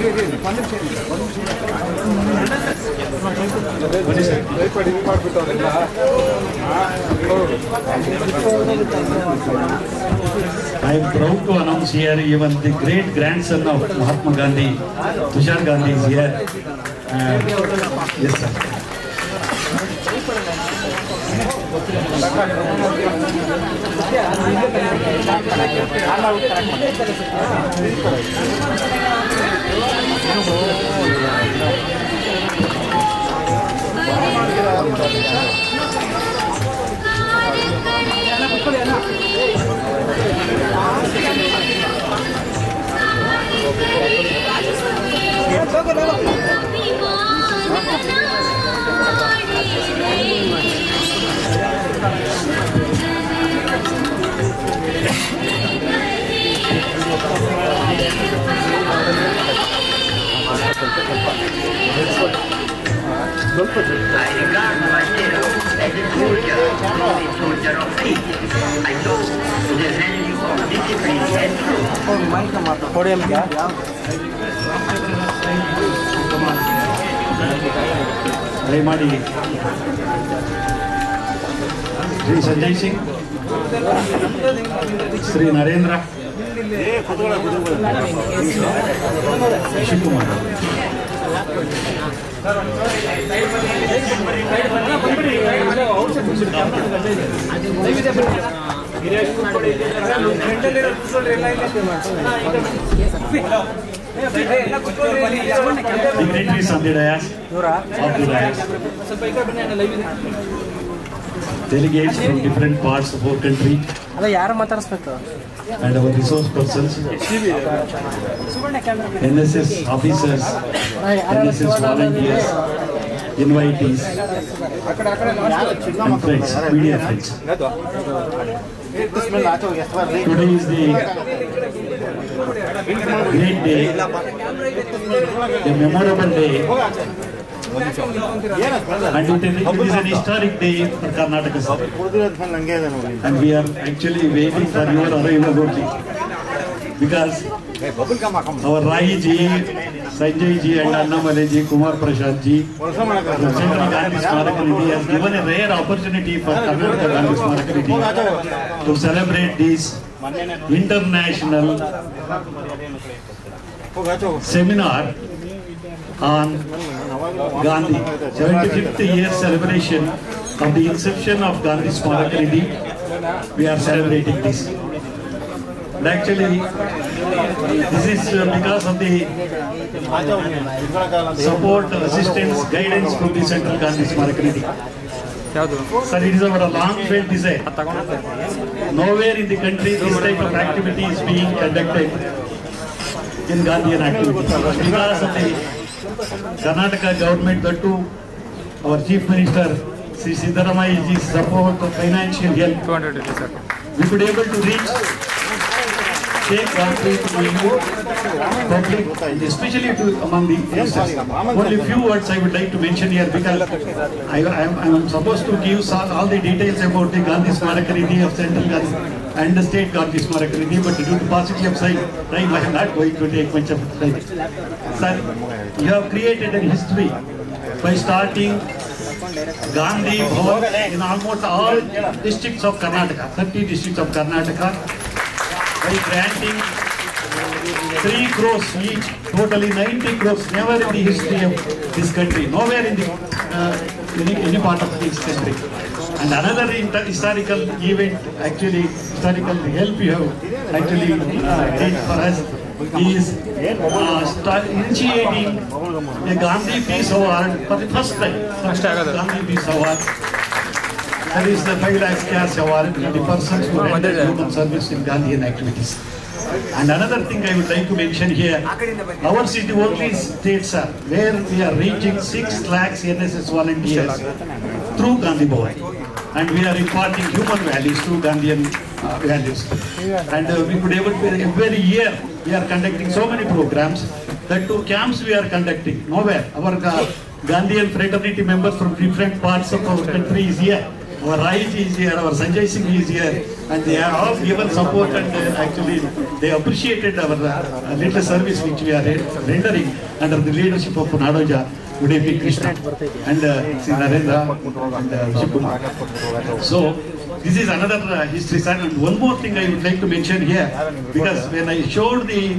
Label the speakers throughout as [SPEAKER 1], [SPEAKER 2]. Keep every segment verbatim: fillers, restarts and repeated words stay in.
[SPEAKER 1] am proud to announce here even the great grandson of Mahatma Gandhi, Tushar Gandhi is here. Uh, yes, sir.
[SPEAKER 2] I regard myself as a soldier, not a soldier of peace. I know the value of discipline and truth.
[SPEAKER 1] Raymadi Sri Sanjay Singh, Sri Narendra, Shikumar. Dignitaries on the dais, of the dais, delegates from different parts of our country, and our resource persons, N S S officers, N S S volunteers, invitees, and friends, media friends. Today is the great day, the memorable day, and it is, it is an historic day for Karnataka sir. And we are actually waiting for your arrival only, because our Rai ji, Sanjay ji and Annamale ji, Kumar Prasad ji, the Central Gandhi Smarak Nidhi has given a rare opportunity for Karnataka Gandhi Smarak Nidhi to celebrate this international seminar on Gandhi, seventy-fifth year celebration of the inception of Gandhi Smarak Nidhi. We are celebrating this. And actually, this is uh, because of the support, assistance, guidance from the Central Gandhi Smarak Nidhi. Sir, it is our long-felt desire. Nowhere in the country this type of activity is being conducted in Gandhian activities. Because of the Karnataka government, that too, our Chief Minister, Sri Siddaramaiaji's support of financial help, we could able to reach, take Gandhi to the public, especially to among the youngsters. Only few words I would like to mention here, because I am, I am supposed to give all the details about the Gandhi Smarak Nidhi of Central Gandhi and the State Gandhi Smarak Nidhi, but due to paucity of time, I am not going to take much of time. Sir, you have created a history by starting Gandhi Bhavan in almost all districts of Karnataka, thirty districts of Karnataka, by granting three crores each, totally ninety crores, never in the history of this country, nowhere in the uh, any, any part of this country. And another historical event, actually historical help you have actually uh, did for us is uh, start initiating a Gandhi Peace Award for the first time. Gandhi Peace Award. That is the five lakhs cash award to the persons who rendered human service in Gandhian activities. And another thing I would like to mention here, our city only state, sir, where we are reaching six lakhs N S S volunteers through Gandhi Bhavan. And we are imparting human values through Gandhian uh, values. And uh, we could able to, every year we are conducting so many programs, that two camps we are conducting, nowhere. Our uh, Gandhian fraternity members from different parts of our country is here. Our Rai ji is here, our Sanjay Singh is here, and they have all given support, and uh, actually they appreciated our uh, little service which we are rendering under the leadership of Nadoja, U D P Krishna, and uh, Sri Narendra and uh, Vijay. So this is another uh, history, sir. And one more thing I would like to mention here, because when I showed the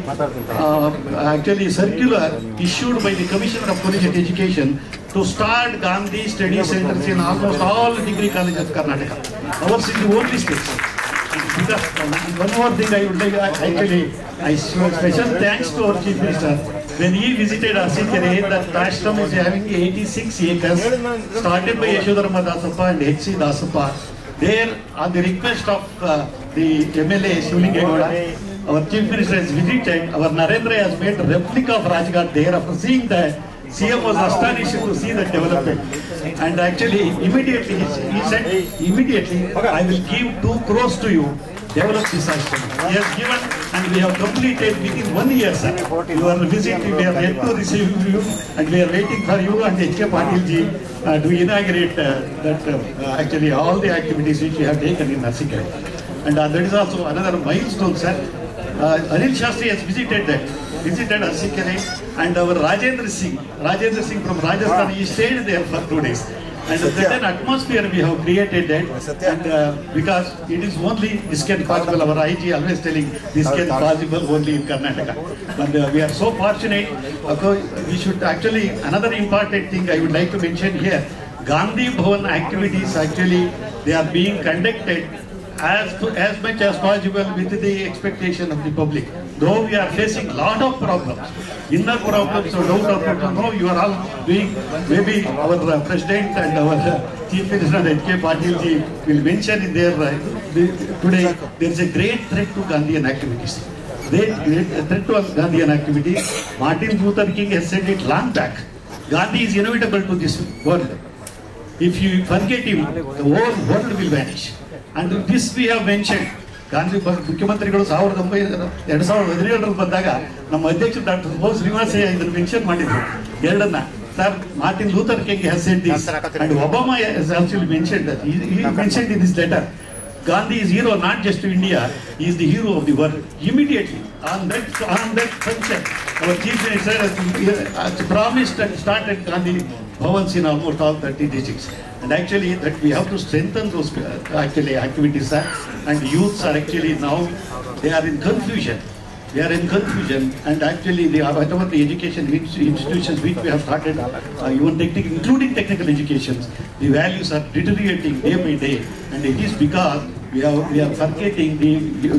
[SPEAKER 1] uh, actually circular issued by the Commissioner of Collegiate Education to start Gandhi Study Centers in almost all degree colleges of Karnataka. Ours is the only state. Because one more thing I would like, actually, I show special thanks to our Chief Minister. When he visited Arsikere, that ashram is having eighty-six acres, started by Yashodharma Dasappa and H C Dasappa. There, on the request of uh, the M L A Shivlingegoda, our Chief Minister has visited. Our Narendra has made a replica of Rajghat there. After seeing that, C M was astonished to see the development. And actually, immediately, he said, immediately, I will give two crores to you. Develop this ashram. He has given, and we have completed within one year, sir. You are visiting, we are yet to receive you, and we are waiting for you and H K Patil ji uh, to inaugurate uh, that uh, actually all the activities which we have taken in Arsikere. And uh, that is also another milestone, sir. Uh, Anil Shastri has visited that, visited Arsikere, and our Rajendra Singh, Rajendra Singh from Rajasthan, he stayed there for two days. And a certain atmosphere we have created that, and uh, because it is only, this can possible, our I G always telling, this can possible only in Karnataka. And uh, we are so fortunate, okay, we should actually, another important thing I would like to mention here, Gandhi Bhavan activities actually, they are being conducted as to, as much as possible with the expectation of the public. Though we are facing lot of problems, inner problems or outer problems, no, you are all doing, maybe our uh, President and our uh, Chief Minister H K Patil ji will mention in their, uh, the, today, there is a great threat to Gandhian activities. Great, great threat to Gandhian activities. Martin Luther King has said it long back. Gandhi is inevitable to this world. If you forget him, the whole world will vanish. And this we have mentioned. Gandhi ಮುಖ್ಯಮಂತ್ರಿಗಳು ಸಾವಿರದ ಒಂಬೈನೂರ ಎರಡು ಸಾವಿರದ ಹದಿನೇಳರಲ್ಲಿ ಬಂದಾಗ ನಮ್ಮ ಅಧ್ಯಕ್ಷರು doctor ಓ ಶ್ರೀನಿವಾಸಯ್ಯ ಇದನ್ನು ಮೆನ್ಷನ್ ಮಾಡಿದ್ರು ಎರಡನ್ನ sir Martin Luther King has said this and Obama has actually mentioned that he mentioned in this letter Gandhi is hero not just to India, he is the hero of the world. Immediately on that on that function our chief minister has promised and started Gandhi Bhavans in almost all thirty districts. And actually that we have to strengthen those uh, actually activities, sir. And youths are actually now, they are in confusion. They are in confusion, and actually they are, whatever the education institutions which we have started, uh, even technical, including technical educations, the values are deteriorating day by day, and it is because we are, we are forgetting the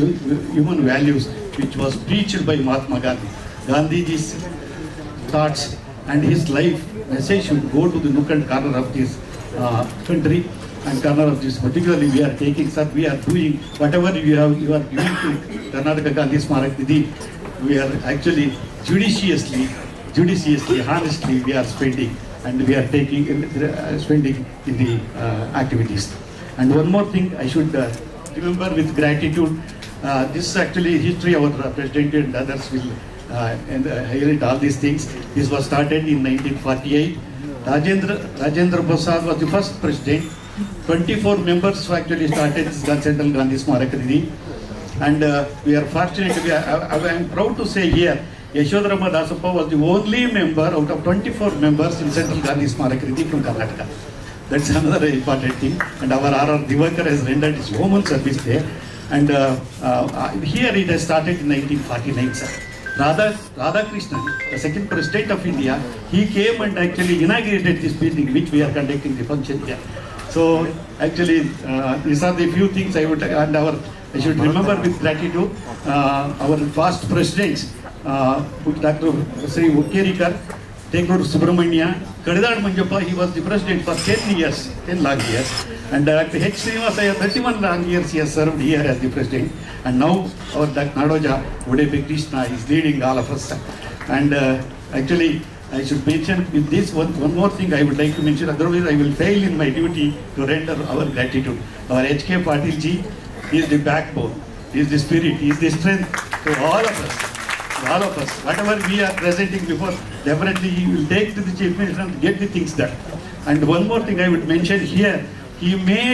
[SPEAKER 1] human values which was preached by Mahatma Gandhi. Gandhiji's thoughts and his life message should go to the nook and corner of this uh, country and corner of this. Particularly we are taking, sir, we are doing whatever you have, you are giving to Karnataka Gandhi Smarak Nidhi, we are actually judiciously, judiciously, honestly we are spending, and we are taking, uh, spending in the uh, activities. And one more thing I should uh, remember with gratitude, uh, this is actually history, our uh, President and others will uh, and, uh, highlight all these things. This was started in nineteen forty-eight. Rajendra, Rajendra Prasad was the first president. twenty-four members actually started this Central Gandhi Smarak Nidhi. And uh, we are fortunate, we are, I, I am proud to say here, Yashodharma Dasappa was the only member out of twenty-four members in Central Gandhi Smarak Nidhi from Karnataka. That's another important thing. And our R R Divakar has rendered his woman service there. And uh, uh, here it has started in nineteen forty-nine, sir. Radha, Radhakrishnan, the second president of India, he came and actually inaugurated this building which we are conducting the function here. So actually, uh, these are the few things I would, and our, I should remember with gratitude, uh, our past presidents, uh, Doctor Sri Ukkerikar, Tegur Subramanya, Kadidad Manjappa, he was the president for ten years, ten long years. And Doctor H. Srinivasaya, thirty-one long years he has served here as the president. And now our Doctor Nadoja, U D P Krishna is leading all of us. And uh, actually, I should mention with this one, one more thing I would like to mention, otherwise I will fail in my duty to render our gratitude. Our H K Patil ji is the backbone, he is the spirit, he is the strength to all of us. All of us, whatever we are presenting before, definitely he will take to the Chief Minister and get the things done. And one more thing I would mention here, he made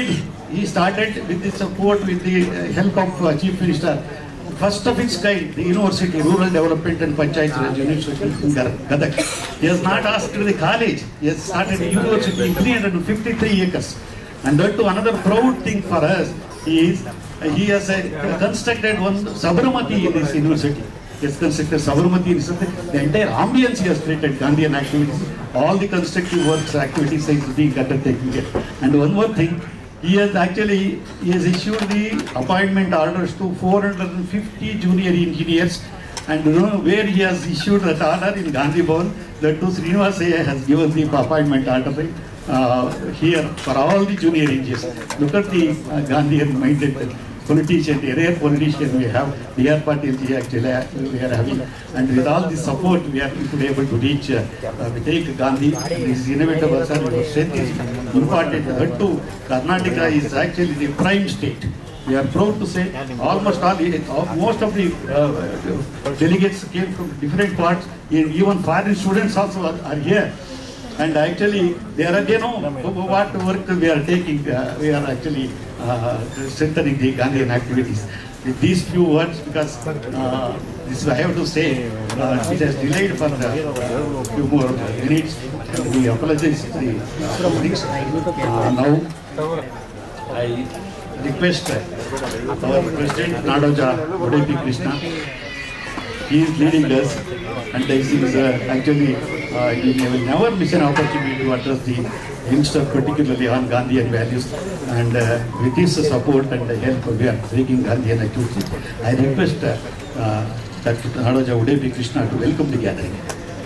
[SPEAKER 1] he started with the support, with the help of uh, Chief Minister, first of its kind, the university, Rural Development and Panchayat Raj University in Gadag. He has not asked the college, he has started a university in three hundred fifty-three acres. And that too, another proud thing for us is he has uh, constructed one Sabarmati in this university. He has constructed Sabarmati in the entire ambience he has created, Gandhian activities, all the constructive works, activities is being undertaken here. And one more thing, he has actually he has issued the appointment orders to four hundred fifty junior engineers, and you know where he has issued that order in Gandhi Bhavan, that to Srinivas has given the appointment order uh, here for all the junior engineers. Look at the uh, Gandhian minded politician, a rare politician we have, D R Patil ji actually uh, we are having, and with all the support we are able to reach, uh, uh, we take Gandhi, this innovative sir, your strength is important. That too, Karnataka is actually the prime state. We are proud to say almost all, the, most of the uh, delegates came from different parts, even foreign students also are, are here. And actually, they are, you know, what work we are taking, uh, we are actually uh, strengthening the Gandhian activities. With these few words, because uh, this I have to say, uh, it has delayed for a few more minutes. And we apologize to the uh, now. I request our President Nadoja Udepi Krishna. He is leading us, and this is uh, actually uh, he will never miss an opportunity to address the youngsters, particularly on Gandhian values. And uh, with his support and help, we are taking Gandhian activities. I request uh, uh, Doctor Nadoja Udepi Krishna to welcome the gathering.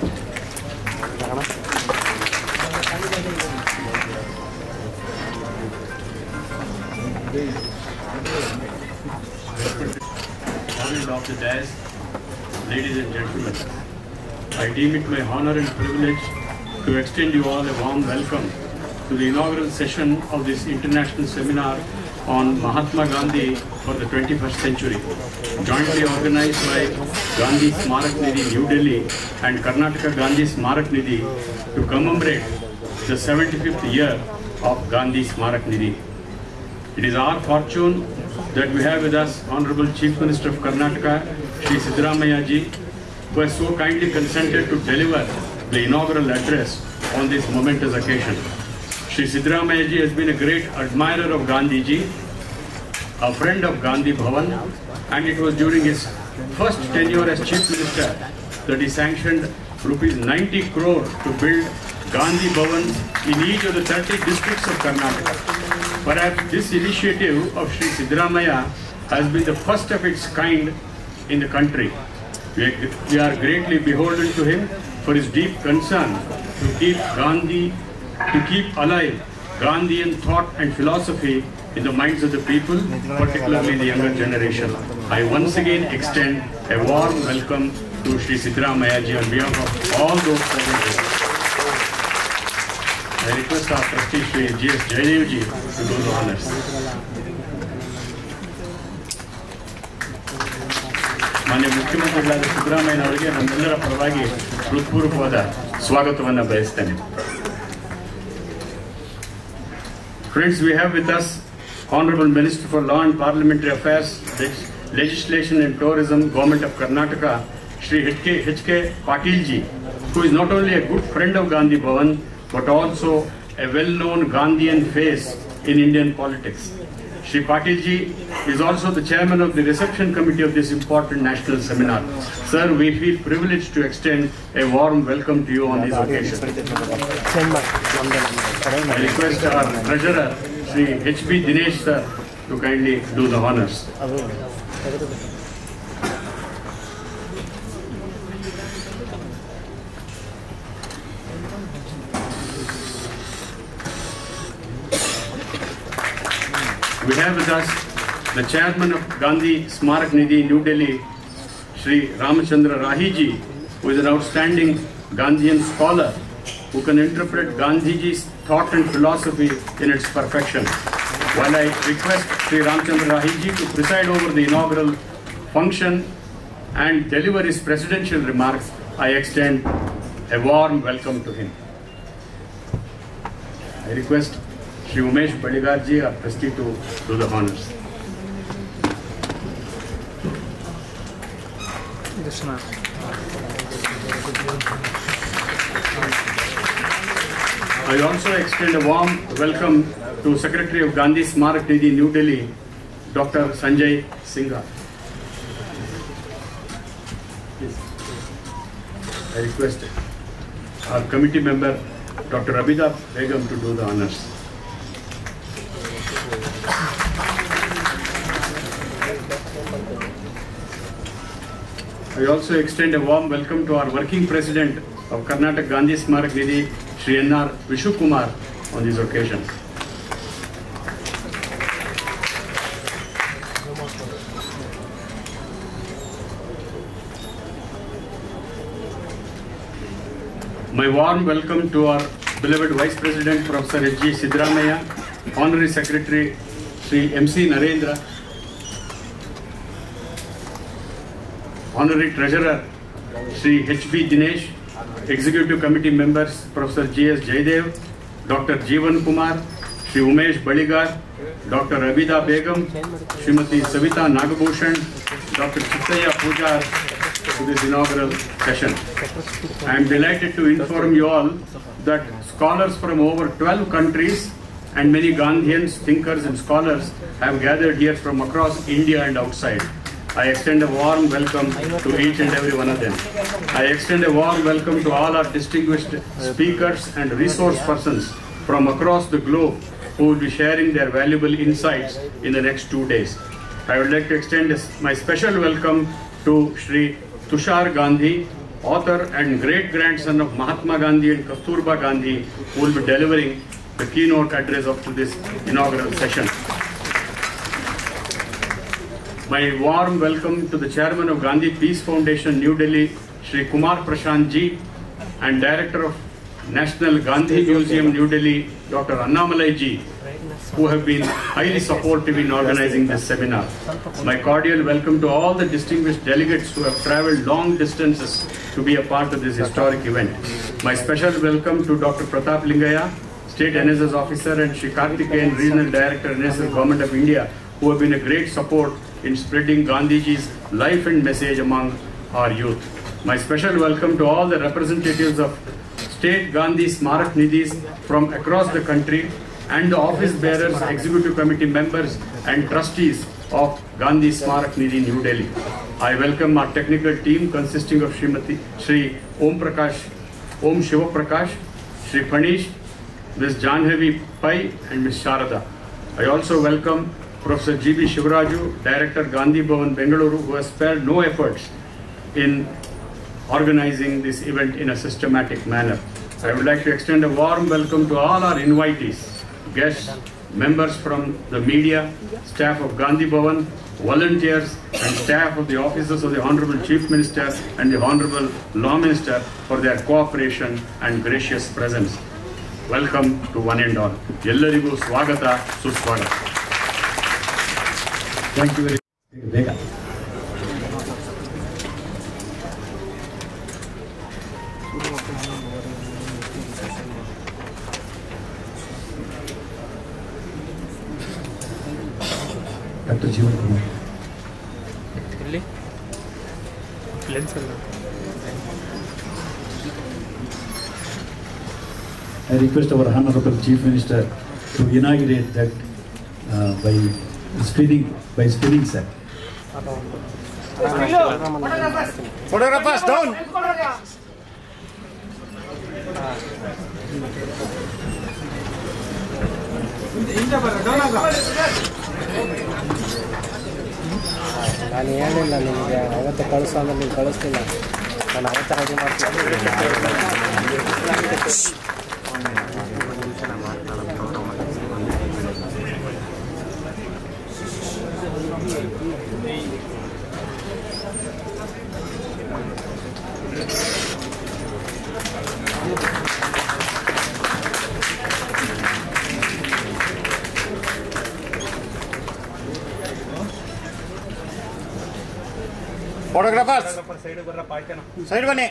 [SPEAKER 3] Of the dais, ladies and gentlemen, I deem it my honor and privilege to extend you all a warm welcome to the inaugural session of this international seminar on Mahatma Gandhi for the twenty-first century, jointly organized by Gandhi Smarak Nidhi New Delhi and Karnataka Gandhi Smarak Nidhi to commemorate the seventy-fifth year of Gandhi Smarak Nidhi. It is our fortune that we have with us Honorable Chief Minister of Karnataka, Shri Siddaramaiah ji, who has so kindly consented to deliver the inaugural address on this momentous occasion. Shri Siddaramaiah ji has been a great admirer of Gandhi ji, a friend of Gandhi Bhavan, and it was during his first tenure as Chief Minister that he sanctioned rupees ninety crore to build Gandhi Bhavan in each of the thirty districts of Karnataka. Perhaps this initiative of Shri Siddaramaiah has been the first of its kind in the country. We are greatly beholden to him for his deep concern to keep Gandhi, to keep alive Gandhian thought and philosophy in the minds of the people, particularly the younger generation. I once again extend a warm welcome to Shri Siddaramaiah ji on behalf of all those present here. I request our trustee Shri G S Jayadev ji to do the honors. ಮಾನ್ಯ ಮುಖ್ಯಮಂತ್ರಿಗಳಾದ ಸಿದ್ದರಾಮಯ್ಯನವರಿಗೆ ನಮ್ಮೆಲ್ಲರ ಪರವಾಗಿ ಹೃತ್ಪೂರ್ವಕವಾದ ಸ್ವಾಗತವನ್ನು ಬಯಸ್ತೇನೆ. Friends, we have with us Honorable Minister for Law and Parliamentary Affairs, Legislation and Tourism, Government of Karnataka, Shri H K Patil ji, who is not only a good friend of Gandhi Bhavan, but also a well-known Gandhian face in Indian politics. Shri Patil ji is also the chairman of the reception committee of this important national seminar. Sir, we feel privileged to extend a warm welcome to you on this occasion. I request our treasurer, Shri H B Dinesh sir, to kindly do the honors. We have with us the chairman of Gandhi Smarak Nidhi, New Delhi, Shri Ramachandra Rahi ji, who is an outstanding Gandhian scholar who can interpret Gandhiji's thought and philosophy in its perfection. While I request Shri Ramachandra Rahi ji to preside over the inaugural function and deliver his presidential remarks, I extend a warm welcome to him. I request Shri Umesh Baligarji, our trustee, to do the honors. I also extend a warm welcome to Secretary of Gandhi Smarak Nidhi, New Delhi, Doctor Sanjay Singha. I request our committee member, Doctor Abida Begum, to do the honors. I also extend a warm welcome to our working president of Karnataka Gandhi Smarak Nidhi, Shri N R Vishukumar, on this occasion. My warm welcome to our beloved Vice President, Professor H G Siddaramaiah, Honorary Secretary, Shri M C Narendra, Honorary Treasurer, Shri H B Dinesh, Executive Committee members, Professor G S Jaydev, Doctor Jeevan Kumar, Shri Umesh Baligar, Doctor Abida Begum, Srimati Savita Nagabhushan, Doctor Chittaya Pujar, to this inaugural session. I am delighted to inform you all that scholars from over twelve countries and many Gandhians, thinkers and scholars have gathered here from across India and outside. I extend a warm welcome to each and every one of them. I extend a warm welcome to all our distinguished speakers and resource persons from across the globe who will be sharing their valuable insights in the next two days. I would like to extend my special welcome to Shri Tushar Gandhi, author and great-grandson of Mahatma Gandhi and Kasturba Gandhi, who will be delivering the keynote address of this inaugural session. My warm welcome to the Chairman of Gandhi Peace Foundation, New Delhi, Shri Kumar Prashant Ji, and Director of National Gandhi Museum, New Delhi, Doctor Annamalai Ji, who have been highly supportive in organizing this seminar. My cordial welcome to all the distinguished delegates who have travelled long distances to be a part of this historic event. My special welcome to Doctor Pratap Lingaya, State N S S Officer, and Shri Karthikeyan, Regional Director, N S S Government of India, who have been a great support in spreading Gandhiji's life and message among our youth. My special welcome to all the representatives of State Gandhi Smarak Nidhis from across the country and the office bearers, executive committee members and trustees of Gandhi Smarak Nidhi, New Delhi. I welcome our technical team consisting of Srimati Shri Om Prakash, Om Shiva Prakash, Shri Panish, Miz Janhavi Pai and Miz Sharada. I also welcome Professor G B Shivaraju, Director Gandhi Bhavan, Bengaluru, who has spared no efforts in organizing this event in a systematic manner. I would like to extend a warm welcome to all our invitees, guests, members from the media, staff of Gandhi Bhavan, volunteers and staff of the offices of the Honorable Chief Minister and the Honorable Law Minister for their cooperation and gracious presence. Welcome to one and all. Ellarigu swagata suswagata.
[SPEAKER 1] Thank you very much. Doctor Jeevan Kumar. I request our Honorable Chief Minister to inaugurate that uh, by spinning, by spinning, sir.
[SPEAKER 4] Photographers down. ನಾನು ಹೇಳಿಲ್ಲ ನಿಮಗೆ ಅವತ್ತು ಕಳಿಸೋ ಅಂದ್ರೆ ನೀವು ಕಳಿಸ್ತಿಲ್ಲ ನಾನು ಅವತ್ತು ready photographers side ಬನ್ನಿ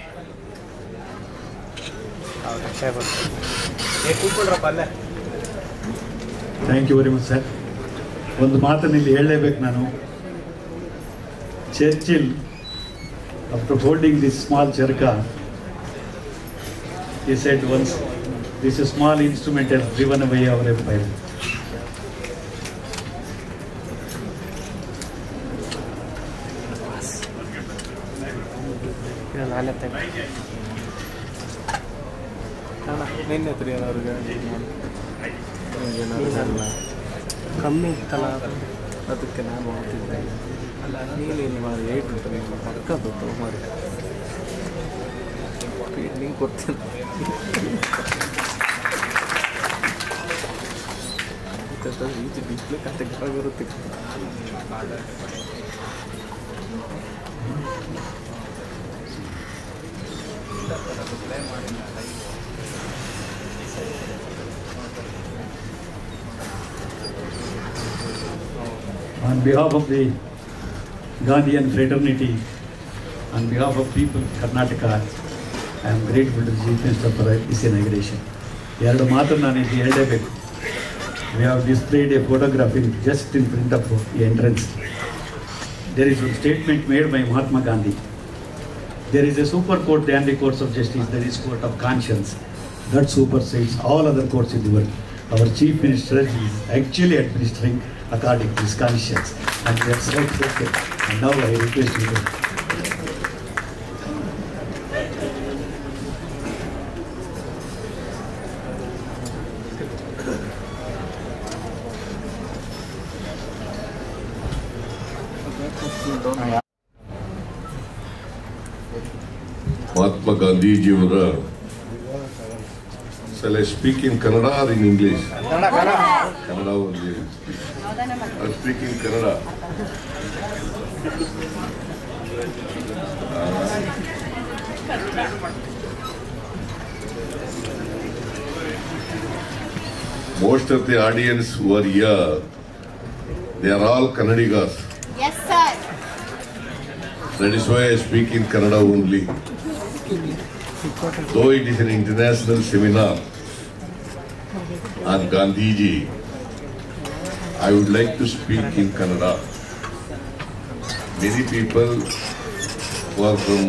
[SPEAKER 4] ಕೂತ್ಕೊಳ್ರಪ್ಪ ಅಲ್ಲೇ
[SPEAKER 1] thank you very much sir. ಒಂದು ಮಾತನ್ನು ಇಲ್ಲಿ ಹೇಳಲೇಬೇಕು ನಾನು. Churchill after holding this small charkha he said once, this small instrument has driven away our empire.
[SPEAKER 4] ಕಮ್ಮಿ ಇತ್ತಲ್ಲ ಅದಕ್ಕೆ ನಾನು ಮಾಡ್ತಿದ್ದೆ ಅಲ್ಲ ನೀನೇನು ಮಾಡಿ ಏಟ್ ಪಕ್ಕದ್ದು ಮಾಡಿ ನೀನು ಕೊಡ್ತೀನಿ ಈಚೆ ಡಿಸ್ಪ್ಲೇ ಕತೆ ಬರುತ್ತೆ.
[SPEAKER 1] On behalf of the Gandhian fraternity, on behalf of people of Karnataka, I am grateful to the Chief Minister for this inauguration. ಎರಡು ಮಾತನ್ನು ನಾನು ಇಲ್ಲಿ ಹೇಳಲೇಬೇಕು. We have displayed a photograph in, just in front of the entrance. There is a statement made by Mahatma Gandhi. There is a super court than the courts of justice, there is court of conscience. That supersedes all other courts in the world. Our Chief Minister is actually administering according to his conscience. And that's right, okay. And now I request you to
[SPEAKER 5] Mahatma Gandhi jiಯವರ shall I speak in Kannada or in English? Kannada. Kannada only. I speak in Kannada. Most of the audience who are here, they are all Kannadigas.
[SPEAKER 6] Yes, sir.
[SPEAKER 5] That is why I speak in Kannada only. Though it is an international seminar on Gandhiji, I would like to speak in Kannada. Many people who are from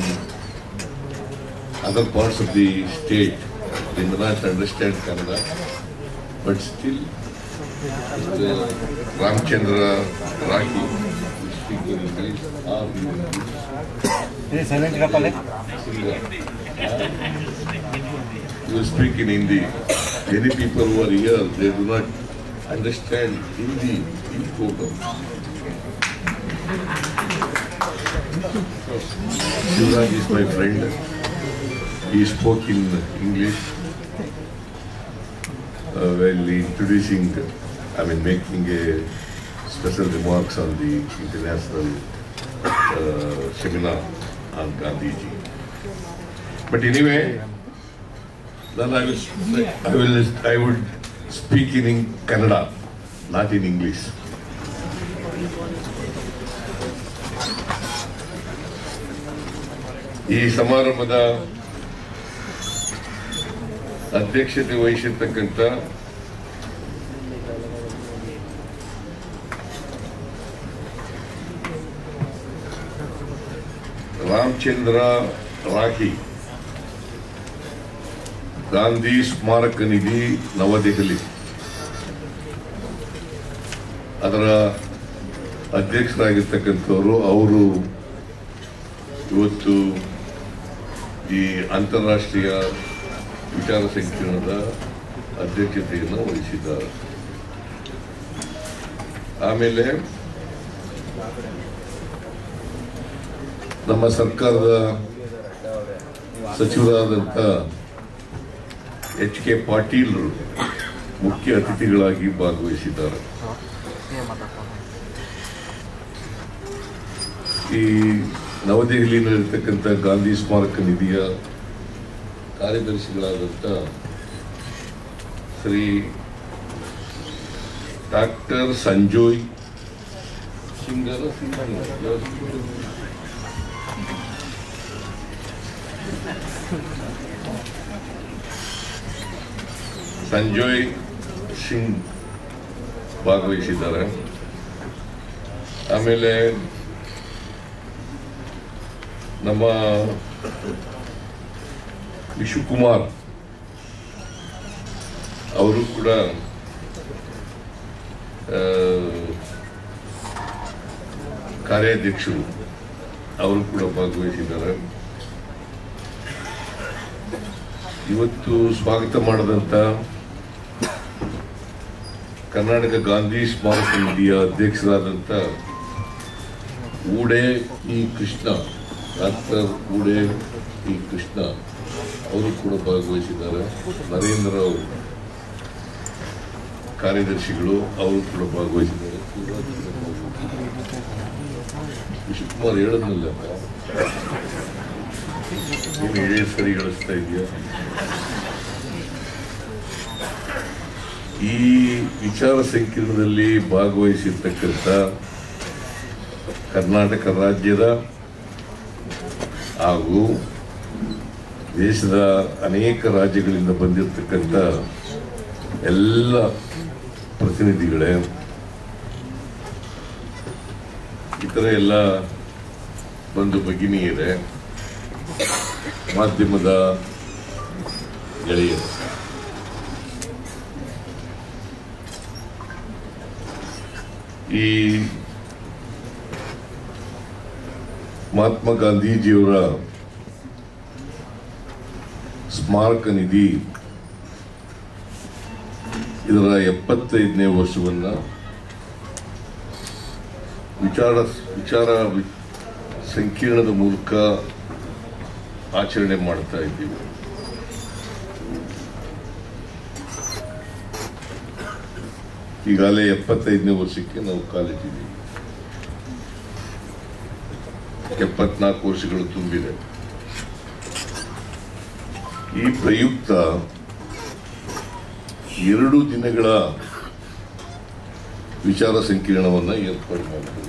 [SPEAKER 5] other parts of the state, they do not understand Kannada, but still uh, Ramchandra Rakhi will speak in English or in English. You will speak in Hindi. Many people who are here, they do not understand Hindi in total. Shivraj is my friend. He spoke in English uh, while introducing, I mean, making a special remarks on the international uh, seminar on Gandhiji. But anyway, then I will, I will, I would speak in Kannada, not in English. ಈ ಸಮಾರಂಭದ ಅಧ್ಯಕ್ಷತೆ ವಹಿಸಿರ್ತಕ್ಕಂಥ ರಾಮಚಂದ್ರ ರಾಖಿ, ಗಾಂಧಿ ಸ್ಮಾರಕ ನಿಧಿ ನವದೆಹಲಿ, ಅದರ ಅಧ್ಯಕ್ಷರಾಗಿರ್ತಕ್ಕಂಥವರು. ಅವರು ಇವತ್ತು ಈ ಅಂತಾರಾಷ್ಟ್ರೀಯ ವಿಚಾರ ಸಂಕಿರಣದ ಅಧ್ಯಕ್ಷತೆಯನ್ನು ವಹಿಸಿದ್ದಾರೆ. ಆಮೇಲೆ ನಮ್ಮ ಸರ್ಕಾರದ ಸಚಿವರಾದಂಥ ಎಚ್ ಕೆ ಪಾಟೀಲ್ರು ಮುಖ್ಯ ಅತಿಥಿಗಳಾಗಿ ಭಾಗವಹಿಸಿದ್ದಾರೆ. ಈ ನವದೆಹಲಿಯಲ್ಲಿರ್ತಕ್ಕಂಥ ಗಾಂಧಿ ಸ್ಮಾರಕ ನಿಧಿಯ ಕಾರ್ಯದರ್ಶಿಗಳಾದಂಥ ಶ್ರೀ ಡಾಕ್ಟರ್ ಸಂಜೋಯ್ ಸಿಂಗರ ಸಂಜೋಯ್ ಸಿಂಗ್ ಭಾಗವಹಿಸಿದ್ದಾರೆ. ಆಮೇಲೆ ನಮ್ಮ ವಿಶ್ವಕುಮಾರ್ ಅವರು ಕೂಡ ಕಾರ್ಯಾಧ್ಯಕ್ಷರು, ಅವರು ಕೂಡ ಭಾಗವಹಿಸಿದ್ದಾರೆ. ಇವತ್ತು ಸ್ವಾಗತ ಮಾಡಿದಂಥ ಕರ್ನಾಟಕ ಗಾಂಧಿ ಸ್ಮಾರಕ ನಿಧಿಯ ಅಧ್ಯಕ್ಷರಾದಂಥ ಊಡೆ ಇ ಕೃಷ್ಣ, ಡಾಕ್ಟರ್ ಊಡೆ ಇ ಕೃಷ್ಣ ಅವರು ಕೂಡ ಭಾಗವಹಿಸಿದ್ದಾರೆ. ನರೇಂದ್ರ ಅವರು ಕಾರ್ಯದರ್ಶಿಗಳು, ಅವರು ಕೂಡ ಭಾಗವಹಿಸಿದ್ದಾರೆ. ವಿಶ್ವಕುಮಾರ್ ಹೇಳದ್ನಲ್ಲ, ನೀನು ಹೇಳಿ ಸರಿ ಗಳಿಸ್ತಾ ಇದೆಯಾ? ಈ ವಿಚಾರ ಸಂಕಿರಣದಲ್ಲಿ ಭಾಗವಹಿಸಿರ್ತಕ್ಕಂಥ ಕರ್ನಾಟಕ ರಾಜ್ಯದ ಹಾಗೂ ದೇಶದ ಅನೇಕ ರಾಜ್ಯಗಳಿಂದ ಬಂದಿರತಕ್ಕಂಥ ಎಲ್ಲ ಪ್ರತಿನಿಧಿಗಳೇ, ಇತರ ಎಲ್ಲ ಬಂಧು ಭಗಿನಿಯರೇ, ಮಾಧ್ಯಮದ ಗೆಳೆಯರು, ಈ ಮಹಾತ್ಮ ಗಾಂಧೀಜಿಯವರ ಸ್ಮಾರಕ ನಿಧಿ ಇದರ ಎಪ್ಪತ್ತೈದನೇ ವರ್ಷವನ್ನ ವಿಚಾರ ವಿಚಾರ ಸಂಕಿರಣದ ಮೂಲಕ ಆಚರಣೆ ಮಾಡ್ತಾ ಇದ್ದೀವಿ. ಈಗಾಗಲೇ ಎಪ್ಪತ್ತೈದನೇ ವರ್ಷಕ್ಕೆ ನಾವು ಕಾಲಿಟ್ಟಿದ್ದೀವಿ. ಎಪ್ಪತ್ನಾಲ್ಕು ವರ್ಷಗಳು ತುಂಬಿದೆ. ಈ ಪ್ರಯುಕ್ತ ಎರಡು ದಿನಗಳ ವಿಚಾರ ಸಂಕಿರಣವನ್ನು ಏರ್ಪಾಡು ಮಾಡಿದ್ದೀವಿ.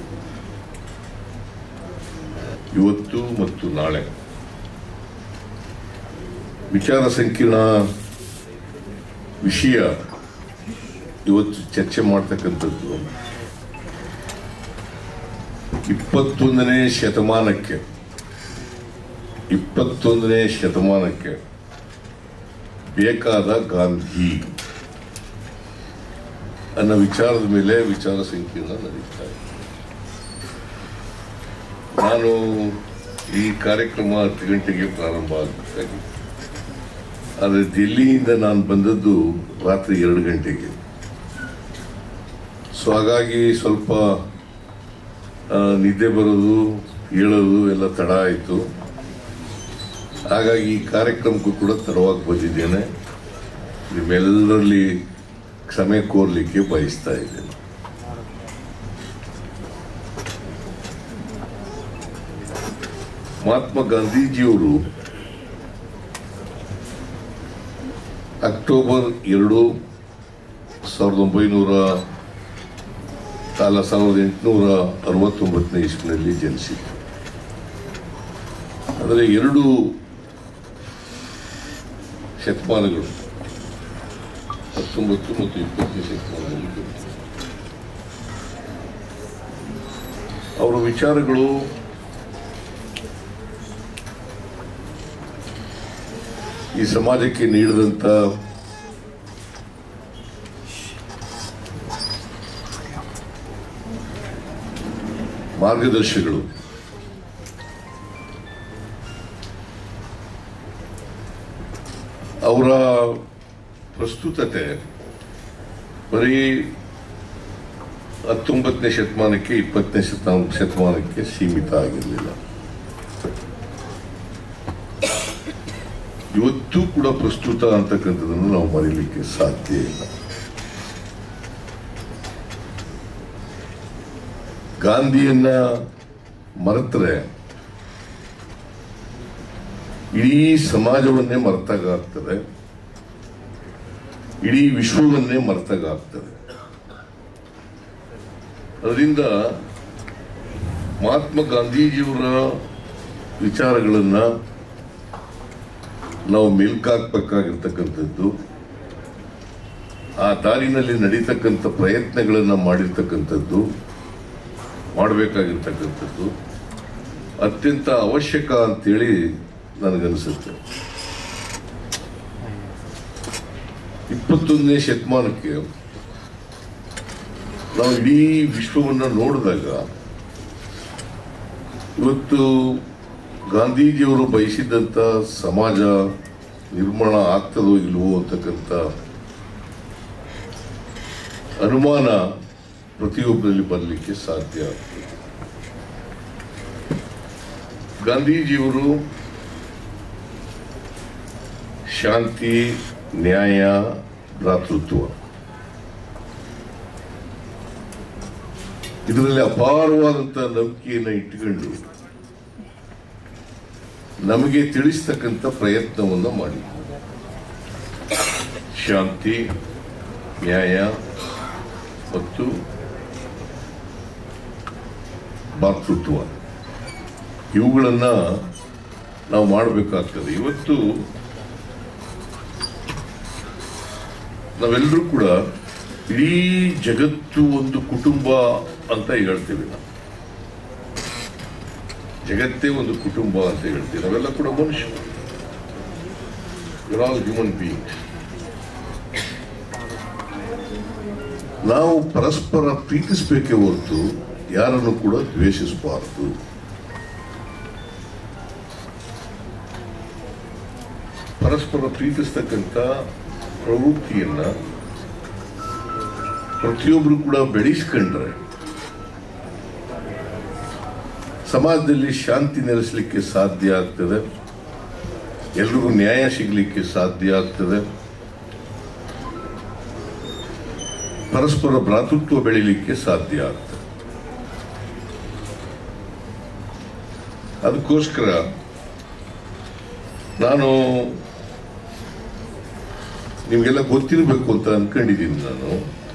[SPEAKER 5] ಇವತ್ತು ಮತ್ತು ನಾಳೆ ವಿಚಾರ ಸಂಕಿರಣ ವಿಷಯ ಇವತ್ತು ಚರ್ಚೆ ಮಾಡ್ತಕ್ಕಂಥದ್ದು ಇಪ್ಪತ್ತೊಂದನೇ ಶತಮಾನಕ್ಕೆ ಇಪ್ಪತ್ತೊಂದನೇ ಶತಮಾನಕ್ಕೆ ಬೇಕಾದ ಗಾಂಧಿ ಅನ್ನೋ ವಿಚಾರದ ಮೇಲೆ ವಿಚಾರ ಸಂಕಿರಣ ನಡೀತಾ ಇದೆ. ನಾನು ಈ ಕಾರ್ಯಕ್ರಮ ಹತ್ತು ಗಂಟೆಗೆ ಪ್ರಾರಂಭ ಆಗಬೇಕಾಗಿತ್ತು, ಆದರೆ ದಿಲ್ಲಿಯಿಂದ ನಾನು ಬಂದದ್ದು ರಾತ್ರಿ ಎರಡು ಗಂಟೆಗೆ. ಸೊ ಹಾಗಾಗಿ ಸ್ವಲ್ಪ ನಿದ್ದೆ ಬರೋದು, ಹೇಳೋದು ಎಲ್ಲ ತಡ ಆಯಿತು. ಹಾಗಾಗಿ ಈ ಕಾರ್ಯಕ್ರಮಕ್ಕೂ ಕೂಡ ತಡವಾಗಿ ಬಂದಿದ್ದೇನೆ. ನಿಮ್ಮೆಲ್ಲರಲ್ಲಿ ಕ್ಷಮೆ ಕೋರ್ಲಿಕ್ಕೆ ಬಯಸ್ತಾ ಇದ್ದೇನೆ. ಮಹಾತ್ಮ ಗಾಂಧೀಜಿಯವರು ಅಕ್ಟೋಬರ್ ಎರಡು ಸಾವಿರದ ಒಂಬೈನೂರ ಕಾಲ ಸಾವಿರದ ಎಂಟುನೂರ ಅರವತ್ತೊಂಬತ್ತನೇ ಇಸ್ವಿನಲ್ಲಿ ಜನಿಸಿದರು. ಆದರೆ ಎರಡು ಶತಮಾನಗಳು, ಹತ್ತೊಂಬತ್ತು ಮತ್ತು ಇಪ್ಪತ್ತನೇ ಶತಮಾನದಲ್ಲಿ ಅವರ ವಿಚಾರಗಳು ಈ ಸಮಾಜಕ್ಕೆ ನೀಡಿದಂಥ ಮಾರ್ಗದರ್ಶಗಳು ಅವರ ಪ್ರಸ್ತುತತೆ ಬರೀ ಹತ್ತೊಂಬತ್ತನೇ ಶತಮಾನಕ್ಕೆ ಇಪ್ಪತ್ತನೇ ಶತ ಶತಮಾನಕ್ಕೆ ಸೀಮಿತ ಆಗಿರಲಿಲ್ಲ. ಇವತ್ತೂ ಕೂಡ ಪ್ರಸ್ತುತ ಅಂತಕ್ಕಂಥದ್ದನ್ನು ನಾವು ಮರೀಲಿಕ್ಕೆ ಸಾಧ್ಯ ಇಲ್ಲ. ಗಾಂಧಿಯನ್ನ ಮರೆತರೆ ಇಡೀ ಸಮಾಜವನ್ನೇ ಮರೆತಾಗ್ತದೆ, ಇಡೀ ವಿಶ್ವವನ್ನೇ ಮರೆತಾಗ್ತದೆ. ಅದರಿಂದ ಮಹಾತ್ಮ ಗಾಂಧೀಜಿಯವರ ವಿಚಾರಗಳನ್ನ ನಾವು ಮೆಲ್ಕಾಕ್ಬೇಕಾಗಿರ್ತಕ್ಕಂಥದ್ದು, ಆ ದಾರಿನಲ್ಲಿ ನಡೀತಕ್ಕಂಥ ಪ್ರಯತ್ನಗಳನ್ನು ಮಾಡಿರ್ತಕ್ಕಂಥದ್ದು ಮಾಡಬೇಕಾಗಿರ್ತಕ್ಕಂಥದ್ದು ಅತ್ಯಂತ ಅವಶ್ಯಕ ಅಂತೇಳಿ ನನಗನ್ಸುತ್ತೆ. ಇಪ್ಪತ್ತೊಂದನೇ ಶತಮಾನಕ್ಕೆ ನಾವು ಇಡೀ ವಿಶ್ವವನ್ನು ನೋಡಿದಾಗ ಇವತ್ತು ಗಾಂಧೀಜಿಯವರು ಬಯಸಿದಂಥ ಸಮಾಜ ನಿರ್ಮಾಣ ಆಗ್ತದೋ ಇಲ್ವೋ ಅಂತಕ್ಕಂಥ ಅನುಮಾನ ಪ್ರತಿಯೊಬ್ಬರಲ್ಲಿ ಬರಲಿಕ್ಕೆ ಸಾಧ್ಯ ಆಗ್ತದೆ. ಗಾಂಧೀಜಿಯವರು ಶಾಂತಿ, ನ್ಯಾಯ, ಭ್ರಾತೃತ್ವ ಇದರಲ್ಲಿ ಅಪಾರವಾದಂತಹ ನಂಬಿಕೆಯನ್ನು ಇಟ್ಟುಕೊಂಡು ನಮಗೆ ತಿಳಿಸ್ತಕ್ಕಂಥ ಪ್ರಯತ್ನವನ್ನು ಮಾಡಿ ಶಾಂತಿ, ನ್ಯಾಯ ಮತ್ತು ಭ್ರಾತೃತ್ವ ಇವುಗಳನ್ನ ನಾವು ಮಾಡಬೇಕಾಗ್ತದೆ. ಇವತ್ತು ನಾವೆಲ್ಲರೂ ಕೂಡ ಇಡೀ ಜಗತ್ತು ಒಂದು ಕುಟುಂಬ ಅಂತ ಹೇಳ್ತೇವೆ. ನಾವು ಜಗತ್ತೇ ಒಂದು ಕುಟುಂಬ ಅಂತ ಹೇಳ್ತೀವಿ. ನಾವೆಲ್ಲ ಕೂಡ ಮನುಷ್ಯರು, ಆಲ್ ಹ್ಯೂಮನ್ ಬೀಯಿಂಗ್ಸ್. ನಾವು ಪರಸ್ಪರ ಪ್ರೀತಿಸಬೇಕೇ ಹೊರತು ಯಾರನ್ನು ಕೂಡ ದ್ವೇಷಿಸಬಾರದು. ಪರಸ್ಪರ ಪ್ರೀತಿಸ್ತಕ್ಕಂಥ ಪ್ರವೃತ್ತಿಯನ್ನ ಪ್ರತಿಯೊಬ್ಬರು ಕೂಡ ಬೆಳೆಸ್ಕೊಂಡ್ರೆ ಸಮಾಜದಲ್ಲಿ ಶಾಂತಿ ನೆಲೆಸಲಿಕ್ಕೆ ಸಾಧ್ಯ ಆಗ್ತದೆ, ಎಲ್ರಿಗೂ ನ್ಯಾಯ ಸಿಗಲಿಕ್ಕೆ ಸಾಧ್ಯ ಆಗ್ತದೆ, ಪರಸ್ಪರ ಭ್ರಾತೃತ್ವ ಬೆಳೀಲಿಕ್ಕೆ ಸಾಧ್ಯ ಆಗ್ತದೆ. ಅದಕ್ಕೋಸ್ಕರ ನಾನು ನಿಮಗೆಲ್ಲ ಗೊತ್ತಿರಬೇಕು ಅಂತ ಅನ್ಕೊಂಡಿದ್ದೀನಿ. ನಾನು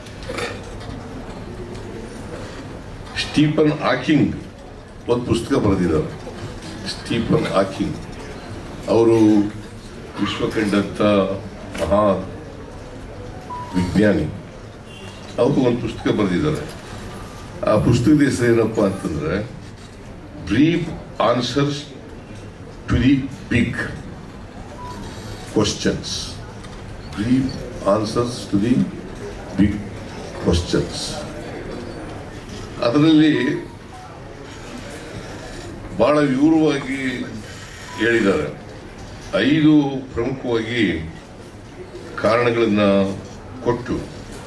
[SPEAKER 5] ಸ್ಟೀಫನ್ ಹಾಕಿಂಗ್ ಒಂದು ಪುಸ್ತಕ ಬರೆದಿದ್ದಾರೆ. ಸ್ಟೀಫನ್ ಹಾಕಿಂಗ್ ಅವರು ವಿಶ್ವ ಕಂಡಂತ ಮಹಾ ವಿಜ್ಞಾನಿ. ಅವರು ಒಂದು ಪುಸ್ತಕ ಬರೆದಿದ್ದಾರೆ. ಆ ಪುಸ್ತಕದ ಹೆಸರು ಏನಪ್ಪಾ ಅಂತಂದ್ರೆ brief answers to the big questions. Brief answers to the big questions. ಅದರಲ್ಲಿ ಬಹಳ ವಿವರವಾಗಿ ಹೇಳಿದ್ದಾರೆ. ಐದು ಪ್ರಮುಖವಾಗಿ ಕಾರಣಗಳನ್ನ ಕೊಟ್ಟು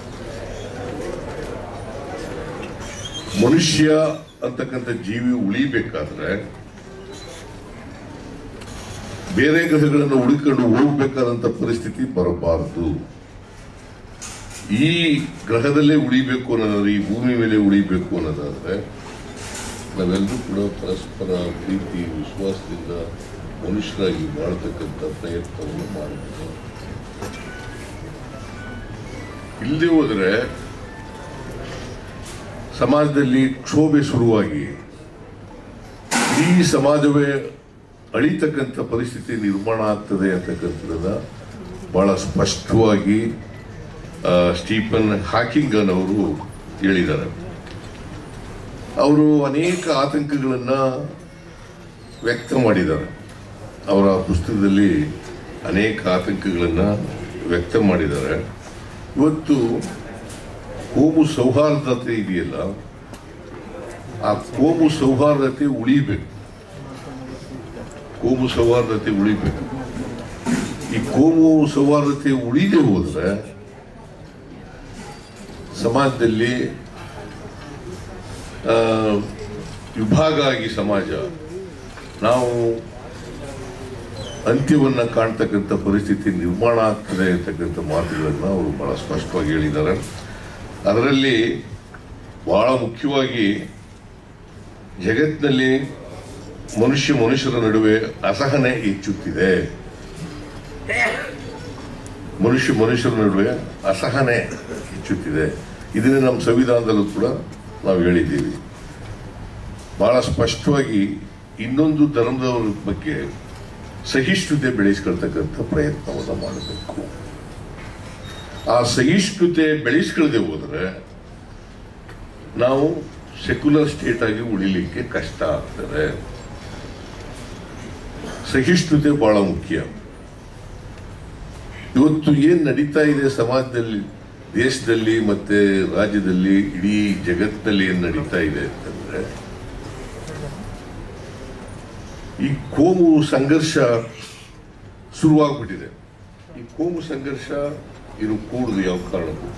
[SPEAKER 5] ಮನುಷ್ಯ ಅಂತಕ್ಕಂಥ ಜೀವಿ ಉಳಿಬೇಕಾದ್ರೆ ಬೇರೆ ಗ್ರಹಗಳನ್ನು ಹುಡುಕೊಂಡು ಹೋಗಬೇಕಾದಂತ ಪರಿಸ್ಥಿತಿ ಬರಬಾರದು. ಈ ಗ್ರಹದಲ್ಲೇ ಉಳಿಬೇಕು ಅನ್ನೋದಾದ್ರೆ, ಈ ಭೂಮಿ ಮೇಲೆ ಉಳಿಬೇಕು ಅನ್ನೋದಾದ್ರೆ ನಾವೆಲ್ಲರೂ ಕೂಡ ಪರಸ್ಪರ ಪ್ರೀತಿ ವಿಶ್ವಾಸದಿಂದ ಮನುಷ್ಯರಾಗಿ ಮಾಡತಕ್ಕಂಥ ಪ್ರಯತ್ನವನ್ನು ಮಾಡಬೇಕು. ಇಲ್ಲದೆ ಹೋದರೆ ಸಮಾಜದಲ್ಲಿ ಕ್ಷೋಭೆ ಶುರುವಾಗಿ ಈ ಸಮಾಜವೇ ಅಳಿತಕ್ಕಂಥ ಪರಿಸ್ಥಿತಿ ನಿರ್ಮಾಣ ಆಗ್ತದೆ ಅಂತಕ್ಕಂಥದ್ದನ್ನ ಬಹಳ ಸ್ಪಷ್ಟವಾಗಿ ಸ್ಟೀಫನ್ ಹಾಕಿಂಗ್ ಅವರು ಹೇಳಿದ್ದಾರೆ. ಅವರು ಅನೇಕ ಆತಂಕಗಳನ್ನ ವ್ಯಕ್ತ ಮಾಡಿದ್ದಾರೆ. ಅವರ ಪುಸ್ತಕದಲ್ಲಿ ಅನೇಕ ಆತಂಕಗಳನ್ನ ವ್ಯಕ್ತ ಮಾಡಿದ್ದಾರೆ. ಇವತ್ತು ಕೋಮು ಸೌಹಾರ್ದತೆ ಇದೆಯಲ್ಲ, ಆ ಕೋಮು ಸೌಹಾರ್ದತೆ ಉಳಿಬೇಕು. ಕೋಮು ಸೌಹಾರ್ದತೆ ಉಳಿಬೇಕು. ಈ ಕೋಮು ಸೌಹಾರ್ದತೆ ಉಳಿದೇ ಹೋದ್ರೆ ಸಮಾಜದಲ್ಲಿ ವಿಭಾಗ ಆಗಿ ಸಮಾಜ ನಾವು ಅಂತ್ಯವನ್ನ ಕಾಣ್ತಕ್ಕಂಥ ಪರಿಸ್ಥಿತಿ ನಿರ್ಮಾಣ ಆಗ್ತದೆ ಅಂತಕ್ಕಂಥ ಮಾತುಗಳನ್ನ ಅವರು ಬಹಳ ಸ್ಪಷ್ಟವಾಗಿ ಹೇಳಿದ್ದಾರೆ. ಅದರಲ್ಲಿ ಬಹಳ ಮುಖ್ಯವಾಗಿ ಜಗತ್ತಿನಲ್ಲಿ ಮನುಷ್ಯ ಮನುಷ್ಯರ ನಡುವೆ ಅಸಹನೆ ಹೆಚ್ಚುತ್ತಿದೆ. ಮನುಷ್ಯ ಮನುಷ್ಯರ ನಡುವೆ ಅಸಹನೆ ಹೆಚ್ಚುತ್ತಿದೆ. ಇದನ್ನೇ ನಮ್ಮ ಸಂವಿಧಾನದಲ್ಲೂ ಕೂಡ ನಾವು ಹೇಳಿದ್ದೀವಿ. ಬಹಳ ಸ್ಪಷ್ಟವಾಗಿ ಇನ್ನೊಂದು ಧರ್ಮದವರ ಬಗ್ಗೆ ಸಹಿಷ್ಣುತೆ ಬೆಳೆಸ್ಕೊಳ್ತಕ್ಕಂಥ ಪ್ರಯತ್ನವನ್ನು ಮಾಡಬೇಕು. ಆ ಸಹಿಷ್ಣುತೆ ಬೆಳೆಸ್ಕೊಳ್ಳದೆ ಹೋದ್ರೆ ನಾವು ಸೆಕ್ಯುಲರ್ ಸ್ಟೇಟ್ ಆಗಿ ಉಳಿಲಿಕ್ಕೆ ಕಷ್ಟ ಆಗ್ತದೆ. ಸಹಿಷ್ಣುತೆ ಬಹಳ ಮುಖ್ಯ. ಇವತ್ತು ಏನ್ ನಡೀತಾ ಇದೆ ಸಮಾಜದಲ್ಲಿ, ದೇಶದಲ್ಲಿ ಮತ್ತೆ ರಾಜ್ಯದಲ್ಲಿ, ಇಡೀ ಜಗತ್ತಿನಲ್ಲಿ ಏನ್ ನಡೀತಾ ಇದೆ ಅಂತಂದ್ರೆ, ಈ ಕೋಮು ಸಂಘರ್ಷ ಶುರುವಾಗ್ಬಿಟ್ಟಿದೆ. ಈ ಕೋಮು ಸಂಘರ್ಷ ಇದು ಕೂಡುದು ಯಾವ ಕಾರಣಕ್ಕೂ.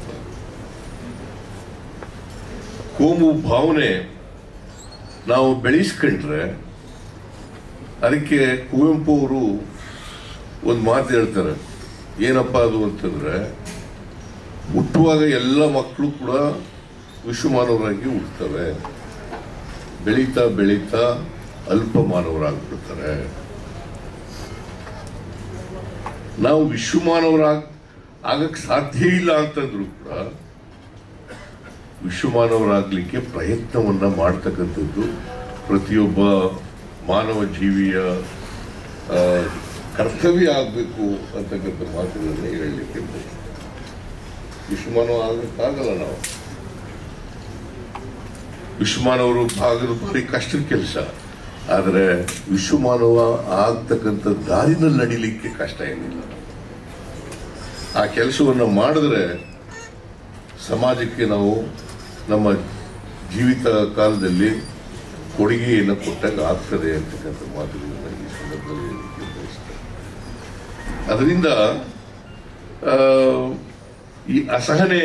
[SPEAKER 5] ಕೋಮು ಭಾವನೆ ನಾವು ಬೆಳೆಸ್ಕೊಂಡ್ರೆ, ಅದಕ್ಕೆ ಕುವೆಂಪು ಅವರು ಒಂದು ಮಾತು ಹೇಳ್ತಾರೆ. ಏನಪ್ಪ ಅದು ಅಂತಂದ್ರೆ, ಹುಟ್ಟುವಾಗ ಎಲ್ಲ ಮಕ್ಕಳು ಕೂಡ ವಿಶ್ವಮಾನವರಾಗಿ ಹುಟ್ಟುತ್ತವೆ, ಬೆಳೀತಾ ಬೆಳೀತಾ ಅಲ್ಪ ಮಾನವರಾಗ್ಬಿಡ್ತಾರೆ. ನಾವು ವಿಶ್ವಮಾನವರಾಗ ಆಗಕ್ಕೆ ಸಾಧ್ಯ ಇಲ್ಲ ಅಂತಂದ್ರೂ ಕೂಡ ವಿಶ್ವಮಾನವರಾಗಲಿಕ್ಕೆ ಪ್ರಯತ್ನವನ್ನ ಮಾಡ್ತಕ್ಕಂಥದ್ದು ಪ್ರತಿಯೊಬ್ಬ ಮಾನವ ಜೀವಿಯ ಕರ್ತವ್ಯ ಆಗಬೇಕು ಅಂತಕ್ಕಂಥ ಮಾತುಗಳನ್ನ ಹೇಳಲಿಕ್ಕೆ ವಿಶ್ವಮಾನವ ಆಗಕ್ಕಾಗಲ್ಲ. ನಾವು ವಿಶ್ವಮಾನವರು ಆಗಲು ಭಾರಿ ಕಷ್ಟದ ಕೆಲಸ. ಆದರೆ ವಿಶ್ವಮಾನವ ಆಗ್ತಕ್ಕಂಥ ದಾರಿನಲ್ಲಿ ನಡಿಲಿಕ್ಕೆ ಕಷ್ಟ ಏನಿಲ್ಲ. ಆ ಕೆಲಸವನ್ನು ಮಾಡಿದ್ರೆ ಸಮಾಜಕ್ಕೆ ನಾವು ನಮ್ಮ ಜೀವಿತ ಕಾಲದಲ್ಲಿ ಕೊಡುಗೆಯನ್ನು ಕೊಟ್ಟಾಗ ಆಗ್ತದೆ ಅಂತಕ್ಕಂಥ ಮಾತುಗಳನ್ನ ಈ ಸಂದರ್ಭದಲ್ಲಿ ಹೇಳಲಿಕ್ಕೆ ಬಯಸ್ತೇನೆ. ಅದರಿಂದ ಈ ಅಸಹನೆ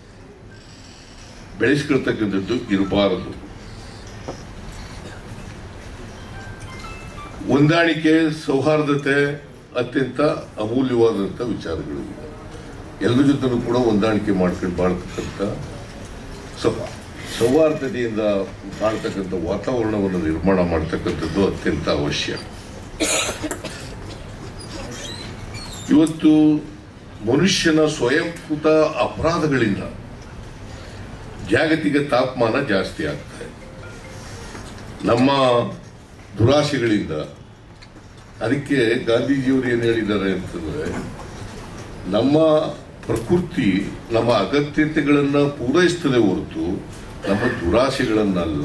[SPEAKER 5] ಬೆಳೆಸ್ಕೊಳ್ತಕ್ಕಂಥದ್ದು ಇರಬಾರದು. ಹೊಂದಾಣಿಕೆ, ಸೌಹಾರ್ದತೆ ಅತ್ಯಂತ ಅಮೂಲ್ಯವಾದಂಥ ವಿಚಾರಗಳು. ಎಲ್ಲರ ಜೊತೆನೂ ಕೂಡ ಹೊಂದಾಣಿಕೆ ಮಾಡ್ಕೊಂಡು ಬಾಳ್ತಕ್ಕಂಥ ಸೌಹಾರ್ದತೆಯಿಂದ ಬಾಳ್ತಕ್ಕಂಥ ವಾತಾವರಣವನ್ನು ನಿರ್ಮಾಣ ಮಾಡ್ತಕ್ಕಂಥದ್ದು ಅತ್ಯಂತ ಅವಶ್ಯ. ಇವತ್ತು ಮನುಷ್ಯನ ಸ್ವಯಂಕೃತ ಅಪರಾಧಗಳಿಂದ ಜಾಗತಿಕ ತಾಪಮಾನ ಜಾಸ್ತಿ ಆಗ್ತದೆ. ನಮ್ಮ ದುರಾಶೆಗಳಿಂದ. ಅದಕ್ಕೆ ಗಾಂಧೀಜಿಯವರು ಏನು ಹೇಳಿದ್ದಾರೆ ಅಂತಂದ್ರೆ, ನಮ್ಮ ಪ್ರಕೃತಿ ನಮ್ಮ ಅಗತ್ಯತೆಗಳನ್ನ ಪೂರೈಸ್ತದೆ ಹೊರತು ನಮ್ಮ ದುರಾಶೆಗಳನ್ನಲ್ಲ.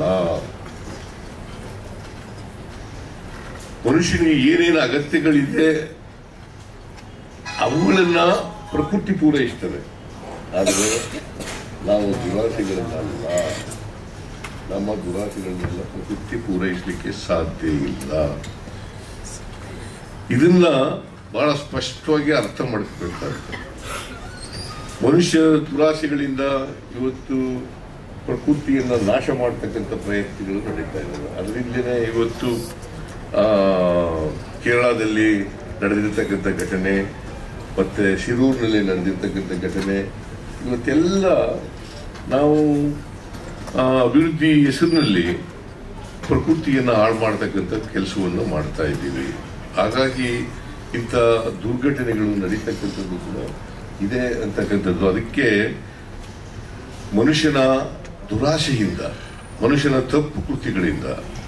[SPEAKER 5] ಮನುಷ್ಯನಿಗೆ ಏನೇನು ಅಗತ್ಯಗಳಿದೆ ಅವುಗಳನ್ನ ಪ್ರಕೃತಿ ಪೂರೈಸ್ತದೆ. ಆದರೆ ನಾವು ದುರಾಸೆಗಳನ್ನಲ್ಲ, ನಮ್ಮ ದುರಾಸೆಗಳನ್ನೆಲ್ಲ ಪ್ರಕೃತಿ ಪೂರೈಸಲಿಕ್ಕೆ ಸಾಧ್ಯ ಇಲ್ಲ. ಇದನ್ನ ಬಹಳ ಸ್ಪಷ್ಟವಾಗಿ ಅರ್ಥ ಮಾಡ್ಕೋಬೇಕಾಗ್ತದೆ. ಮನುಷ್ಯ ದುರಾಸೆಗಳಿಂದ ಇವತ್ತು ಪ್ರಕೃತಿಯನ್ನ ನಾಶ ಮಾಡತಕ್ಕಂಥ ಪ್ರಯತ್ನಗಳು ನಡೀತಾ ಇದ್ದಾವೆ. ಅದರಿಂದಲೇ ಇವತ್ತು ಆ ಕೇರಳದಲ್ಲಿ ನಡೆದಿರ್ತಕ್ಕಂಥ ಘಟನೆ, ಮತ್ತೆ ಶಿರೂರಿನಲ್ಲಿ ನಡೆದಿರ್ತಕ್ಕಂಥ ಘಟನೆ, ಇವತ್ತೆಲ್ಲ ನಾವು ಅಭಿವೃದ್ಧಿ ಹೆಸರಿನಲ್ಲಿ ಪ್ರಕೃತಿಯನ್ನು ಹಾಳು ಮಾಡತಕ್ಕಂಥ ಕೆಲಸವನ್ನು ಮಾಡ್ತಾ ಇದ್ದೀವಿ. ಹಾಗಾಗಿ ಇಂಥ ದುರ್ಘಟನೆಗಳು ನಡೀತಕ್ಕಂಥದ್ದು ಕೂಡ ಇದೆ ಅಂತಕ್ಕಂಥದ್ದು. ಅದಕ್ಕೆ ಮನುಷ್ಯನ ದುರಾಶೆಯಿಂದ, ಮನುಷ್ಯನ ತಪ್ಪು ಕೃತಿಗಳಿಂದ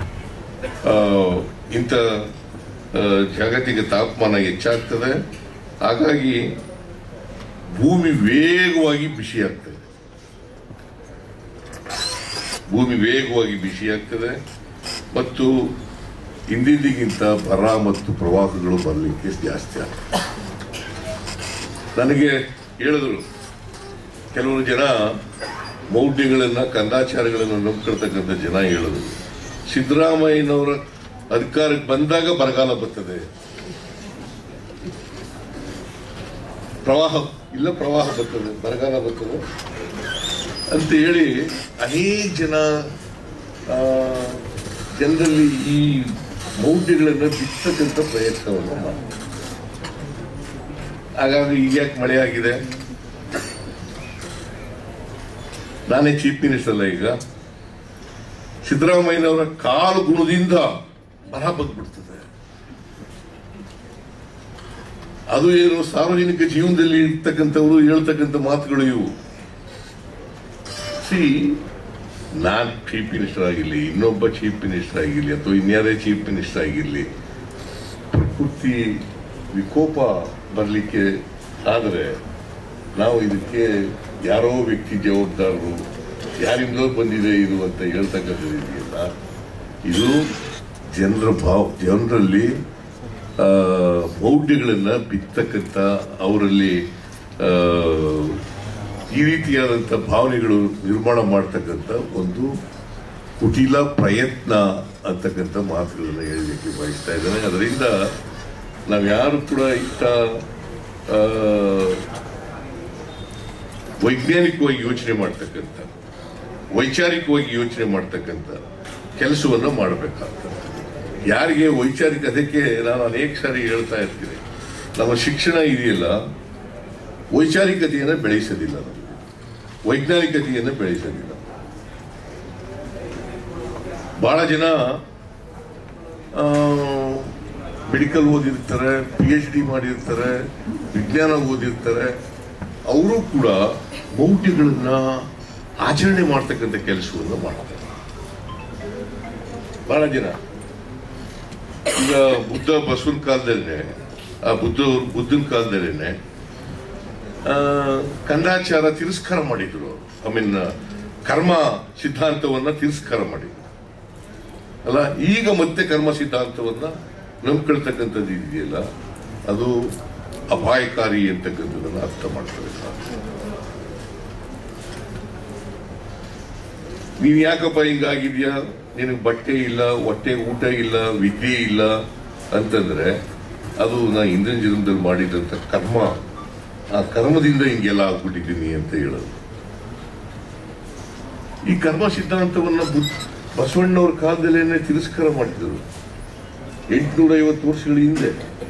[SPEAKER 5] ಇಂಥ ಜಾಗತಿಕ ತಾಪಮಾನ ಹೆಚ್ಚಾಗ್ತದೆ. ಹಾಗಾಗಿ ಭೂಮಿ ವೇಗವಾಗಿ ಬಿಸಿಯಾಗ್ತದೆ. ಭೂಮಿ ವೇಗವಾಗಿ ಬಿಸಿಯಾಗ್ತದೆ ಮತ್ತು ಹಿಂದಿಗಿಂತ ಬರ ಮತ್ತು ಪ್ರವಾಹಗಳು ಬರಲಿಕ್ಕೆ ಜಾಸ್ತಿ ಆಗ್ತದೆ. ನನಗೆ ಹೇಳಿದ್ರು ಕೆಲವರು ಜನ, ಮೌಢ್ಯಗಳನ್ನ ಕಂದಾಚಾರಗಳನ್ನು ನಂಬ್ಕೊಳ್ತಕ್ಕಂಥ ಜನ ಹೇಳಿದ್ರು, ಸಿದ್ದರಾಮಯ್ಯನವರ ಅಧಿಕಾರಕ್ಕೆ ಬಂದಾಗ ಬರಗಾಲ ಬರ್ತದೆ, ಪ್ರವಾಹ ಇಲ್ಲ ಪ್ರವಾಹ ಬರ್ತದೆ, ಬರಗಾಲ ಬರ್ತದೆ ಅಂತ ಹೇಳಿ ಅನೇಕ ಜನ ಜನರಲ್ಲಿ ಈ ಮೌಢ್ಯಗಳನ್ನು ಬಿತ್ತಕ್ಕಂಥ ಪ್ರಯತ್ನವನ್ನು ಮಾಡ್ತಾರೆ. ಹಾಗಾಗಿ ಈಗ ಯಾಕೆ ಮಳೆ ಆಗಿದೆ? ನಾನೇ ಚೀಫ್ ಮಿನಿಸ್ಟರ್ ಅಲ್ಲ, ಈಗ ಸಿದ್ದರಾಮಯ್ಯನವರ ಕಾಲು ಗುಣದಿಂದ ಬರ ಬಂದ್ಬಿಡ್ತದೆ. ಅದು ಏನು ಸಾರ್ವಜನಿಕ ಜೀವನದಲ್ಲಿ ಇರ್ತಕ್ಕಂಥವ್ರು ಹೇಳ್ತಕ್ಕಂಥ ಮಾತುಗಳು ಇವು. ಸಿ, ನಾನ್ ಚೀಫ್ ಮಿನಿಸ್ಟರ್ ಆಗಿರ್ಲಿ, ಇನ್ನೊಬ್ಬ ಚೀಫ್ ಮಿನಿಸ್ಟರ್ ಆಗಿರ್ಲಿ, ಅಥವಾ ಇನ್ಯಾರೇ ಚೀಫ್ ಮಿನಿಸ್ಟರ್ ಆಗಿರ್ಲಿ, ಪ್ರಕೃತಿ ವಿಕೋಪ ಬರಲಿಕ್ಕೆ ಆದರೆ ನಾವು ಇದಕ್ಕೆ ಯಾರೋ ವ್ಯಕ್ತಿ ಜವಾಬ್ದಾರರು, ಯಾರಿಂದಲೋ ಬಂದಿದೆ ಇದು ಅಂತ ಹೇಳ್ತಕ್ಕಂಥದ್ದು ಇದೆಯಲ್ಲ, ಇದು ಜನರ ಭಾವ ಜನರಲ್ಲಿ ಮೌಢ್ಯಗಳನ್ನ ಬಿತ್ತಕ್ಕಂಥ, ಅವರಲ್ಲಿ ಈ ರೀತಿಯಾದಂಥ ಭಾವನೆಗಳು ನಿರ್ಮಾಣ ಮಾಡ್ತಕ್ಕಂಥ ಒಂದು ಕುಟಿಲ ಪ್ರಯತ್ನ ಅಂತಕ್ಕಂಥ ಮಾತುಗಳನ್ನ ಹೇಳಲಿಕ್ಕೆ ಬಯಸ್ತಾ ಇದ್ದೇನೆ. ಅದರಿಂದ ನಾವು ಯಾರು ಕೂಡ ಇಂಥ ವೈಜ್ಞಾನಿಕವಾಗಿ ಯೋಚನೆ ಮಾಡ್ತಕ್ಕಂಥ, ವೈಚಾರಿಕವಾಗಿ ಯೋಚನೆ ಮಾಡ್ತಕ್ಕಂಥ ಕೆಲಸವನ್ನು ಮಾಡಬೇಕಾಗ್ತದೆ. ಯಾರಿಗೆ ವೈಚಾರಿಕ, ಅದಕ್ಕೆ ನಾನು ಅನೇಕ ಸಾರಿ ಹೇಳ್ತಾ ಇರ್ತೀನಿ, ನಮ್ಮ ಶಿಕ್ಷಣ ಇದೆಯಲ್ಲ ವೈಚಾರಿಕತೆಯನ್ನು ಬೆಳೆಸೋದಿಲ್ಲ, ನಮಗೆ ವೈಜ್ಞಾನಿಕತೆಯನ್ನು ಬೆಳೆಸೋದಿಲ್ಲ. ಬಹಳ ಜನ ಮೆಡಿಕಲ್ ಓದಿರ್ತಾರೆ, ಪಿ ಎಚ್ ಡಿ ಮಾಡಿರ್ತಾರೆ, ವಿಜ್ಞಾನ ಓದಿರ್ತಾರೆ, ಅವರು ಕೂಡ ಮೌಢ್ಯಗಳನ್ನ ಆಚರಣೆ ಮಾಡ್ತಕ್ಕಂಥ ಕೆಲಸವನ್ನು ಮಾಡ್ತಾರೆ. ಬಹಳ ಜನ ಈಗ ಬುದ್ಧ ಬಸವನ ಕಾಲದಲ್ಲೇ, ಆ ಬುದ್ಧ ಬುದ್ಧನ ಕಾಲದಲ್ಲೇನೆ ಕಂದಾಚಾರ ತಿರಸ್ಕಾರ ಮಾಡಿದ್ರು. ಐ ಮೀನ್ ಕರ್ಮ ಸಿದ್ಧಾಂತವನ್ನ ತಿರಸ್ಕಾರ ಮಾಡಿದ್ರು ಅಲ್ಲ. ಈಗ ಮತ್ತೆ ಕರ್ಮ ಸಿದ್ಧಾಂತವನ್ನ ನಂಬ್ಕೊಳ್ತಕ್ಕಂಥದ್ದು ಇದೆಯಲ್ಲ, ಅದು ಅಪಾಯಕಾರಿ ಅಂತಕ್ಕಂಥದ್ದನ್ನು ಅರ್ಥ ಮಾಡ್ತಾರೆ. ನೀನ್ ಯಾಕಪ್ಪ ಹಿಂಗಾಗಿದ್ಯಾ, ನಿನಗೆ ಬಟ್ಟೆ ಇಲ್ಲ, ಹೊಟ್ಟೆ ಊಟ ಇಲ್ಲ, ವಿದ್ಯೆ ಇಲ್ಲ ಅಂತಂದ್ರೆ ಅದು ನಾ ಹಿಂದಿನ ಜನ್ಮದಲ್ಲಿ ಮಾಡಿದಂತ ಕರ್ಮ, ಆ ಕರ್ಮದಿಂದ ಹಿಂಗೆಲ್ಲ ಆಗ್ಬಿಟ್ಟಿದ್ದೀನಿ ಅಂತ ಹೇಳೋದು. ಈ ಕರ್ಮ ಸಿದ್ಧಾಂತವನ್ನ ಬಸವಣ್ಣವ್ರ ಕಾಲದಲ್ಲೇನೆ ತಿರಸ್ಕಾರ ಮಾಡಿದರು, ಎಂಟುನೂರ ಐವತ್ತು ವರ್ಷಗಳ ಹಿಂದೆ.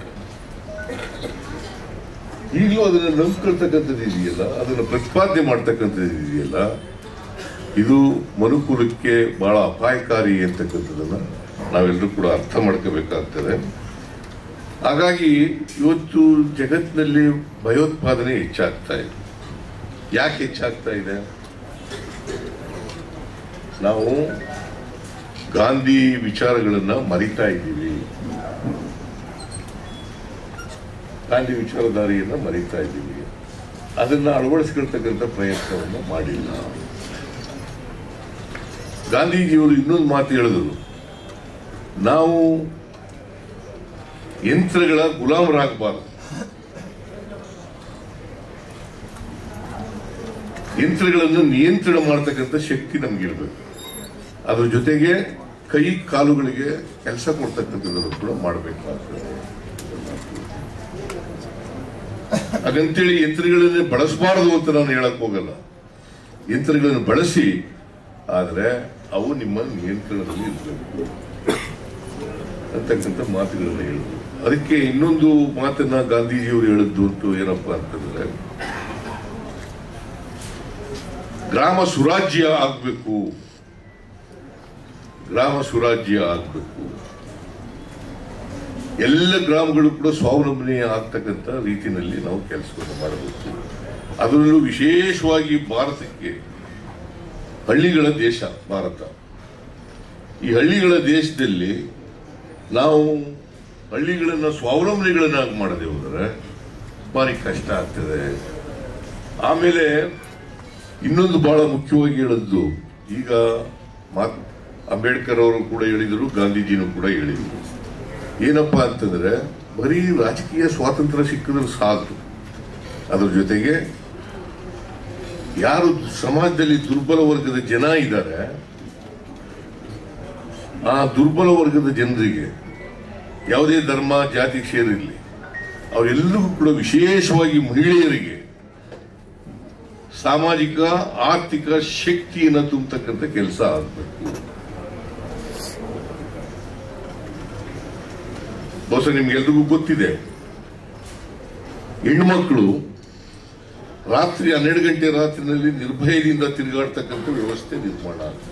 [SPEAKER 5] ಈಗಲೂ ಅದನ್ನ ನಂಬ್ಕೊಳ್ತಕ್ಕಂಥದ್ದು ಇದೆಯಲ್ಲ, ಅದನ್ನ ಪ್ರತಿಪಾದನೆ ಮಾಡ್ತಕ್ಕಂಥದ್ದು ಇದೆಯಲ್ಲ, ಇದು ಮನುಕುಲಕ್ಕೆ ಬಹಳ ಅಪಾಯಕಾರಿ ಅಂತಕ್ಕಂಥದ್ದನ್ನ ನಾವೆಲ್ಲರೂ ಕೂಡ ಅರ್ಥ ಮಾಡ್ಕೋಬೇಕಾಗ್ತದೆ. ಹಾಗಾಗಿ ಇವತ್ತು ಜಗತ್ತಿನಲ್ಲಿ ಭಯೋತ್ಪಾದನೆ ಹೆಚ್ಚಾಗ್ತಾ ಇದೆ. ಯಾಕೆ ಹೆಚ್ಚಾಗ್ತಾ ಇದೆ? ನಾವು ಗಾಂಧಿ ವಿಚಾರಗಳನ್ನ ಮರಿತಾ ಇದ್ದೀವಿ, ಗಾಂಧಿ ವಿಚಾರಧಾರೆಯನ್ನ ಮರಿತಾ ಇದ್ದೀವಿ, ಅದನ್ನ ಅಳವಡಿಸ್ಕೊಳ್ತಕ್ಕಂಥ ಪ್ರಯತ್ನವನ್ನು ಮಾಡಿಲ್ಲ. ಗಾಂಧೀಜಿಯವರು ಇನ್ನೊಂದು ಮಾತು ಹೇಳಿದರು, ನಾವು ಯಂತ್ರಗಳ ಗುಲಾಮರಾಗಬಾರದು, ಯಂತ್ರಗಳನ್ನು ನಿಯಂತ್ರಣ ಮಾಡತಕ್ಕಂಥ ಶಕ್ತಿ ನಮ್ಗಿರ್ಬೇಕು, ಅದ್ರ ಜೊತೆಗೆ ಕೈ ಕಾಲುಗಳಿಗೆ ಕೆಲಸ ಕೊಡ್ತಕ್ಕಂಥದ್ದನ್ನು ಕೂಡ ಮಾಡಬೇಕಾಗ್ತದೆ. ಹಾಗಂತೇಳಿ ಯಂತ್ರಗಳನ್ನ ಬಳಸಬಾರದು ಅಂತ ನಾನು ಹೇಳಕ್ ಹೋಗಲ್ಲ, ಯಂತ್ರಗಳನ್ನು ಬಳಸಿ, ಆದ್ರೆ ಅವು ನಿಮ್ಮ ನಿಯಂತ್ರಣದಲ್ಲಿ ಇರಬೇಕು ಅಂತಕ್ಕಂಥ ಮಾತುಗಳನ್ನ ಹೇಳಿದ್ರು. ಅದಕ್ಕೆ ಇನ್ನೊಂದು ಮಾತನ್ನ ಗಾಂಧೀಜಿಯವರು ಹೇಳಿದ್ದು ಅಂತೂ ಏನಪ್ಪಾ ಅಂತಂದ್ರೆ, ಗ್ರಾಮ ಸುರಾಜ್ಯ ಆಗ್ಬೇಕು, ಗ್ರಾಮ ಸುರಾಜ್ಯ ಆಗ್ಬೇಕು, ಎಲ್ಲ ಗ್ರಾಮಗಳು ಕೂಡ ಸ್ವಾವಲಂಬನೆ ಆಗ್ತಕ್ಕಂಥ ರೀತಿಯಲ್ಲಿ ನಾವು ಕೆಲಸವನ್ನು ಮಾಡಬೇಕು. ಅದರಲ್ಲೂ ವಿಶೇಷವಾಗಿ ಭಾರತಕ್ಕೆ ಹಳ್ಳಿಗಳ ದೇಶ ಭಾರತ. ಈ ಹಳ್ಳಿಗಳ ದೇಶದಲ್ಲಿ ನಾವು ಹಳ್ಳಿಗಳನ್ನ ಸ್ವಾವಲಂಬನೆಗಳನ್ನಾಗಿ ಮಾಡದೆ ಹೋದರೆ ಭಾರಿ ಕಷ್ಟ ಆಗ್ತದೆ. ಆಮೇಲೆ ಇನ್ನೊಂದು ಬಹಳ ಮುಖ್ಯವಾಗಿ ಹೇಳದ್ದು, ಈಗ ಮಾತ್ ಅಂಬೇಡ್ಕರ್ ಅವರು ಕೂಡ ಹೇಳಿದರು, ಗಾಂಧೀಜಿನೂ ಕೂಡ ಹೇಳಿದರು, ಏನಪ್ಪಾ ಅಂತಂದ್ರೆ ಬರೀ ರಾಜಕೀಯ ಸ್ವಾತಂತ್ರ್ಯ ಸಿಕ್ಕಿದ್ರೆ ಸಾಕು, ಅದ್ರ ಜೊತೆಗೆ ಯಾರು ಸಮಾಜದಲ್ಲಿ ದುರ್ಬಲ ವರ್ಗದ ಜನ ಇದ್ದಾರೆ, ಆ ದುರ್ಬಲ ವರ್ಗದ ಜನರಿಗೆ ಯಾವುದೇ ಧರ್ಮ ಜಾತಿ ಸೇರಿರಲಿ, ಅವರೆಲ್ಲರಿಗೂ ಕೂಡ ವಿಶೇಷವಾಗಿ ಮಹಿಳೆಯರಿಗೆ ಸಾಮಾಜಿಕ ಆರ್ಥಿಕ ಶಕ್ತಿಯನ್ನು ತುಂಬತಕ್ಕಂಥ ಕೆಲಸ ಆಗಬೇಕು. ಬಹುಶಃ ನಿಮ್ಗೆಲ್ರಿಗೂ ಗೊತ್ತಿದೆ, ಹೆಣ್ಮಕ್ಳು ರಾತ್ರಿ ಹನ್ನೆರಡು ಗಂಟೆ ರಾತ್ರಿನಲ್ಲಿ ನಿರ್ಭಯದಿಂದ ತಿರುಗಾಡ್ತಕ್ಕಂಥ ವ್ಯವಸ್ಥೆ ನಿರ್ಮಾಣ ಆಗ್ತದೆ.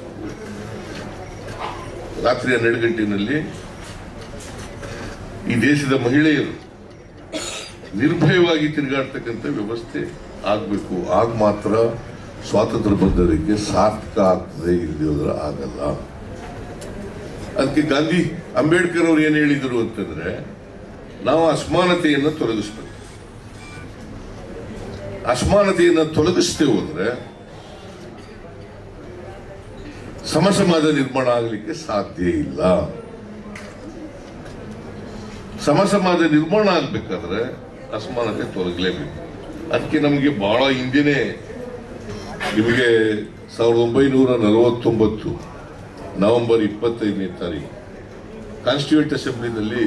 [SPEAKER 5] ರಾತ್ರಿ ಹನ್ನೆರಡು ಗಂಟೆನಲ್ಲಿ ಈ ದೇಶದ ಮಹಿಳೆಯರು ನಿರ್ಭಯವಾಗಿ ತಿರುಗಾಡ್ತಕ್ಕಂಥ ವ್ಯವಸ್ಥೆ ಆಗಬೇಕು. ಆಗ ಮಾತ್ರ ಸ್ವಾತಂತ್ರ್ಯ ಬಂದವರಿಗೆ ಸಾರ್ಥಕ ಆಗ್ತದೆ, ಇಲ್ಲದಿರೋದ್ರ ಆಗಲ್ಲ. ಅದಕ್ಕೆ ಗಾಂಧಿ ಅಂಬೇಡ್ಕರ್ ಅವರು ಏನ್ ಹೇಳಿದರು ಅಂತಂದ್ರೆ, ನಾವು ಅಸಮಾನತೆಯನ್ನು ತೊಲಗಿಸ್ಬೇಕು, ಅಸಮಾನತೆಯನ್ನು ತೊಲಗಿಸದೆ ಹೋದ್ರೆ ಸಮ ಸಮಾಜ ನಿರ್ಮಾಣ ಆಗಲಿಕ್ಕೆ ಸಾಧ್ಯ ಇಲ್ಲ. ಸಮ ಸಮಾಜ ನಿರ್ಮಾಣ ಆಗ್ಬೇಕಾದ್ರೆ ಅಸಮಾನತೆ ತೊಲಗಲೇಬೇಕು. ಅದಕ್ಕೆ ನಮಗೆ ಬಹಳ ಹಿಂದೆನೆ ನಿಮಗೆ ಸಾವಿರದ ಒಂಬೈನೂರ ನಲವತ್ತೊಂಬತ್ತು ನವೆಂಬರ್ ಇಪ್ಪತ್ತೈದನೇ ತಾರೀಕು ಕಾನ್ಸ್ಟಿಟ್ಯೂಂಟ್ ಅಸೆಂಬ್ಲಿನಲ್ಲಿ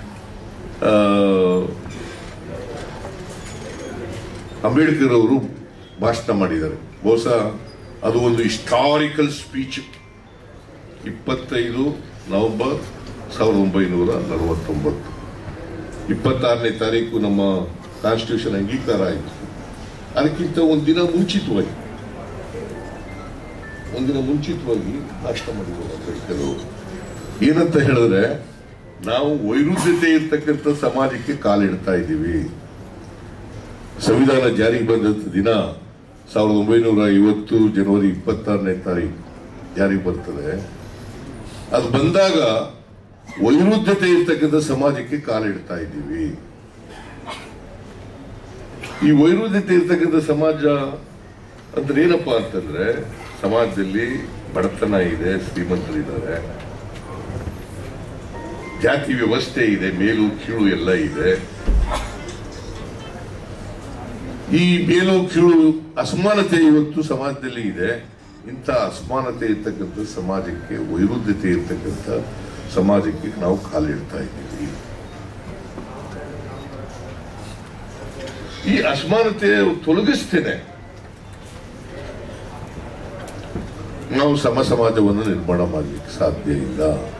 [SPEAKER 5] ಅಂಬೇಡ್ಕರ್ ಅವರು ಭಾಷಣ ಮಾಡಿದ್ದಾರೆ. ಬಹುಶಃ ಅದು ಒಂದು ಹಿಸ್ಟಾರಿಕಲ್ ಸ್ಪೀಚ್. ಇಪ್ಪತ್ತೈದು ನವೆಂಬರ್ ಸಾವಿರದ ಒಂಬೈನೂರ ನಲವತ್ತೊಂಬತ್ತು ಇಪ್ಪತ್ತಾರನೇ ತಾರೀಕು ನಮ್ಮ ಕಾನ್ಸ್ಟಿಟ್ಯೂಷನ್ ಅಂಗೀಕಾರ ಆಯಿತು. ಅದಕ್ಕಿಂತ ಒಂದಿನ ಮುಂಚಿತವಾಗಿ ಒಂದಿನ ಮುಂಚಿತವಾಗಿ ಭಾಷಣ ಮಾಡಿದ್ರು ಅಂಬೇಡ್ಕರ್ ಅವರು. ಏನಂತ ಹೇಳಿದ್ರೆ, ನಾವು ವೈರುಧ್ಯತೆ ಇರ್ತಕ್ಕಂಥ ಸಮಾಜಕ್ಕೆ ಕಾಲಿಡ್ತಾ ಇದ್ದೀವಿ. ಸಂವಿಧಾನ ಜಾರಿಗೆ ಬಂದಂತ ದಿನ ಸಾವಿರದ ಒಂಬೈನೂರ ಐವತ್ತು ಜನವರಿ ಇಪ್ಪತ್ತಾರನೇ ತಾರೀಕು ಜಾರಿಗೆ ಬರ್ತದೆ. ಅದು ಬಂದಾಗ ವೈರುಧ್ಯತೆ ಇರ್ತಕ್ಕಂಥ ಸಮಾಜಕ್ಕೆ ಕಾಲಿಡ್ತಾ ಇದ್ದೀವಿ. ಈ ವೈರುಧ್ಯತೆ ಇರ್ತಕ್ಕಂಥ ಸಮಾಜ ಅಂದ್ರೆ ಏನಪ್ಪಾ ಅಂತಂದ್ರೆ, ಸಮಾಜದಲ್ಲಿ ಬಡತನ ಇದೆ, ಶ್ರೀಮಂತರಿದ್ದಾರೆ, ಜಾತಿ ವ್ಯವಸ್ಥೆ ಇದೆ, ಮೇಲು ಕೀಳು ಎಲ್ಲ ಇದೆ. ಈ ಮೇಲು ಕೀಳು ಅಸಮಾನತೆ ಇವತ್ತು ಸಮಾಜದಲ್ಲಿ ಇದೆ. ಇಂಥ ಅಸಮಾನತೆ ಇರ್ತಕ್ಕಂಥ ಸಮಾಜಕ್ಕೆ, ವೈರುಧ್ಯತೆ ಇರ್ತಕ್ಕಂಥ ಸಮಾಜಕ್ಕೆ ನಾವು ಕಾಲಿಡ್ತಾ ಇದ್ದೀವಿ. ಈ ಅಸಮಾನತೆ ತೊಲಗಿಸ್ತೇನೆ ನಾವು ಸಮ ಸಮಾಜವನ್ನು ನಿರ್ಮಾಣ ಮಾಡಲಿಕ್ಕೆ ಸಾಧ್ಯ ಇಲ್ಲ.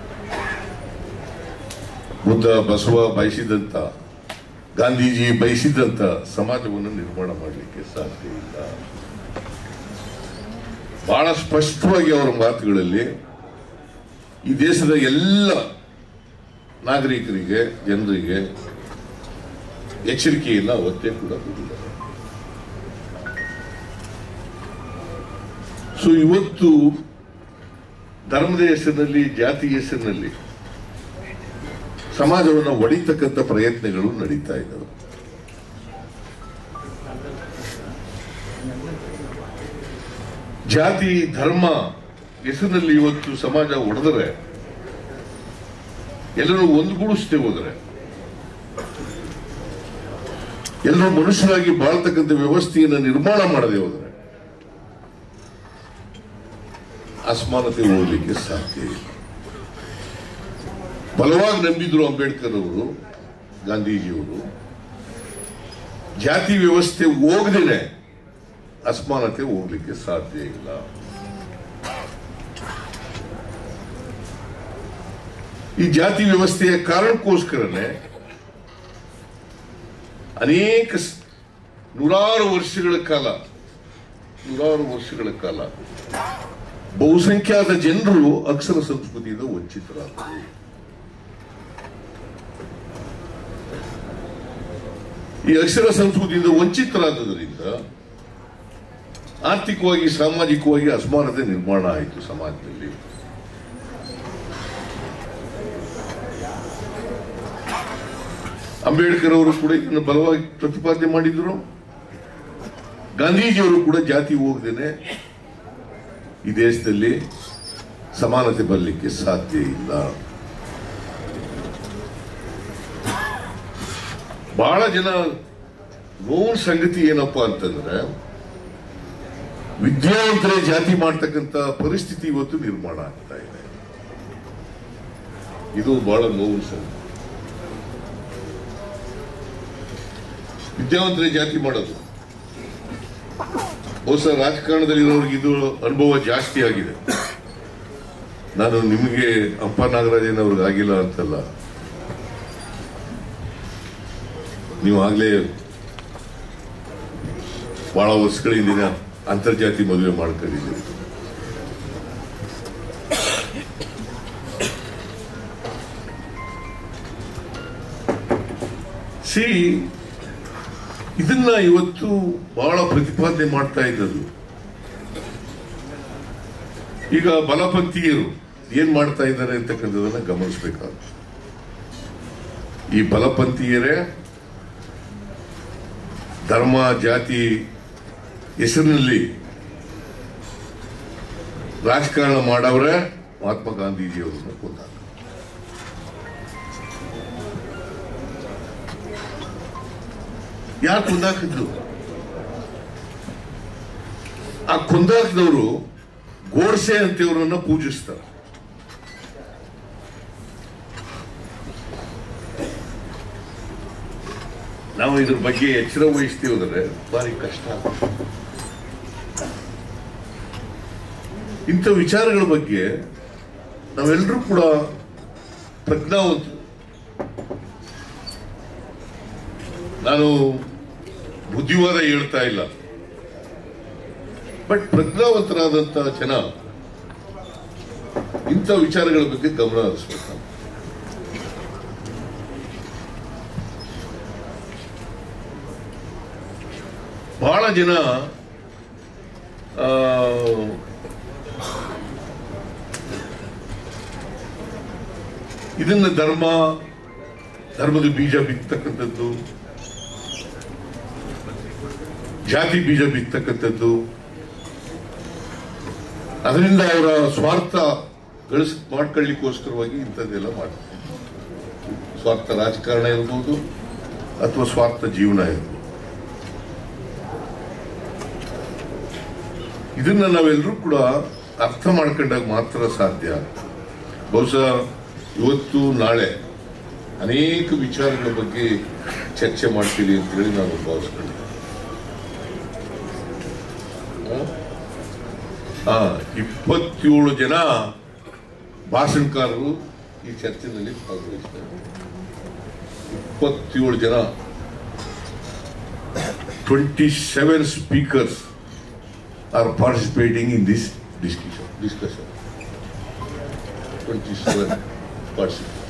[SPEAKER 5] ಬುದ್ಧ ಬಸವ ಬಯಸಿದಂತ, ಗಾಂಧೀಜಿ ಬಯಸಿದಂತ ಸಮಾಜವನ್ನು ನಿರ್ಮಾಣ ಮಾಡಲಿಕ್ಕೆ ಸಾಧ್ಯ ಇಲ್ಲ. ಬಹಳ ಸ್ಪಷ್ಟವಾಗಿ ಅವರ ಮಾತುಗಳಲ್ಲಿ ಈ ದೇಶದ ಎಲ್ಲ ನಾಗರಿಕರಿಗೆ, ಜನರಿಗೆ ಎಚ್ಚರಿಕೆಯನ್ನ ಅವತ್ತೇ ಕೂಡ ಕೊಟ್ಟಿದ್ದಾರೆ. ಸೊ ಇವತ್ತು ಧರ್ಮದ ಹೆಸರಿನಲ್ಲಿ, ಜಾತಿ ಹೆಸರಿನಲ್ಲಿ ಸಮಾಜವನ್ನು ಒಡಿತಕ್ಕಂಥ ಪ್ರಯತ್ನಗಳು ನಡೀತಾ ಇದ್ದಾವೆ. ಜಾತಿ ಧರ್ಮ ಹೆಸರಿನಲ್ಲಿ ಇವತ್ತು ಸಮಾಜ ಒಡೆದರೆ, ಎಲ್ಲರೂ ಒಂದುಗೂಡಿಸದೆ ಹೋದರೆ, ಎಲ್ಲರೂ ಮನುಷ್ಯರಾಗಿ ಬಾಳ್ತಕ್ಕಂಥ ವ್ಯವಸ್ಥೆಯನ್ನು ನಿರ್ಮಾಣ ಮಾಡದೆ ಹೋದರೆ ಅಸಮಾನತೆ ಹೋಗ್ಲಿಕ್ಕೆ ಸಾಧ್ಯ ಇಲ್ಲ. ಬಲವಾಗಿ ನಂಬಿದ್ರು ಅಂಬೇಡ್ಕರ್ ಅವರು, ಗಾಂಧೀಜಿಯವರು. ಜಾತಿ ವ್ಯವಸ್ಥೆ ಹೋಗದೇನೆ ಅಸಮಾನತೆ ಹೋಗ್ಲಿಕ್ಕೆ ಸಾಧ್ಯ ಇಲ್ಲ. ಈ ಜಾತಿ ವ್ಯವಸ್ಥೆಯ ಕಾರಣಕ್ಕೋಸ್ಕರನೇ ಅನೇಕ ನೂರಾರು ವರ್ಷಗಳ ಕಾಲ ನೂರಾರು ವರ್ಷಗಳ ಕಾಲ ಬಹುಸಂಖ್ಯಾತ ಜನರು ಅಕ್ಷರ ಸಂಸ್ಕೃತಿಯಿಂದ ವಂಚಿತರಾದರು. ಈ ಅಕ್ಷರ ಸಂಸ್ಕೃತಿಯಿಂದ ವಂಚಿತರಾದದರಿಂದ ಆರ್ಥಿಕವಾಗಿ, ಸಾಮಾಜಿಕವಾಗಿ ಅಸಮಾನತೆ ನಿರ್ಮಾಣ ಆಯಿತು ಸಮಾಜದಲ್ಲಿ. ಅಂಬೇಡ್ಕರ್ ಅವರು ಕೂಡ ಇದನ್ನು ಬಲವಾಗಿ ಪ್ರತಿಪಾದನೆ ಮಾಡಿದ್ರು. ಗಾಂಧೀಜಿಯವರು ಕೂಡ ಜಾತಿ ಹೋಗದೇನೆ ಈ ದೇಶದಲ್ಲಿ ಸಮಾನತೆ ಬರಲಿಕ್ಕೆ ಸಾಧ್ಯ ಇಲ್ಲ. ಬಹಳ ಜನ ನೋವಿನ ಸಂಗತಿ ಏನಪ್ಪಾ ಅಂತಂದ್ರೆ, ವಿದ್ಯಾವಂತರೇ ಜಾತಿ ಮಾಡ್ತಕ್ಕಂಥ ಪರಿಸ್ಥಿತಿ ಇವತ್ತು ನಿರ್ಮಾಣ ಆಗ್ತಾ ಇದೆ. ಇದು ಬಹಳ ನೋವಿನ ಸಂಗತಿ. ವಿದ್ಯಾವಂತರೇ ಜಾತಿ ಮಾಡೋದು. ಬಹುಶಃ ರಾಜಕಾರಣದಲ್ಲಿರೋರಿಗೆ ಇದು ಅನುಭವ ಜಾಸ್ತಿ ಆಗಿದೆ. ನಾನು ನಿಮಗೆ ಅಪ್ಪ ನಾಗರಾಜನ್ ಅವ್ರಿಗೆ ಆಗಿಲ್ಲ ಅಂತಲ್ಲ, ನೀವು ಆಗ್ಲೇ ಬಹಳ ವರ್ಷಗಳ ಹಿಂದಿನ ಅಂತರ್ಜಾತಿ ಮದುವೆ ಮಾಡ್ಕೊಂಡಿದ್ದೀರಿ. ಸಿ ಇದನ್ನ ಇವತ್ತು ಬಹಳ ಪ್ರತಿಪಾದನೆ ಮಾಡ್ತಾ ಇದ್ದದ್ದು. ಈಗ ಬಲಪಂಥೀಯರು ಏನ್ ಮಾಡ್ತಾ ಇದ್ದಾರೆ ಅಂತಕ್ಕಂಥದನ್ನ ಗಮನಿಸಬೇಕಾಗುತ್ತೆ. ಈ ಬಲಪಂಥೀಯರೇ ಧರ್ಮ ಜಾತಿ ಹೆಸರಿನಲ್ಲಿ ರಾಜಕಾರಣ ಮಾಡವ್ರೆ ಮಹಾತ್ಮ ಗಾಂಧೀಜಿಯವರನ್ನ ಕೊಂದಾಗ. ಯಾರು ಕೊಂದಾಕಿದ್ರು? ಆ ಕೊಂದಾಕಿದವರು ಗೋಡ್ಸೆ ಅಂತೇವರನ್ನ ಪೂಜಿಸ್ತಾರೆ. ನಾವು ಇದ್ರ ಬಗ್ಗೆ ಎಚ್ಚರ ವಹಿಸ್ತೀವಿ ಹೋದರೆ ಭಾರಿ ಕಷ್ಟ. ಇಂಥ ವಿಚಾರಗಳ ಬಗ್ಗೆ ನಾವೆಲ್ಲರೂ ಕೂಡ ಪ್ರಜ್ಞಾವಂತ. ನಾನು ಬುದ್ಧಿವಾದ ಹೇಳ್ತಾ ಇಲ್ಲ, ಬಟ್ ಪ್ರಜ್ಞಾವಂತರಾದಂತ ಜನ ಇಂಥ ವಿಚಾರಗಳ ಬಗ್ಗೆ ಗಮನ ಹರಿಸಬೇಕು. ಬಹಳ ಜನ ಇದನ್ನ ಧರ್ಮ ಧರ್ಮದ ಬೀಜ ಬಿತ್ತಕ್ಕಂಥದ್ದು, ಜಾತಿ ಬೀಜ ಬಿತ್ತಕ್ಕಂಥದ್ದು, ಅದರಿಂದ ಅವರ ಸ್ವಾರ್ಥ ಗಳಿಸ್ ಮಾಡ್ಕೊಳ್ಳಿಕ್ಕೋಸ್ಕರವಾಗಿ ಇಂಥದ್ದೆಲ್ಲ ಮಾಡ್ತಾರೆ. ಸ್ವಾರ್ಥ ರಾಜಕಾರಣ ಇರ್ಬೋದು ಅಥವಾ ಸ್ವಾರ್ಥ ಜೀವನ ಇರ್ಬೋದು. ಇದನ್ನ ನಾವೆಲ್ಲರೂ ಕೂಡ ಅರ್ಥ ಮಾಡ್ಕೊಂಡಾಗ ಮಾತ್ರ ಸಾಧ್ಯ. ಬಹುಶಃ ಇವತ್ತು ನಾಳೆ ಅನೇಕ ವಿಚಾರಗಳ ಬಗ್ಗೆ ಚರ್ಚೆ ಮಾಡ್ತೀವಿ ಅಂತ ಹೇಳಿ ನಾನು ಭಾವಿಸ್ಕೊಂಡೆ. ಆ ಇಪ್ಪತ್ತೇಳು ಜನ ಭಾಷಣಕಾರರು ಈ ಚರ್ಚೆಯಲ್ಲಿ ಭಾಗವಹಿಸ್ತಾರೆ. ಇಪ್ಪತ್ತೇಳು ಜನ, twenty seven speakers are participating in this discussion. discussion. twenty-seven participants.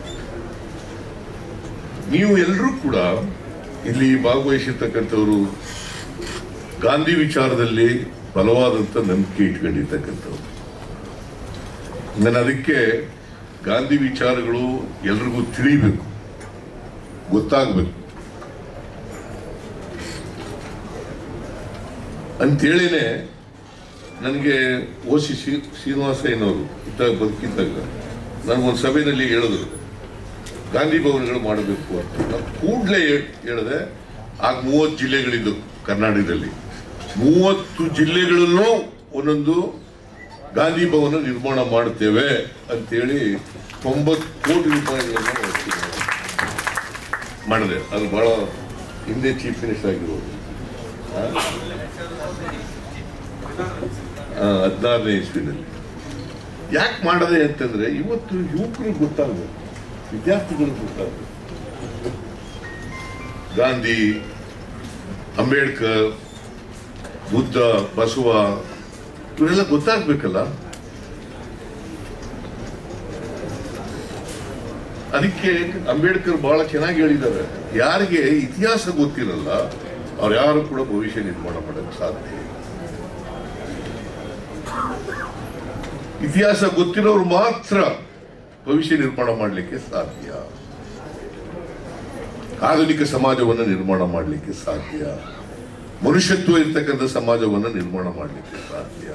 [SPEAKER 5] ನೀವು ಎಲ್ಲರೂ ಕೂಡ ಇಲ್ಲಿ ಭಾಗವಹಿಸಿರ್ತಕ್ಕಂಥವರು ಗಾಂಧಿ ವಿಚಾರದಲ್ಲಿ ಬಲವಾದಂಥ ನಂಬಿಕೆ ಇಟ್ಕೊಂಡಿರ್ತಕ್ಕಂಥವ್ರು. ನಾನು ಅದಕ್ಕೆ ಗಾಂಧಿ ವಿಚಾರಗಳು ಎಲ್ರಿಗೂ ತಿಳಿಬೇಕು, ಗೊತ್ತಾಗಬೇಕು ಅಂತೇಳಿನೇ ನನಗೆ ಓ ಸಿ ಶ್ರೀನಿವಾಸಯ್ಯನವರು ಇದ್ದಾಗ ಬದುಕಿದ್ದಾಗ ನನಗೊಂದು ಸಭೆಯಲ್ಲಿ ಹೇಳಿದ್ರು ಗಾಂಧಿ ಭವನಗಳು ಮಾಡಬೇಕು ಅಂತ. ನಾನು ಕೂಡಲೇ ಹೇಳಿದೆ. ಆಗ ಮೂವತ್ತು ಜಿಲ್ಲೆಗಳಿದ್ದು ಕರ್ನಾಟಕದಲ್ಲಿ. ಮೂವತ್ತು ಜಿಲ್ಲೆಗಳಲ್ಲೂ ಒಂದೊಂದು ಗಾಂಧಿ ಭವನ ನಿರ್ಮಾಣ ಮಾಡುತ್ತೇವೆ ಅಂತೇಳಿ ತೊಂಬತ್ತು ಕೋಟಿ ರೂಪಾಯಿಗಳನ್ನು ಮಾಡಿದೆ. ಅದು ಬಹಳ ಹಿಂದೆ ಚೀಫ್ ಮಿನಿಸ್ಟರ್ ಆಗಿರೋದು, ಹದಿನಾರನೇ ಇಸ್ವಿನಲ್ಲಿ. ಯಾಕೆ ಮಾಡದೆ ಅಂತಂದ್ರೆ ಇವತ್ತು ಯುವಕರಿಗೆ ಗೊತ್ತಾಗಬೇಕು, ವಿದ್ಯಾರ್ಥಿಗಳಿಗೆ ಗೊತ್ತಾಗಬೇಕು. ಗಾಂಧಿ, ಅಂಬೇಡ್ಕರ್, ಬುದ್ಧ, ಬಸವ ಇವರೆಲ್ಲ ಗೊತ್ತಾಗ್ಬೇಕಲ್ಲ. ಅದಕ್ಕೆ ಅಂಬೇಡ್ಕರ್ ಬಹಳ ಚೆನ್ನಾಗಿ ಹೇಳಿದ್ದಾರೆ, ಯಾರಿಗೆ ಇತಿಹಾಸ ಗೊತ್ತಿರಲ್ಲ ಅವ್ರು ಯಾರು ಕೂಡ ಭವಿಷ್ಯ ನಿರ್ಮಾಣ ಮಾಡಕ್ಕೆ ಸಾಧ್ಯ. ಇತಿಹಾಸ ಗೊತ್ತಿರೋರು ಮಾತ್ರ ಭವಿಷ್ಯ ನಿರ್ಮಾಣ ಮಾಡಲಿಕ್ಕೆ ಸಾಧ್ಯ, ಆಧುನಿಕ ಸಮಾಜವನ್ನು ನಿರ್ಮಾಣ ಮಾಡಲಿಕ್ಕೆ ಸಾಧ್ಯ, ಮನುಷ್ಯತ್ವ ಇರ್ತಕ್ಕಂಥ ಸಮಾಜವನ್ನು ನಿರ್ಮಾಣ ಮಾಡಲಿಕ್ಕೆ ಸಾಧ್ಯ.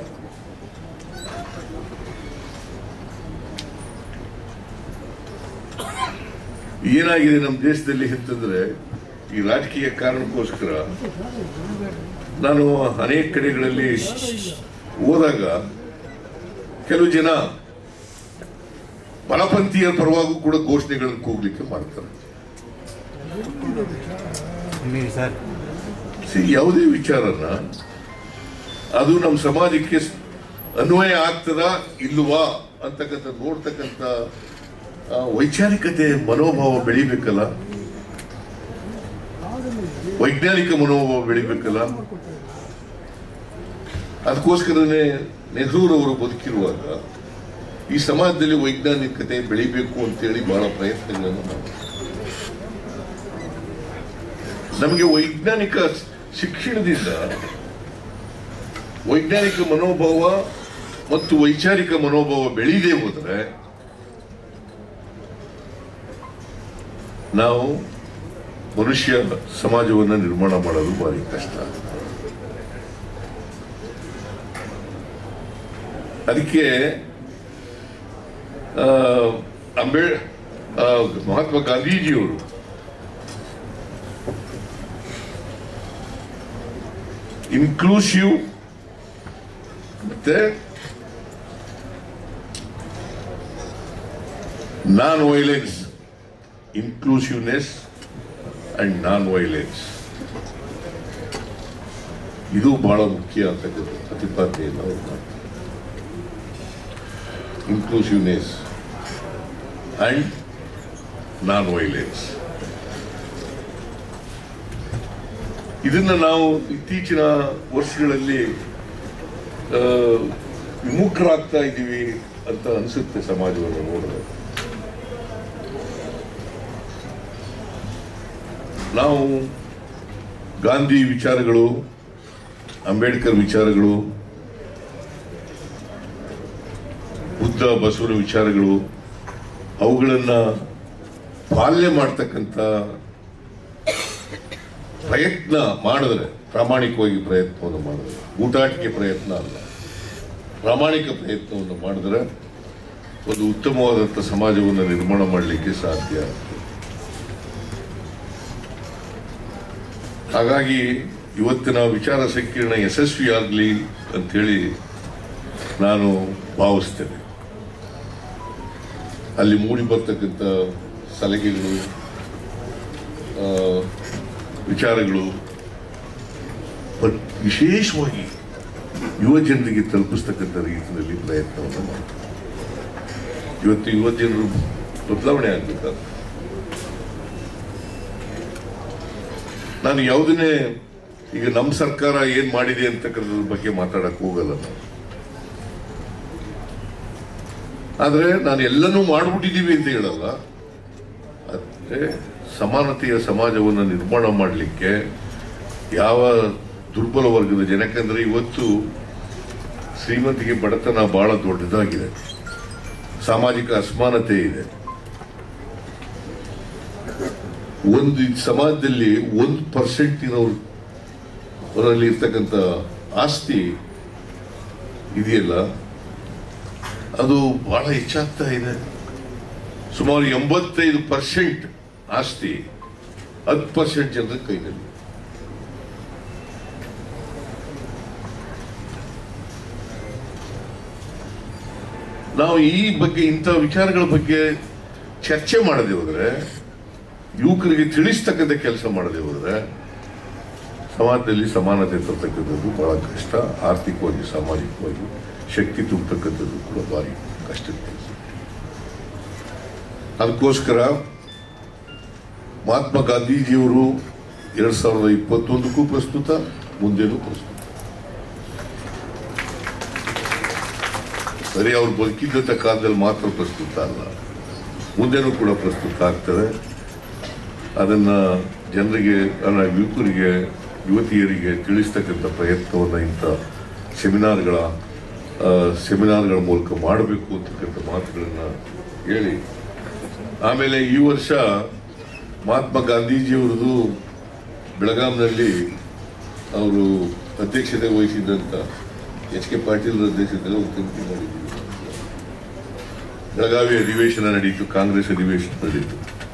[SPEAKER 5] ಏನಾಗಿದೆ ನಮ್ಮ ದೇಶದಲ್ಲಿ ಅಂತಂದ್ರೆ, ಈ ರಾಜಕೀಯ ಕಾರಣಕ್ಕೋಸ್ಕರ ನಾನು ಅನೇಕ ಕಡೆಗಳಲ್ಲಿ ಹೋದಾಗ ಕೆಲವು ಜನ ಬಲಪಂಥೀಯರ ಪರವಾಗೂ ಕೂಡ ಘೋಷಣೆಗಳನ್ನು ಕೂಗ್ಲಿಕ್ಕೆ ಮಾಡ್ತಾರೆ. ಯಾವುದೇ ವಿಚಾರನ ಅದು ನಮ್ಮ ಸಮಾಜಕ್ಕೆ ಅನ್ವಯ ಆಗ್ತದಾ ಇಲ್ವಾ ಅಂತಕ್ಕಂಥ ನೋಡ್ತಕ್ಕಂಥ ವೈಚಾರಿಕತೆ ಮನೋಭಾವ ಬೆಳಿಬೇಕಲ್ಲ, ವೈಜ್ಞಾನಿಕ ಮನೋಭಾವ ಬೆಳಿಬೇಕಲ್ಲ. ಅದಕ್ಕೋಸ್ಕರನೇ ನೆಹರೂರವರು ಬದುಕಿರುವಾಗ ಈ ಸಮಾಜದಲ್ಲಿ ವೈಜ್ಞಾನಿಕತೆ ಬೆಳಿಬೇಕು ಅಂತೇಳಿ ಬಹಳ ಪ್ರಯತ್ನಗಳನ್ನು ಮಾಡಿದ್ರು. ನಮಗೆ ವೈಜ್ಞಾನಿಕ ಶಿಕ್ಷಣದಿಂದ ವೈಜ್ಞಾನಿಕ ಮನೋಭಾವ ಮತ್ತು ವೈಚಾರಿಕ ಮನೋಭಾವ ಬೆಳೀದೇ ಹೋದರೆ ನಾವು ಮನುಷ್ಯ ಸಮಾಜವನ್ನು ನಿರ್ಮಾಣ ಮಾಡೋದು ಭಾರಿ ಕಷ್ಟ. ಅದಕ್ಕೆ ಅಂಬೇ ಮಹಾತ್ಮ ಗಾಂಧೀಜಿಯವರು ಇನ್ಕ್ಲೂಸಿವ್ ಮತ್ತೆ non violence, inclusiveness and non violence, ಇದು ಬಹಳ ಮುಖ್ಯ ಅಂತಕ್ಕಂಥ ಪ್ರತಿಪಾದನೆಯನ್ನು ಅವರು ಮಾಡ್ತಾರೆ. ಇನ್ಕ್ಲೂಸಿವ್ನೆಸ್ ಅಂಡ್ ನಾನ್ ವೈಲೆನ್ಸ್, ಇದನ್ನ ನಾವು ಇತ್ತೀಚಿನ ವರ್ಷಗಳಲ್ಲಿ ವಿಮುಖರಾಗ್ತಾ ಇದ್ದೀವಿ ಅಂತ ಅನಿಸುತ್ತೆ ಸಮಾಜವನ್ನು ನೋಡಿದ್ರೆ. ನಾವು ಗಾಂಧಿ ವಿಚಾರಗಳು, ಅಂಬೇಡ್ಕರ್ ವಿಚಾರಗಳು, ಬುದ್ಧ ಬಸವನ ವಿಚಾರಗಳು, ಅವುಗಳನ್ನ ಪಾಲನೆ ಮಾಡ್ತಕ್ಕಂಥ ಪ್ರಯತ್ನ ಮಾಡಿದ್ರೆ, ಪ್ರಾಮಾಣಿಕವಾಗಿ ಪ್ರಯತ್ನವನ್ನು ಮಾಡಿದ್ರೆ, ಊಟಾಟಿಕೆ ಪ್ರಯತ್ನ ಅಲ್ಲ, ಪ್ರಾಮಾಣಿಕ ಪ್ರಯತ್ನವನ್ನು ಮಾಡಿದ್ರೆ ಒಂದು ಉತ್ತಮವಾದಂಥ ಸಮಾಜವನ್ನು ನಿರ್ಮಾಣ ಮಾಡಲಿಕ್ಕೆ ಸಾಧ್ಯ. ಹಾಗಾಗಿ ಇವತ್ತಿನ ವಿಚಾರ ಸಂಕಿರಣ ಯಶಸ್ವಿಯಾಗಲಿ ಅಂಥೇಳಿ ನಾನು ಭಾವಿಸ್ತೇನೆ. ಅಲ್ಲಿ ಮೂಡಿ ಬರ್ತಕ್ಕಂಥ ಸಲಹೆಗಳು, ವಿಚಾರಗಳು ವಿಶೇಷವಾಗಿ ಯುವ ಜನರಿಗೆ ತಲುಪಿಸ್ತಕ್ಕಂಥ ರೀತಿಯಲ್ಲಿ ಪ್ರಯತ್ನವನ್ನು ಮಾಡ್ತಾರೆ. ಇವತ್ತು ಯುವ ಜನರು ಬದಲಾವಣೆ ಆಗಬೇಕಾದ್ರೆ ನಾನು ಯಾವುದನ್ನೇ ಈಗ ನಮ್ಮ ಸರ್ಕಾರ ಏನ್ ಮಾಡಿದೆ ಅಂತಕ್ಕಂಥದ್ರ ಬಗ್ಗೆ ಮಾತಾಡಕ್ ಹೋಗಲ್ಲ. ಆದ್ರೆ ನಾನು ಎಲ್ಲನೂ ಮಾಡ್ಬಿಟ್ಟಿದ್ದೀವಿ ಅಂತ ಹೇಳಲ್ಲ. ಆದ್ರೆ ಸಮಾನತೆಯ ಸಮಾಜವನ್ನು ನಿರ್ಮಾಣ ಮಾಡಲಿಕ್ಕೆ ಯಾವ ದುರ್ಬಲ ವರ್ಗದ ಜನಕ್ಕಂದ್ರೆ ಇವತ್ತು ಶ್ರೀಮಂತಿಗೆ ಬಡತನ ಬಹಳ ದೊಡ್ಡದಾಗಿದೆ, ಸಾಮಾಜಿಕ ಅಸಮಾನತೆ ಇದೆ. ಒಂದು ಸಮಾಜದಲ್ಲಿ ಒಂದು ಪರ್ಸೆಂಟಿನವರಲ್ಲಿ ಇರ್ತಕ್ಕಂಥ ಆಸ್ತಿ ಇದೆಯಲ್ಲ, ಅದು ಬಹಳ ಹೆಚ್ಚಾಗ್ತಾ ಇದೆ. ಸುಮಾರು ಎಂಬತ್ತೈದು ಪರ್ಸೆಂಟ್ ಆಸ್ತಿ ಹತ್ತು ಪರ್ಸೆಂಟ್ ಜನರ ಕೈನಲ್ಲಿ. ನಾವು ಈ ಬಗ್ಗೆ ಇಂಥ ವಿಚಾರಗಳ ಬಗ್ಗೆ ಚರ್ಚೆ ಮಾಡದೆ ಹೋದ್ರೆ, ಯುವಕರಿಗೆ ತಿಳಿಸ್ತಕ್ಕಂಥ ಕೆಲಸ ಮಾಡದೆ ಹೋದ್ರೆ ಸಮಾಜದಲ್ಲಿ ಸಮಾನತೆ ತರ್ತಕ್ಕಂಥದ್ದು ಬಹಳ ಕಷ್ಟ. ಆರ್ಥಿಕವಾಗಿ ಸಾಮಾಜಿಕವಾಗಿ ಶಕ್ತಿ ತುಂಬತಕ್ಕಂಥದ್ದು ಕೂಡ ಭಾರಿ ಕಷ್ಟದ ಕೆಲಸ. ಅದಕ್ಕೋಸ್ಕರ ಮಹಾತ್ಮ ಗಾಂಧೀಜಿಯವರು ಎರಡ್ ಸಾವಿರದ ಇಪ್ಪತ್ತೊಂದಕ್ಕೂ ಪ್ರಸ್ತುತ, ಮುಂದೇನೂ ಪ್ರಸ್ತುತ. ಬರೀ ಅವ್ರು ಬದುಕಿದ್ದಂಥ ಕಾಲದಲ್ಲಿ ಮಾತ್ರ ಪ್ರಸ್ತುತ ಅಲ್ಲ, ಮುಂದೇನೂ ಕೂಡ ಪ್ರಸ್ತುತ ಆಗ್ತದೆ. ಅದನ್ನ ಜನರಿಗೆ, ಅಲ್ಲ ಯುವಕರಿಗೆ, ಯುವತಿಯರಿಗೆ ತಿಳಿಸ್ತಕ್ಕಂಥ ಪ್ರಯತ್ನವನ್ನು ಇಂಥ ಸೆಮಿನಾರ್ಗಳ ಸೆಮಿನಾರ್ಗಳ ಮೂಲಕ ಮಾಡಬೇಕು ಅಂತಕ್ಕಂಥ ಮಾತುಗಳನ್ನ ಹೇಳಿ, ಆಮೇಲೆ ಈ ವರ್ಷ ಮಹಾತ್ಮ ಗಾಂಧೀಜಿಯವರದು ಬೆಳಗಾಂನಲ್ಲಿ ಅವರು ಅಧ್ಯಕ್ಷತೆ ವಹಿಸಿದಂಥ ಎಚ್ ಕೆ ಪಾಟೀಲ್ ಅಧ್ಯಕ್ಷತೆಯಲ್ಲಿ ಒಂದು ಸಮಿತಿ ಮಾಡಿದ್ದೀವಿ. ಬೆಳಗಾವಿ ಅಧಿವೇಶನ ನಡೀತು, ಕಾಂಗ್ರೆಸ್ ಅಧಿವೇಶನ ನಡೀತು.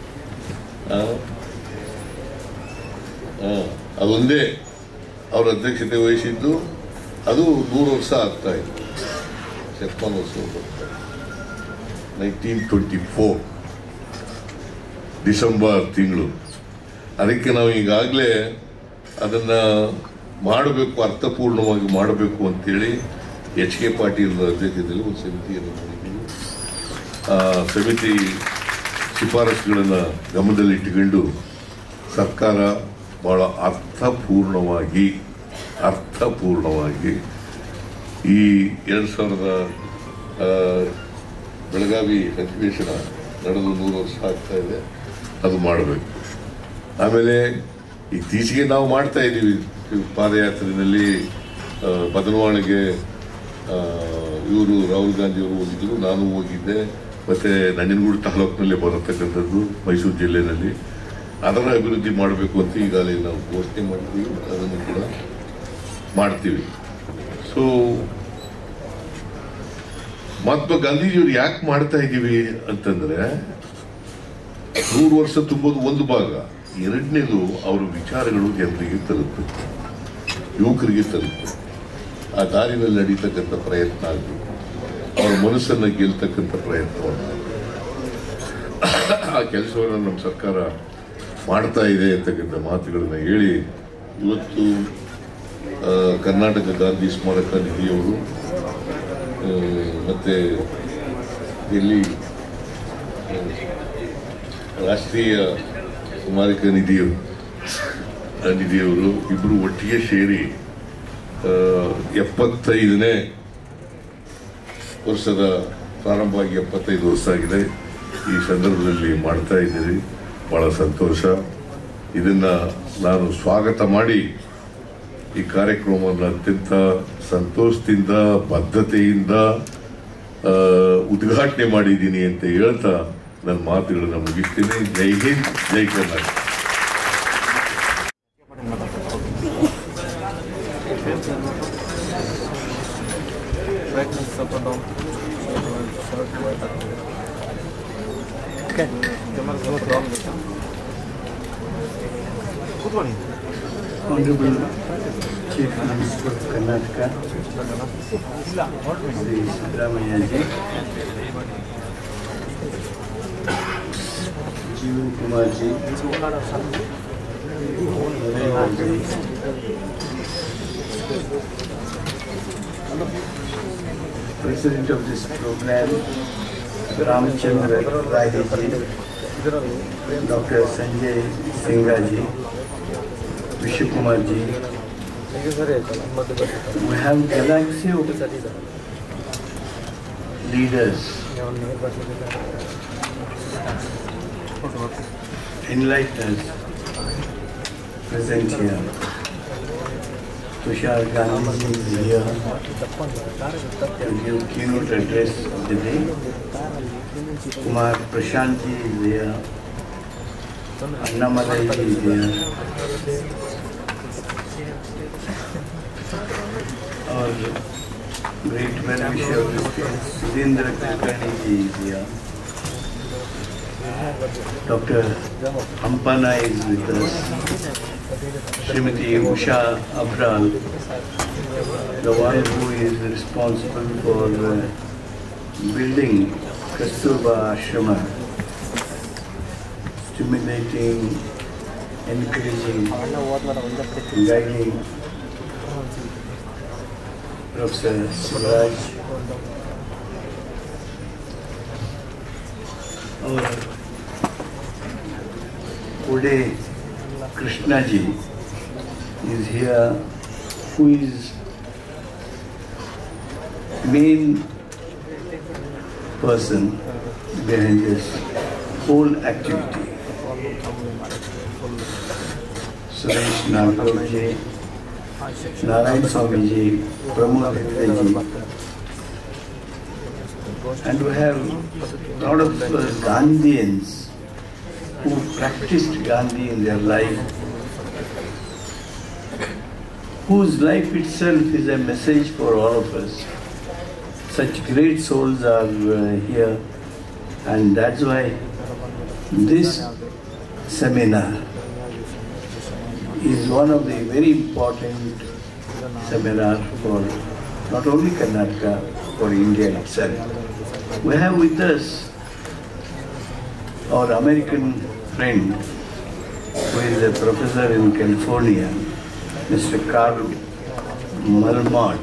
[SPEAKER 5] ಅದೊಂದೇ ಅವರ ಅಧ್ಯಕ್ಷತೆ ವಹಿಸಿದ್ದು. ಅದು ನೂರು ವರ್ಷ ಆಗ್ತಾ ಇತ್ತು, ಶತಮಾನೋತ್ಸವ ಬರ್ತಾ ನೈನ್ಟೀನ್ ಟ್ವೆಂಟಿ ಫೋರ್ ಡಿಸೆಂಬರ್ ತಿಂಗಳು. ಅದಕ್ಕೆ ನಾವು ಈಗಾಗಲೇ ಅದನ್ನ ಮಾಡಬೇಕು, ಅರ್ಥಪೂರ್ಣವಾಗಿ ಮಾಡಬೇಕು ಅಂತೇಳಿ ಎಚ್ ಕೆ ಪಾಟೀಲ್ ಅಧ್ಯಕ್ಷತೆಯಲ್ಲಿ ಒಂದು ಸಮಿತಿಯನ್ನು ಮಾಡಿದ್ದೀವಿ. ಆ ಸಮಿತಿ ಶಿಫಾರಸುಗಳನ್ನು ಗಮನದಲ್ಲಿಟ್ಟುಕೊಂಡು ಸರ್ಕಾರ ಬಹಳ ಅರ್ಥಪೂರ್ಣವಾಗಿ ಅರ್ಥಪೂರ್ಣವಾಗಿ ಈ ಎರಡು ಸಾವಿರದ ಬೆಳಗಾವಿ ಅಧಿವೇಶನ ನಡೆದು ನೂರು ವರ್ಷ ಆಗ್ತಾ ಇದೆ, ಅದು ಮಾಡಬೇಕು. ಆಮೇಲೆ ಇತ್ತೀಚೆಗೆ ನಾವು ಮಾಡ್ತಾ ಇದ್ದೀವಿ ಪಾದಯಾತ್ರೆಯಲ್ಲಿ ಬದನವಾಳಿಗೆ ಇವರು ರಾಹುಲ್ ಗಾಂಧಿಯವರು ಹೋಗಿದ್ದರು, ನಾನು ಹೋಗಿದ್ದೆ. ಮತ್ತು ನಂಜನಗೂಡು ತಾಲೂಕಿನಲ್ಲಿ ಬರತಕ್ಕಂಥದ್ದು ಮೈಸೂರು ಜಿಲ್ಲೆಯಲ್ಲಿ ಅದರ ಅಭಿವೃದ್ಧಿ ಮಾಡಬೇಕು ಅಂತ ಈಗಾಗಲೇ ನಾವು ಘೋಷಣೆ ಮಾಡ್ತೀವಿ, ಅದನ್ನು ಕೂಡ ಮಾಡ್ತೀವಿ. ಸೊ ಮಹಾತ್ಮ ಗಾಂಧೀಜಿಯವರು ಯಾಕೆ ಮಾಡ್ತಾ ಇದ್ದೀವಿ ಅಂತಂದ್ರೆ, ನೂರು ವರ್ಷ ತುಂಬೋದು ಒಂದು ಭಾಗ, ಎರಡನೇದು ಅವರ ವಿಚಾರಗಳು ಜನರಿಗೆ ತಲುಪಬೇಕು, ಯುವಕರಿಗೆ ತಲುಪಬೇಕು, ಆ ದಾರಿನಲ್ಲಿ ನಡೀತಕ್ಕಂಥ ಪ್ರಯತ್ನ ಆಗಬೇಕು, ಅವರ ಮನಸ್ಸನ್ನು ಗೆಲ್ತಕ್ಕಂಥ ಪ್ರಯತ್ನವನ್ನು ಆ ಕೆಲಸವನ್ನು ನಮ್ಮ ಸರ್ಕಾರ ಮಾಡ್ತಾ ಇದೆ ಅಂತಕ್ಕಂಥ ಮಾತುಗಳನ್ನ ಹೇಳಿ, ಇವತ್ತು ಕರ್ನಾಟಕ ಗಾಂಧಿ ಸ್ಮಾರಕ ನಿಧಿಯವರು ಮತ್ತೆ ಇಲ್ಲಿ ರಾಷ್ಟ್ರೀಯ ಸ್ಮಾರಕ ನಿಧಿಯವರು ನಿಧಿಯವರು ಇಬ್ಬರು ಒಟ್ಟಿಗೆ ಸೇರಿ ಎಪ್ಪತ್ತೈದನೇ ವರ್ಷದ ಪ್ರಾರಂಭ ಆಗಿ ಎಪ್ಪತ್ತೈದು ವರ್ಷ ಆಗಿದೆ. ಈ ಸಂದರ್ಭದಲ್ಲಿ ಮಾಡ್ತಾ ಇದ್ದೀರಿ, ಬಹಳ ಸಂತೋಷ. ಇದನ್ನ ನಾನು ಸ್ವಾಗತ ಮಾಡಿ ಈ ಕಾರ್ಯಕ್ರಮವನ್ನು ಅತ್ಯಂತ ಸಂತೋಷದಿಂದ ಬದ್ಧತೆಯಿಂದ ಉದ್ಘಾಟನೆ ಮಾಡಿದ್ದೀನಿ ಅಂತ ಹೇಳ್ತಾ ನನ್ನ ಮಾತುಗಳನ್ನು ಮುಗಿಸ್ತೀನಿ. ಜೈ ಹಿಂದ್, ಜೈ Karnataka.
[SPEAKER 6] Honorable Chief Minister of Karnataka, Shri Siddaramaiah ji, Jeevan Kumar ji, President of this program, Ramchandra Rai ji, Doctor Sanjay Singha ji, Vishwakumar ji. We have galaxy of leaders, enlighteners present here. Tushar Gandhi is here to give keynote address of the day. Kumar Prashant ji is here. Annamalai ji is here. Our great well-wisher Sudhindra Kulkarni ji is here. Doctor Hampana is with us. Srimati Usha Abral, the one who is responsible for uh, building Kasturba Ashrama, stimulating, encouraging, guiding Professor Swaraj, our Uday Krishna ji is here, who is main person behind this whole activity. Suresh Nagpur ji, Narayan Swami ji, Pramod Hegde ji, and we have a lot of uh, Gandhians who practiced Gandhi in their life, whose life itself is a message for all of us. Such great souls are uh, here, and that's why this seminar is one of the very important seminars for not only Karnataka, for India itself. We have with us our American friend, who is a professor in California, Mister Carl Malmod.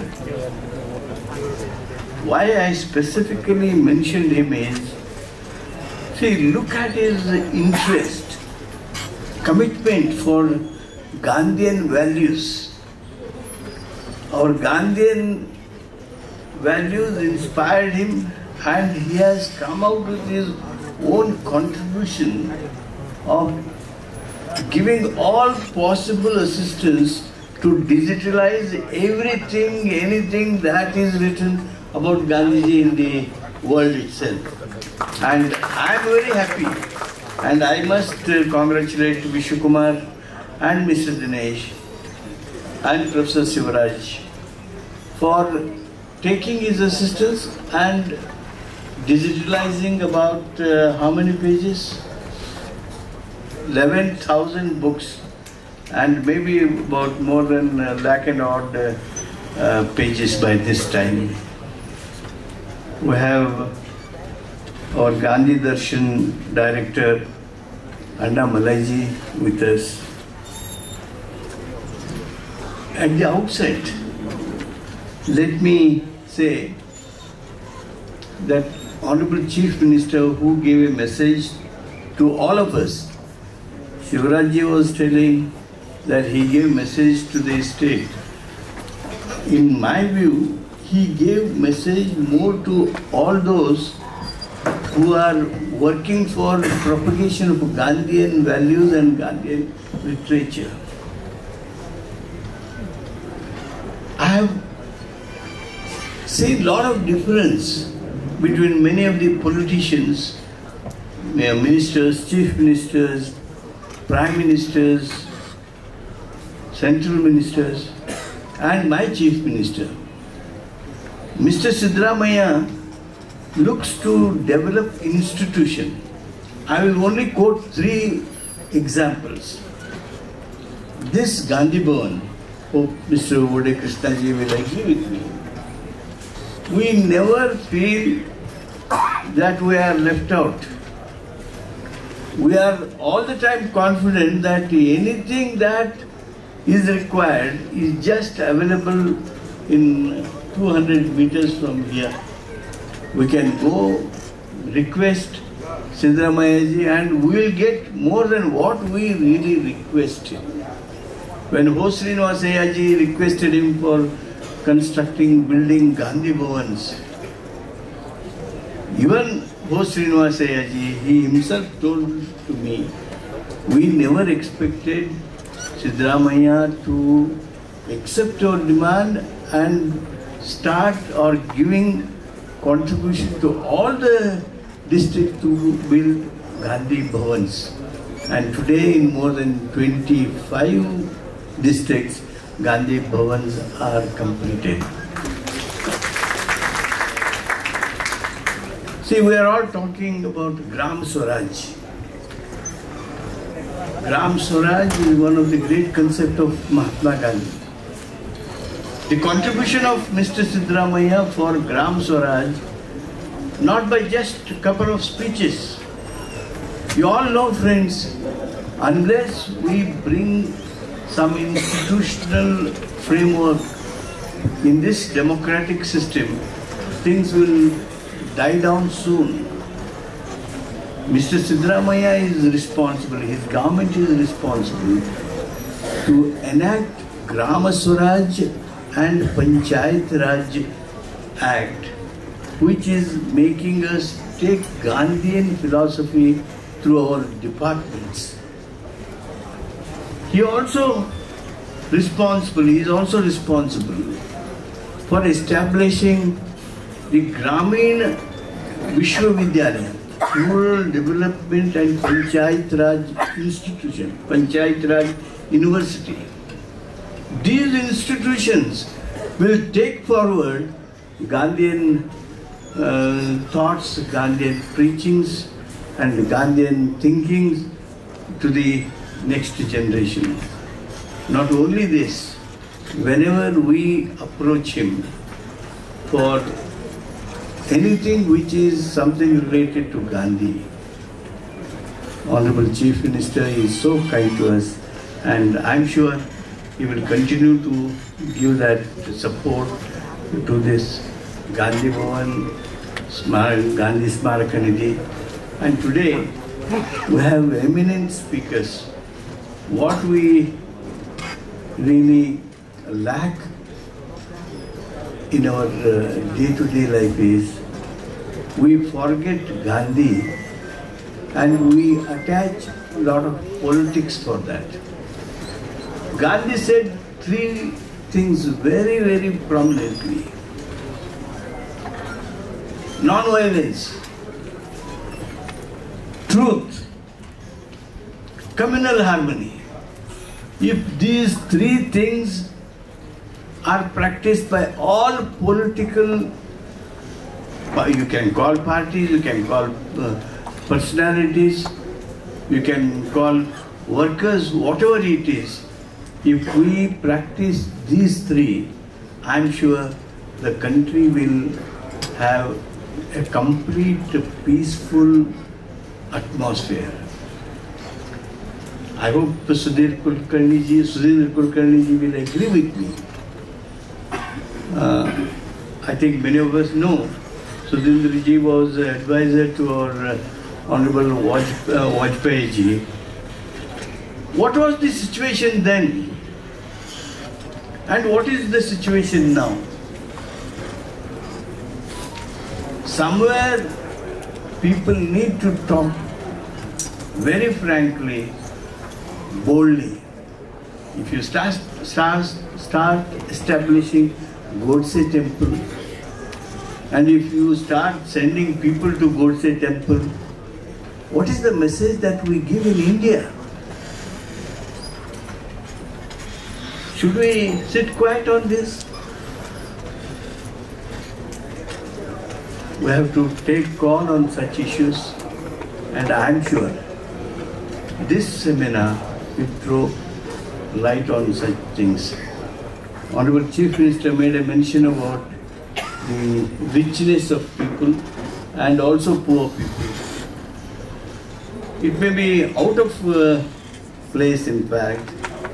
[SPEAKER 6] Why I specifically mentioned him is, see, look at his interest, commitment for Gandhian values. Our Gandhian values inspired him, and he has come out with his own contribution of giving all possible assistance to digitalize everything, anything that is written about Gandhiji in the world itself. And I am very happy And I must uh, congratulate Vishwakumar and Mister Dinesh and Professor Sivaraj for taking his assistance and digitalizing about uh, how many pages? eleven thousand books and maybe about more than a lakh and odd uh, uh, pages by this time. We have our Gandhi Darshan director Anna Malaiji with us. At the outset, let me say that Honorable Chief Minister who gave a message to all of us, Sivarajji was telling that he gave message to the state. In my view, he gave message more to all those who are working for propagation of Gandhian values and Gandhian literature. I have seen a lot of difference between many of the politicians, ministers, chief ministers, prime ministers, central ministers, and my chief minister. Mister Siddaramaiah looks to develop institution. I will only quote three examples. This Gandhi Bhavan, hope Mister Ode Krishnaji will agree with me. We never feel that we are left out. We are all the time confident that anything that is required is just available in two hundred meters from here. We can go request Siddaramaiah and we will get more than what we really requested. When Ho Srinivasaya ji requested him for constructing, building Gandhi Bhavans, even Ho Srinivasaya ji, he himself told to me, we never expected Siddaramaiah to accept our demand and start or giving contribution to all the districts to build Gandhi Bhavans. And today in more than twenty-five districts, Gandhi Bhavans are completed. See, we are all talking about Gram Swaraj. Gram Swaraj is one of the great concepts of Mahatma Gandhi. The contribution of Mister Siddaramaiah for Gram Swaraj, not by just a couple of speeches. You all know, friends, unless we bring some institutional framework in this democratic system, things will die down soon. Mister Siddaramaiah is responsible, his government is responsible to enact Grama Swaraj and Panchayat Raj Act, which is making us take Gandhian philosophy through our departments. He also responsible, he is also responsible for establishing the Gramin Vishwavidyalaya, Rural Development and Panchayat Raj Institution, Panchayat Raj University. These institutions will take forward Gandhian uh, thoughts, Gandhian preachings and Gandhian thinkings to the next generation. Not only this, whenever we approach him for anything which is something related to Gandhi, Honorable Chief Minister is so kind to us, and I'm sure he will continue to give that support to this Gandhi Bhavan, Gandhi Smaraka Nidhi. And today we have eminent speakers. What we really lack in our day-to-day life is we forget Gandhi and we attach a lot of politics for that. Gandhi said three things very, very prominently. Non-violence, truth communal harmony. If these three things are practiced by all political, you can call parties, you can call uh, personalities, you can call workers, whatever it is, if we practice these three, I'm sure the country will have a complete peaceful atmosphere. I hope Sudhir Kulkarni ji, Sudhindra Kulkarni ji will agree with me. Uh, I think many of us know Sudhindra ji was advisor to our uh, Honorable Vaj, uh, Vajpayee ji. What was the situation then? And what is the situation now? Somewhere people need to talk very frankly, boldly. If you start, start, start establishing Godse temple, and if you start sending people to Godse temple, what is the message that we give in India? Should we sit quiet on this? We have to take call on such issues, and I am sure this seminar will throw light on such things. Honorable Chief Minister made a mention about the richness of people and also poor people. It may be out of uh, place, in fact,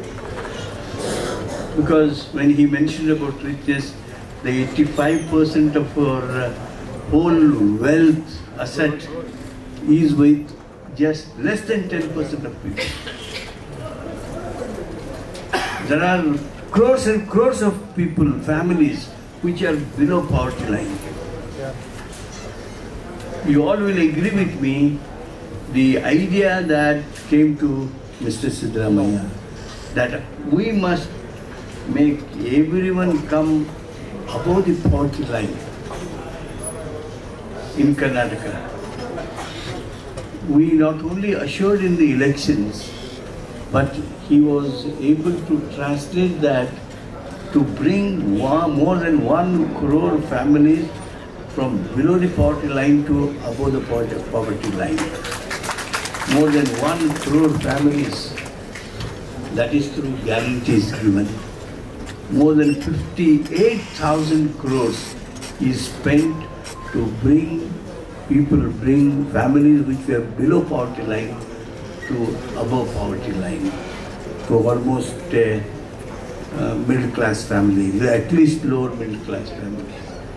[SPEAKER 6] because when he mentioned about richness, the eighty-five percent of our uh, whole wealth asset is with just less than ten percent of people. There are crores and crores of people, families, which are below poverty line. You all will agree with me, the idea that came to Mister Siddaramaiah, that we must make everyone come above the poverty line in Karnataka. We not only assured in the elections, but he was able to translate that to bring one, more than one crore families from below the poverty line to above the poverty line. More than one crore families, that is through guarantees given. More than fifty-eight thousand crores is spent to bring people, bring families which were below poverty line to above poverty line, to almost a uh, middle class family, at least lower middle class family.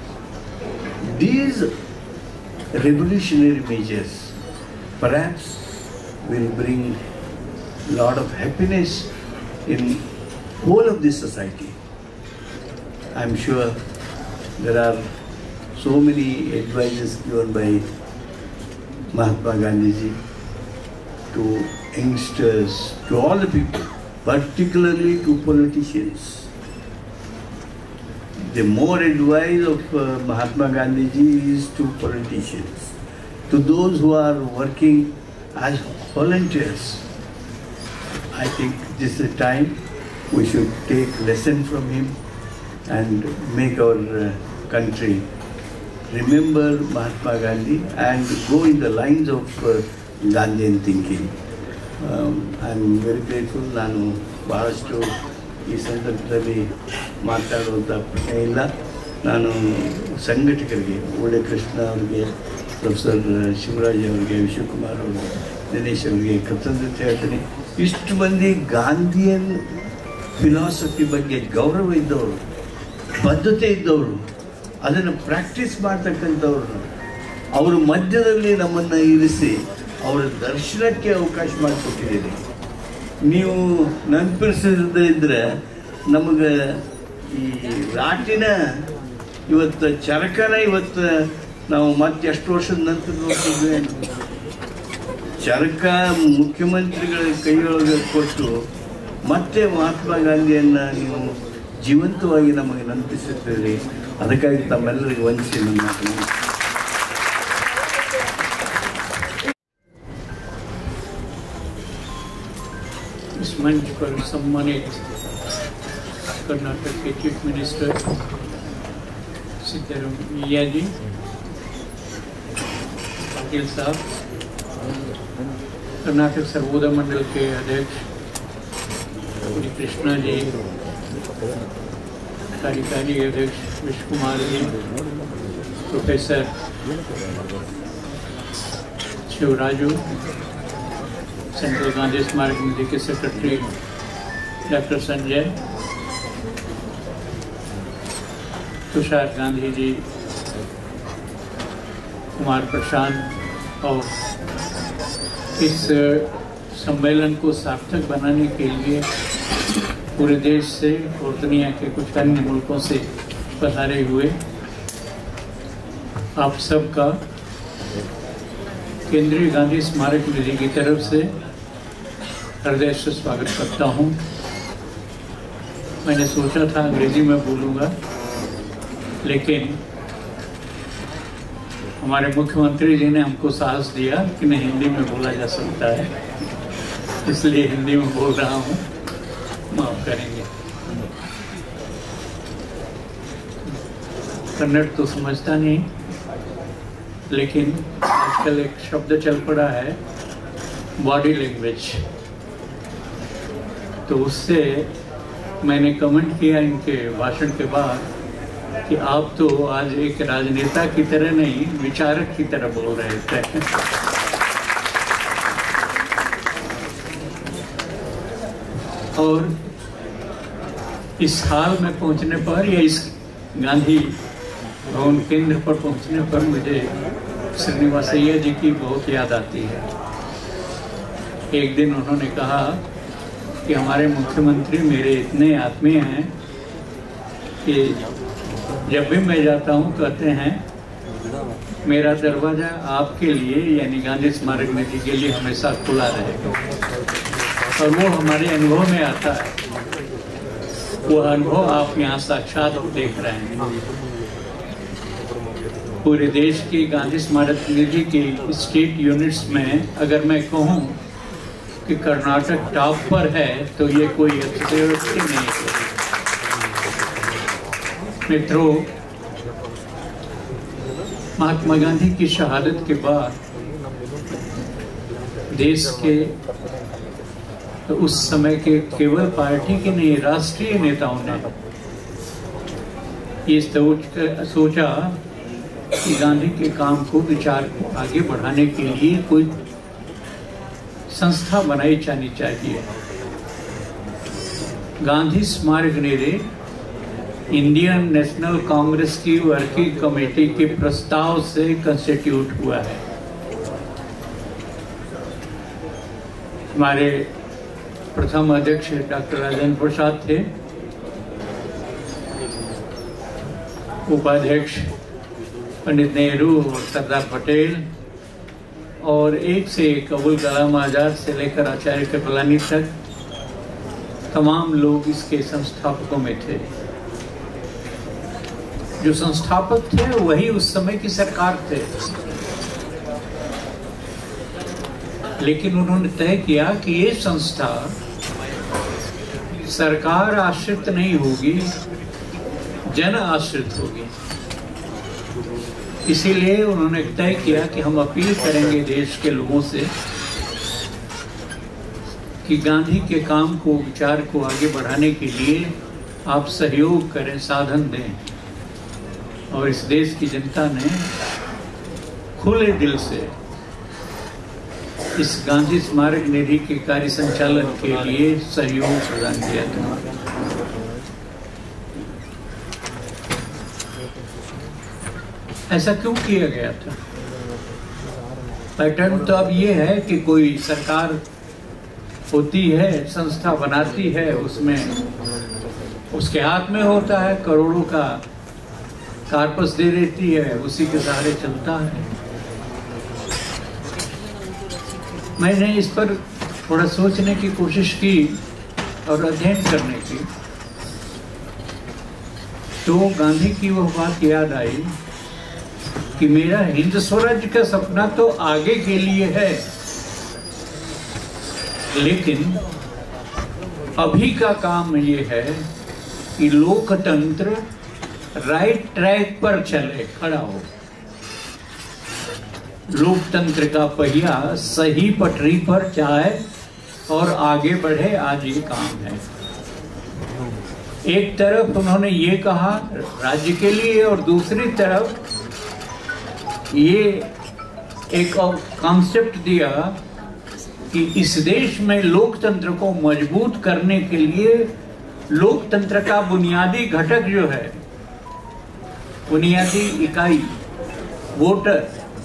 [SPEAKER 6] These revolutionary measures perhaps will bring a lot of happiness in whole of this society. I'm sure there are so many advices given by Mahatma Gandhi ji to youngsters, to all the people, particularly to politicians. The more advice of uh, Mahatma Gandhi ji is to politicians, to those who are working as volunteers. I think this is the time we should take lesson from him and make our uh, country remember Mahatma Gandhi and go in the lines of uh, Gandhian thinking. Um, I am very grateful. ನಾನು ಬಹಳಷ್ಟು ಈ ಸಂದರ್ಭದಲ್ಲಿ ಮಾತಾಡುವಂಥ ಪ್ರಶ್ನೆ ಇಲ್ಲ. ನಾನು ಸಂಘಟಕರಿಗೆ ಒಳ್ಳೆ ಕೃಷ್ಣ ಅವರಿಗೆ, professor Shivraj ಅವರಿಗೆ, ವಿಶ್ವಕುಮಾರ್ ಅವರಿಗೆ, ದಿನೇಶ್ ಅವರಿಗೆ ಕೃತಜ್ಞತೆ ಹೇಳ್ತೀನಿ. ಇಷ್ಟು ಮಂದಿ ಗಾಂಧಿಯನ್ ಫಿಲಾಸಫಿ ಬಗ್ಗೆ ಗೌರವ ಇದ್ದವರು, ಬದ್ಧತೆ ಇದ್ದವರು, ಅದನ್ನು ಪ್ರಾಕ್ಟೀಸ್ ಮಾಡ್ತಕ್ಕಂಥವ್ರು, ಅವರ ಮಧ್ಯದಲ್ಲಿ ನಮ್ಮನ್ನು ಇರಿಸಿ ಅವರ ದರ್ಶನಕ್ಕೆ ಅವಕಾಶ ಮಾಡಿಕೊಟ್ಟಿದ್ದೀರಿ. ನೀವು ನೆನಪಿಸದೇ ಇದ್ದರೆ ನಮಗೆ ಈ ರಾಟಿನ ಇವತ್ತು ಚರಕನ ಇವತ್ತು ನಾವು ಮತ್ತೆ ಎಷ್ಟು ವರ್ಷದ ನಂತರ ನೋಡ್ತಿದ್ವಿ. ಚರಕ ಮುಖ್ಯಮಂತ್ರಿಗಳ ಕೈಯೊಳಗೆ ಕೊಟ್ಟು ಮತ್ತೆ ಮಹಾತ್ಮ ಗಾಂಧಿಯನ್ನು ನೀವು ಜೀವಂತವಾಗಿ ನಮಗೆ ನೆನಪಿಸುತ್ತೀರಿ. ಅದಕ್ಕಾಗಿ ತಮ್ಮೆಲ್ಲರಿಗೂ ವಂದಿಸಿ ನನ್ನ ಮಾತನ್ನು
[SPEAKER 7] इस मंच पर सम्मानित कर्नाटक के चीफ मिनिस्टर सिद्धरामैया जी, पाटिल साहब, कर्नाटक सर्वोदय मंडल के अध्यक्ष श्री कृष्णा जी, कार्यकारी अध्यक्ष विश्व कुमार जी, प्रोफेसर शिवराजू, सेंट्रल गांधी स्मारक निधि के सेक्रेटरी डॉक्टर संजय, तुषार गांधी जी, कुमार प्रशांत, और इस सम्मेलन को सार्थक बनाने के लिए पूरे देश से और दुनिया के कुछ अन्य मुल्कों से पधारे हुए आप सबका केंद्रीय गांधी स्मारक निधि की तरफ से हृदय से स्वागत करता हूं। मैंने सोचा था अंग्रेजी में बोलूँगा, लेकिन हमारे मुख्यमंत्री जी ने हमको साहस दिया कि नहीं, हिंदी में बोला जा सकता है, इसलिए हिंदी में बोल रहा हूँ, माफ करेंगे। कन्नड़ तो समझता नहीं, लेकिन आजकल एक शब्द चल पड़ा है बॉडी लैंग्वेज, तो उससे मैंने कमेंट किया इनके भाषण के बाद कि आप तो आज एक राजनेता की तरह नहीं, विचारक की तरह बोल रहे थे। और इस हाल में पहुंचने पर या इस गांधी भवन केंद्र पर पहुंचने पर मुझे श्रीनिवासैया जी की बहुत याद आती है। एक दिन उन्होंने कहा कि हमारे मुख्यमंत्री मेरे इतने आत्मीय हैं कि जब भी मैं जाता हूँ कहते हैं मेरा दरवाजा आपके लिए यानी गांधी स्मारक निधि के लिए हमेशा खुला रहेगा, और वो हमारे अनुभव में आता है। वो अनुभव आप यहाँ साक्षात देख रहे हैं। पूरे देश की गांधी स्मारक निधि की स्टेट यूनिट्स में अगर मैं कहूँ कि कर्नाटक टॉप पर है तो ये कोई अतिशयोक्ति नहीं है। मित्रों, महात्मा गांधी की शहादत के बाद देश के तो उस समय के केवल पार्टी के नहीं, राष्ट्रीय नेताओं ने ये सोचा कि गांधी के काम को, विचार को आगे बढ़ाने के लिए कोई संस्था बनाई जानी चाहिए। गांधी स्मारक निधि इंडियन नेशनल कांग्रेस की वर्किंग कमेटी के प्रस्ताव से कंस्टिट्यूट हुआ है। हमारे प्रथम अध्यक्ष डॉक्टर राजेंद्र प्रसाद थे, उपाध्यक्ष पंडित नेहरू और सरदार पटेल, और एक से एक अबुल कलाम आजाद से लेकर आचार्य कृपलानी तक तमाम लोग इसके संस्थापकों में थे। जो संस्थापक थे वही उस समय की सरकार थे, लेकिन उन्होंने तय किया कि ये संस्था सरकार आश्रित नहीं होगी, जन आश्रित होगी। इसीलिए उन्होंने तय किया कि हम अपील करेंगे देश के लोगों से कि गांधी के काम को, विचार को आगे बढ़ाने के लिए आप सहयोग करें, साधन दें। और इस देश की जनता ने खुले दिल से इस गांधी स्मारक निधि के कार्य संचालन के लिए सहयोग प्रदान किया था। ऐसा क्यों किया गया था? पैटर्न तो अब ये है कि कोई सरकार होती है, संस्था बनाती है, उसमें उसके हाथ में होता है, करोड़ों का कार्पस दे देती है, उसी के सहारे चलता है। मैंने इस पर थोड़ा सोचने की कोशिश की और अध्ययन करने की, तो गांधी की वह बात याद आई कि मेरा हिंद स्वराज्य का सपना तो आगे के लिए है, लेकिन अभी का काम ये है कि लोकतंत्र राइट ट्रैक पर चले, खड़ा हो, लोकतंत्र का पहिया सही पटरी पर जाए और आगे बढ़े। आज ये काम है। एक तरफ उन्होंने ये कहा राज्य के लिए, और दूसरी तरफ ये एक कॉन्सेप्ट दिया कि इस देश में लोकतंत्र को मजबूत करने के लिए लोकतंत्र का बुनियादी घटक जो है, बुनियादी इकाई वोटर,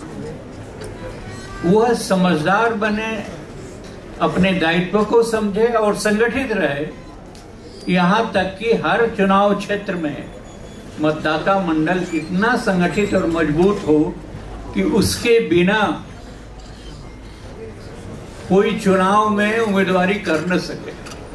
[SPEAKER 7] वह समझदार बने, अपने दायित्व को समझे और संगठित रहे। यहाँ तक कि हर चुनाव क्षेत्र में मतदाता मंडल इतना संगठित और मजबूत हो कि उसके बिना कोई चुनाव में उम्मीदवारी कर न सके।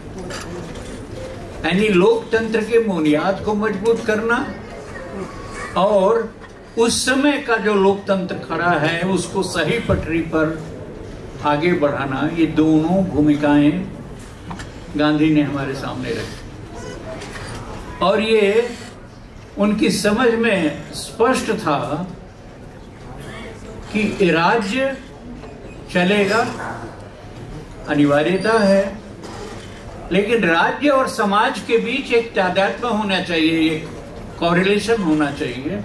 [SPEAKER 7] यानी लोकतंत्र के बुनियाद को मजबूत करना और उस समय का जो लोकतंत्र खड़ा है उसको सही पटरी पर आगे बढ़ाना, ये दोनों भूमिकाएं गांधी ने हमारे सामने रखी। और ये उनकी समझ में स्पष्ट था कि राज्य चलेगा, अनिवार्यता है, लेकिन राज्य और समाज के बीच एक तादात्म्य होना चाहिए, एक कोरिलेशन होना चाहिए।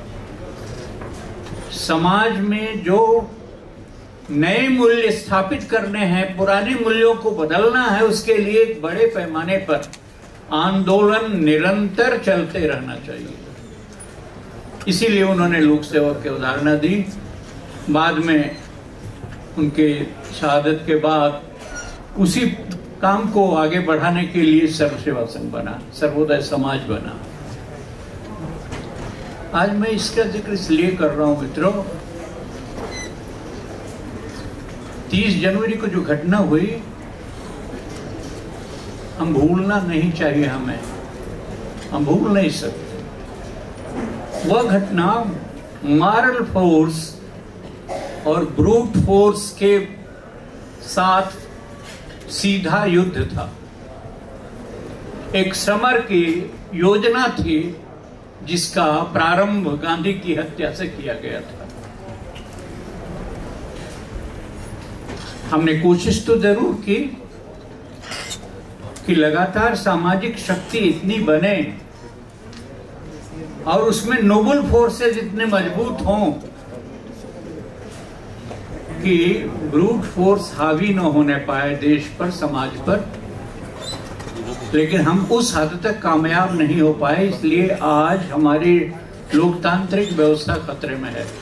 [SPEAKER 7] समाज में जो नए मूल्य स्थापित करने हैं, पुराने मूल्यों को बदलना है, उसके लिए एक बड़े पैमाने पर आंदोलन निरंतर चलते रहना चाहिए। इसीलिए उन्होंने लोक सेवा की अवधारणा दी। बाद में उनके शहादत के बाद उसी काम को आगे बढ़ाने के लिए सर्व सेवा संघ बना, सर्वोदय समाज बना। आज मैं इसका जिक्र इसलिए कर रहा हूं मित्रों, तीस जनवरी को जो घटना हुई हम भूलना नहीं चाहिए, हमें हम भूल नहीं सकते। वह घटना मॉरल फोर्स और ब्रूट फोर्स के साथ सीधा युद्ध था। एक समर की योजना थी जिसका प्रारंभ गांधी की हत्या से किया गया था। हमने कोशिश तो जरूर की कि लगातार सामाजिक शक्ति इतनी बने और उसमें नोबल फोर्सेस इतने मजबूत हों कि ब्रूट फोर्स हावी न होने पाए देश पर, समाज पर। लेकिन हम उस हद तक कामयाब नहीं हो पाए, इसलिए आज हमारी लोकतांत्रिक व्यवस्था खतरे में है।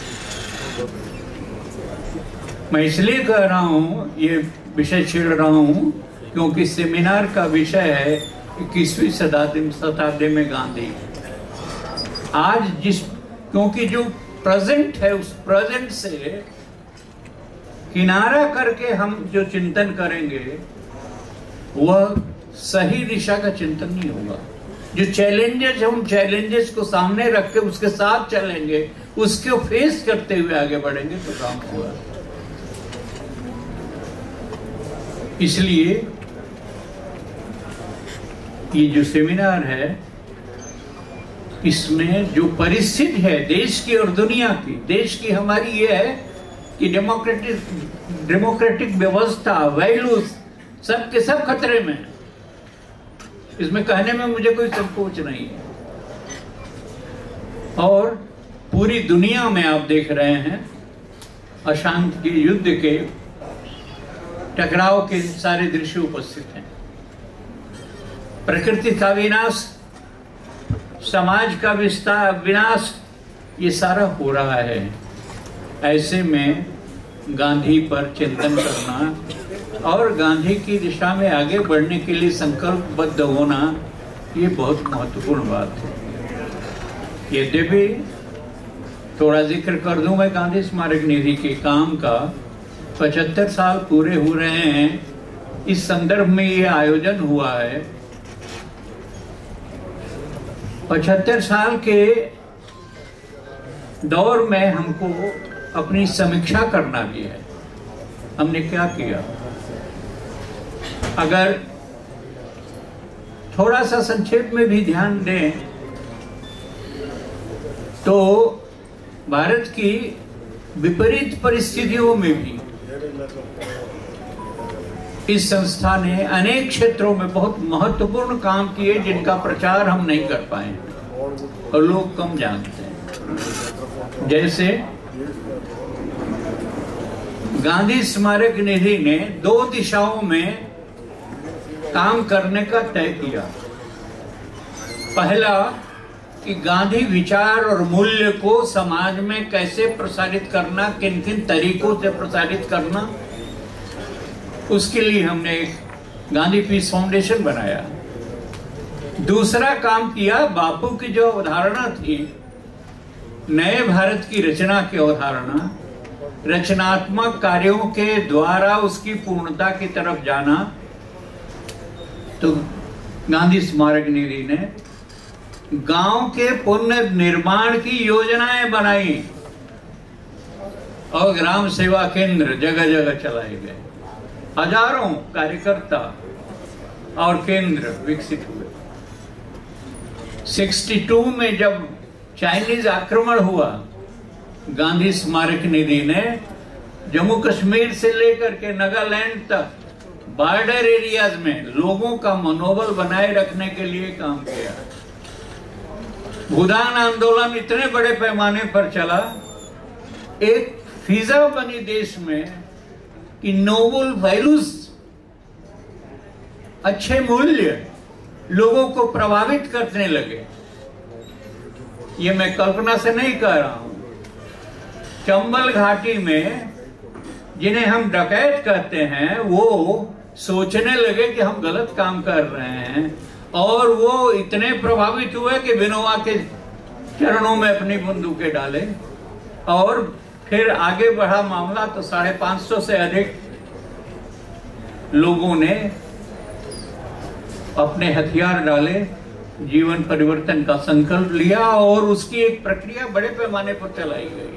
[SPEAKER 7] मैं इसलिए कह रहा हूं, ये विषय छेड़ रहा हूं, क्योंकि सेमिनार का विषय है इक्कीसवीं शताब्दी शताब्दी में गांधी। आज जिस, क्योंकि जो प्रेजेंट है उस प्रेजेंट से किनारा करके हम जो चिंतन करेंगे वह सही दिशा का चिंतन नहीं होगा। जो चैलेंजेस है उन चैलेंजेस को सामने रख के उसके साथ चलेंगे, उसको फेस करते हुए आगे बढ़ेंगे तो काम होगा। इसलिए ये जो सेमिनार है इसमें जो परिस्थिति है देश की और दुनिया की, देश की हमारी ये है कि डेमोक्रेटिक डेमोक्रेटिक व्यवस्था, वैल्यूज सब के सब खतरे में। इसमें कहने में मुझे कोई संकोच नहीं है। और पूरी दुनिया में आप देख रहे हैं अशांति के, युद्ध के, टकराव के सारे दृश्य उपस्थित हैं। प्रकृति का विनाश, समाज का विस्तार विनाश, ये सारा हो रहा है। ऐसे में गांधी पर चिंतन करना और गांधी की दिशा में आगे बढ़ने के लिए संकल्पबद्ध होना, ये बहुत महत्वपूर्ण बात है। यद्यपि थोड़ा जिक्र कर दूं मैं गांधी स्मारक निधि के काम का। पचहत्तर साल पूरे हो रहे हैं, इस संदर्भ में ये आयोजन हुआ है। पचहत्तर साल के दौर में हमको अपनी समीक्षा करना भी है। हमने क्या किया? अगर थोड़ा सा संक्षेप में भी ध्यान दें तो भारत की विपरीत परिस्थितियों में भी इस संस्था ने अनेक क्षेत्रों में बहुत महत्वपूर्ण काम किए जिनका प्रचार हम नहीं कर पाए और लोग कम जानते हैं। जैसे गांधी स्मारक निधि ने दो दिशाओं में काम करने का तय किया। पहला कि गांधी विचार और मूल्य को समाज में कैसे प्रसारित करना, किन किन तरीकों से प्रसारित करना, उसके लिए हमने एक गांधी पीस फाउंडेशन बनाया। दूसरा काम किया, बापू की जो अवधारणा थी नए भारत की रचना की अवधारणा, रचनात्मक कार्यों के द्वारा उसकी पूर्णता की तरफ जाना, तो गांधी स्मारक निधि ने गांव के पुनर्निर्माण की योजनाएं बनाई और ग्राम सेवा केंद्र जगह जगह चलाए गए। हजारों कार्यकर्ता और केंद्र विकसित हुए। बासठ में जब चाइनीज आक्रमण हुआ, गांधी स्मारक निधि ने जम्मू कश्मीर से लेकर के नागालैंड तक बॉर्डर एरियाज में लोगों का मनोबल बनाए रखने के लिए काम किया। भूदान आंदोलन इतने बड़े पैमाने पर चला, एक फिजा बनी देश में कि नोबल वैल्यूज, अच्छे मूल्य लोगों को प्रभावित करने लगे। ये मैं कल्पना से नहीं कह रहा हूं। चंबल घाटी में जिन्हें हम डकैत कहते हैं, वो सोचने लगे कि हम गलत काम कर रहे हैं और वो इतने प्रभावित हुए कि विनोबा के चरणों में अपनी बंदूकें डाले और फिर आगे बढ़ा मामला तो साढ़े पांच सौ से अधिक लोगों ने अपने हथियार डाले, जीवन परिवर्तन का संकल्प लिया और उसकी एक प्रक्रिया बड़े पैमाने पर चलाई गई।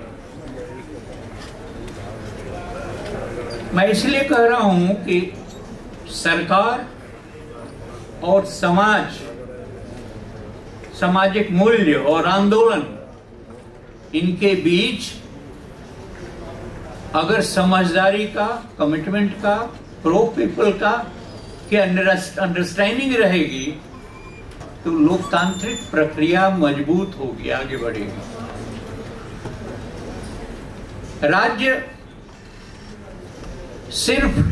[SPEAKER 7] मैं इसलिए कह रहा हूं कि सरकार और समाज, सामाजिक मूल्य और आंदोलन, इनके बीच अगर समझदारी का, कमिटमेंट का, प्रो पीपल का की अंडरस्टैंडिंग रहेगी तो लोकतांत्रिक प्रक्रिया मजबूत होगी, आगे बढ़ेगी। राज्य सिर्फ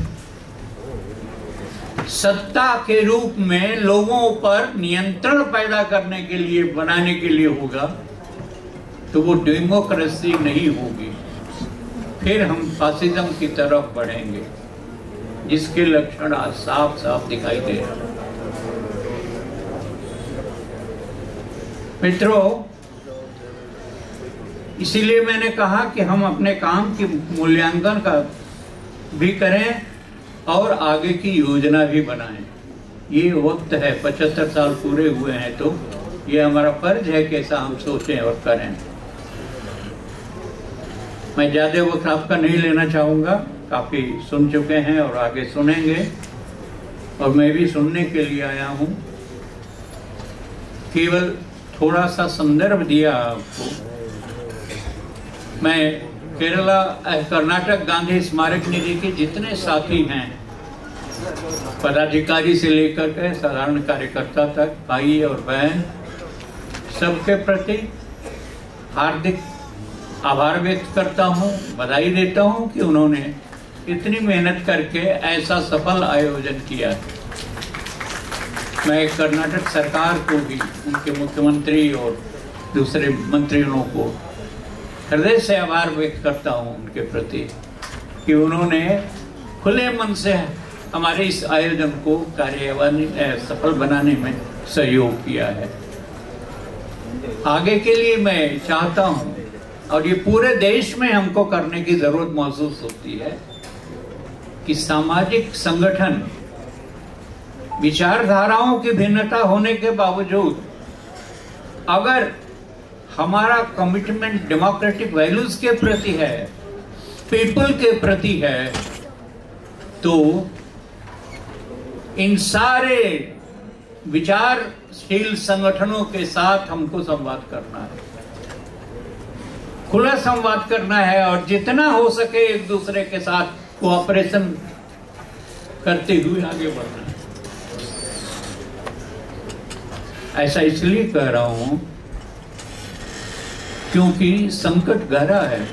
[SPEAKER 7] सत्ता के रूप में लोगों पर नियंत्रण पैदा करने के लिए, बनाने के लिए होगा तो वो डेमोक्रेसी नहीं होगी। फिर हम फासिज्म की तरफ बढ़ेंगे, जिसके लक्षण आज साफ साफ दिखाई दे रहे हैं। मित्रों, इसीलिए मैंने कहा कि हम अपने काम की मूल्यांकन का भी करें और आगे की योजना भी बनाएं। ये वक्त है, पचहत्तर साल पूरे हुए हैं तो ये हमारा फर्ज है कि ऐसा हम सोचें और करें। मैं ज्यादा वक्त आपका नहीं लेना चाहूंगा, काफी सुन चुके हैं और आगे सुनेंगे और मैं भी सुनने के लिए आया हूं। केवल थोड़ा सा संदर्भ दिया आपको। मैं केरला कर्नाटक गांधी स्मारक निधि के जितने साथी हैं, पदाधिकारी से लेकर के साधारण कार्यकर्ता तक, भाई और बहन, सबके प्रति हार्दिक आभार व्यक्त करता हूं, बधाई देता हूं कि उन्होंने इतनी मेहनत करके ऐसा सफल आयोजन किया है। मैं कर्नाटक सरकार को भी, उनके मुख्यमंत्री और दूसरे मंत्रियों को हृदय से आभार व्यक्त करता हूं उनके प्रति कि उन्होंने खुले मन से हमारे इस आयोजन को कार्यवाही सफल बनाने में सहयोग किया है। आगे के लिए मैं चाहता हूं, और ये पूरे देश में हमको करने की जरूरत महसूस होती है, कि सामाजिक संगठन विचारधाराओं की भिन्नता होने के बावजूद अगर हमारा कमिटमेंट डेमोक्रेटिक वैल्यूज के प्रति है, पीपल के प्रति है, तो इन सारे विचारशील संगठनों के साथ हमको संवाद करना है, खुला संवाद करना है और जितना हो सके एक दूसरे के साथ कोऑपरेशन करते हुए आगे बढ़ना है। ऐसा इसलिए कह रहा हूं क्योंकि संकट गहरा है।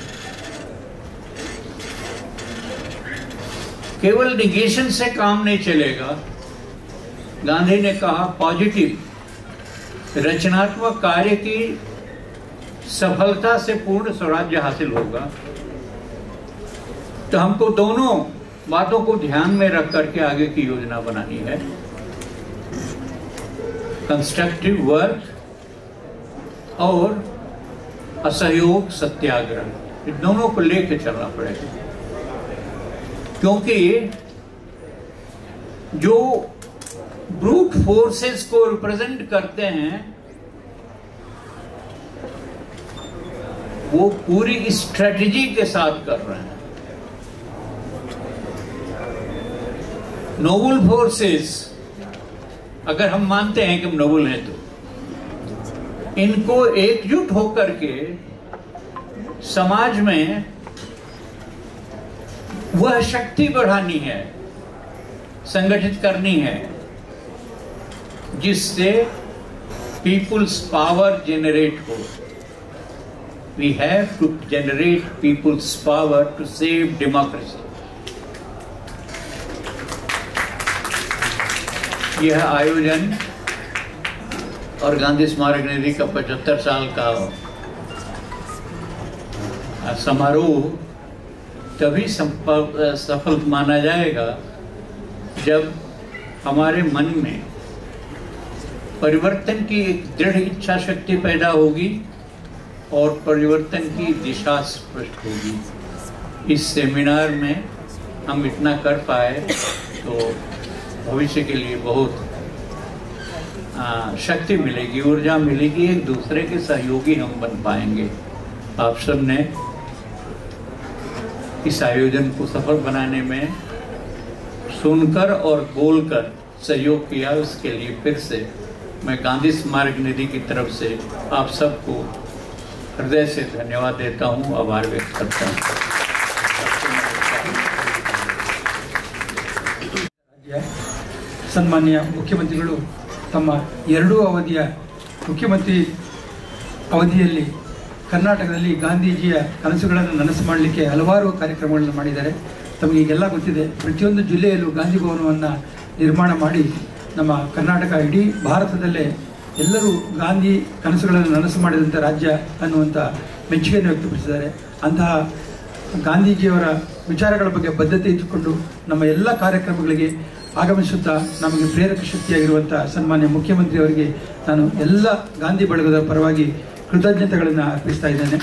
[SPEAKER 7] केवल निगेशन से काम नहीं चलेगा। गांधी ने कहा पॉजिटिव रचनात्मक कार्य की सफलता से पूर्ण स्वराज्य हासिल होगा। तो हमको दोनों बातों को ध्यान में रख करके आगे की योजना बनानी है। कंस्ट्रक्टिव वर्क और असहयोग सत्याग्रह, इन दोनों को लेकर चलना पड़ेगा, क्योंकि जो ब्रूट फोर्सेस को रिप्रेजेंट करते हैं वो पूरी स्ट्रेटजी के साथ कर रहे हैं। नोबल फोर्सेस, अगर हम मानते हैं कि हम नोबल हैं, तो इनको एकजुट होकर के समाज में वह शक्ति बढ़ानी है, संगठित करनी है, जिससे पीपुल्स पावर जेनरेट हो। We have to generate people's power to save democracy. यह आयोजन और गांधी स्मारक निधि का पचहत्तर साल का समारोह तभी सफल माना जाएगा जब हमारे मन में परिवर्तन की एक दृढ़ इच्छा शक्ति पैदा होगी और परिवर्तन की दिशा स्पष्ट होगी। इस सेमिनार में हम इतना कर पाए तो भविष्य के लिए बहुत आ, शक्ति मिलेगी, ऊर्जा मिलेगी, एक दूसरे के सहयोगी हम बन पाएंगे। आप सब ने इस आयोजन को सफल बनाने में सुनकर और बोलकर सहयोग किया, उसके लिए फिर से मैं गांधी स्मारक निधि की तरफ से आप सबको हृदय से धन्यवाद देता हूं, आभार व्यक्त करता हूं।
[SPEAKER 8] ಸನ್ಮಾನ್ಯ ಮುಖ್ಯಮಂತ್ರಿಗಳು ತಮ್ಮ ಎರಡೂ ಅವಧಿಯ ಮುಖ್ಯಮಂತ್ರಿ ಅವಧಿಯಲ್ಲಿ ಕರ್ನಾಟಕದಲ್ಲಿ ಗಾಂಧೀಜಿಯ ಕನಸುಗಳನ್ನು ನನಸು ಮಾಡಲಿಕ್ಕೆ ಹಲವಾರು ಕಾರ್ಯಕ್ರಮಗಳನ್ನು ಮಾಡಿದ್ದಾರೆ. ತಮಗೆ ಈಗೆಲ್ಲ ಗೊತ್ತಿದೆ, ಪ್ರತಿಯೊಂದು ಜಿಲ್ಲೆಯಲ್ಲೂ ಗಾಂಧಿ ಭವನವನ್ನು ನಿರ್ಮಾಣ ಮಾಡಿ ನಮ್ಮ ಕರ್ನಾಟಕ ಇಡೀ ಭಾರತದಲ್ಲೇ ಎಲ್ಲರೂ ಗಾಂಧಿ ಕನಸುಗಳನ್ನು ನನಸು ಮಾಡಿದಂಥ ರಾಜ್ಯ ಅನ್ನುವಂಥ ಮೆಚ್ಚುಗೆಯನ್ನು ವ್ಯಕ್ತಪಡಿಸಿದ್ದಾರೆ. ಅಂತಹ ಗಾಂಧೀಜಿಯವರ ವಿಚಾರಗಳ ಬಗ್ಗೆ ಬದ್ಧತೆ ಇಟ್ಟುಕೊಂಡು ನಮ್ಮ ಎಲ್ಲ ಕಾರ್ಯಕ್ರಮಗಳಿಗೆ ಆಗಮಿಸುತ್ತಾ ನಮಗೆ ಪ್ರೇರಕ ಶಕ್ತಿಯಾಗಿರುವಂಥ ಸನ್ಮಾನ್ಯ ಮುಖ್ಯಮಂತ್ರಿಯವರಿಗೆ ನಾನು ಎಲ್ಲ ಗಾಂಧಿ ಬಳಗದ ಪರವಾಗಿ ಕೃತಜ್ಞತೆಗಳನ್ನು ಅರ್ಪಿಸ್ತಾ ಇದ್ದೇನೆ.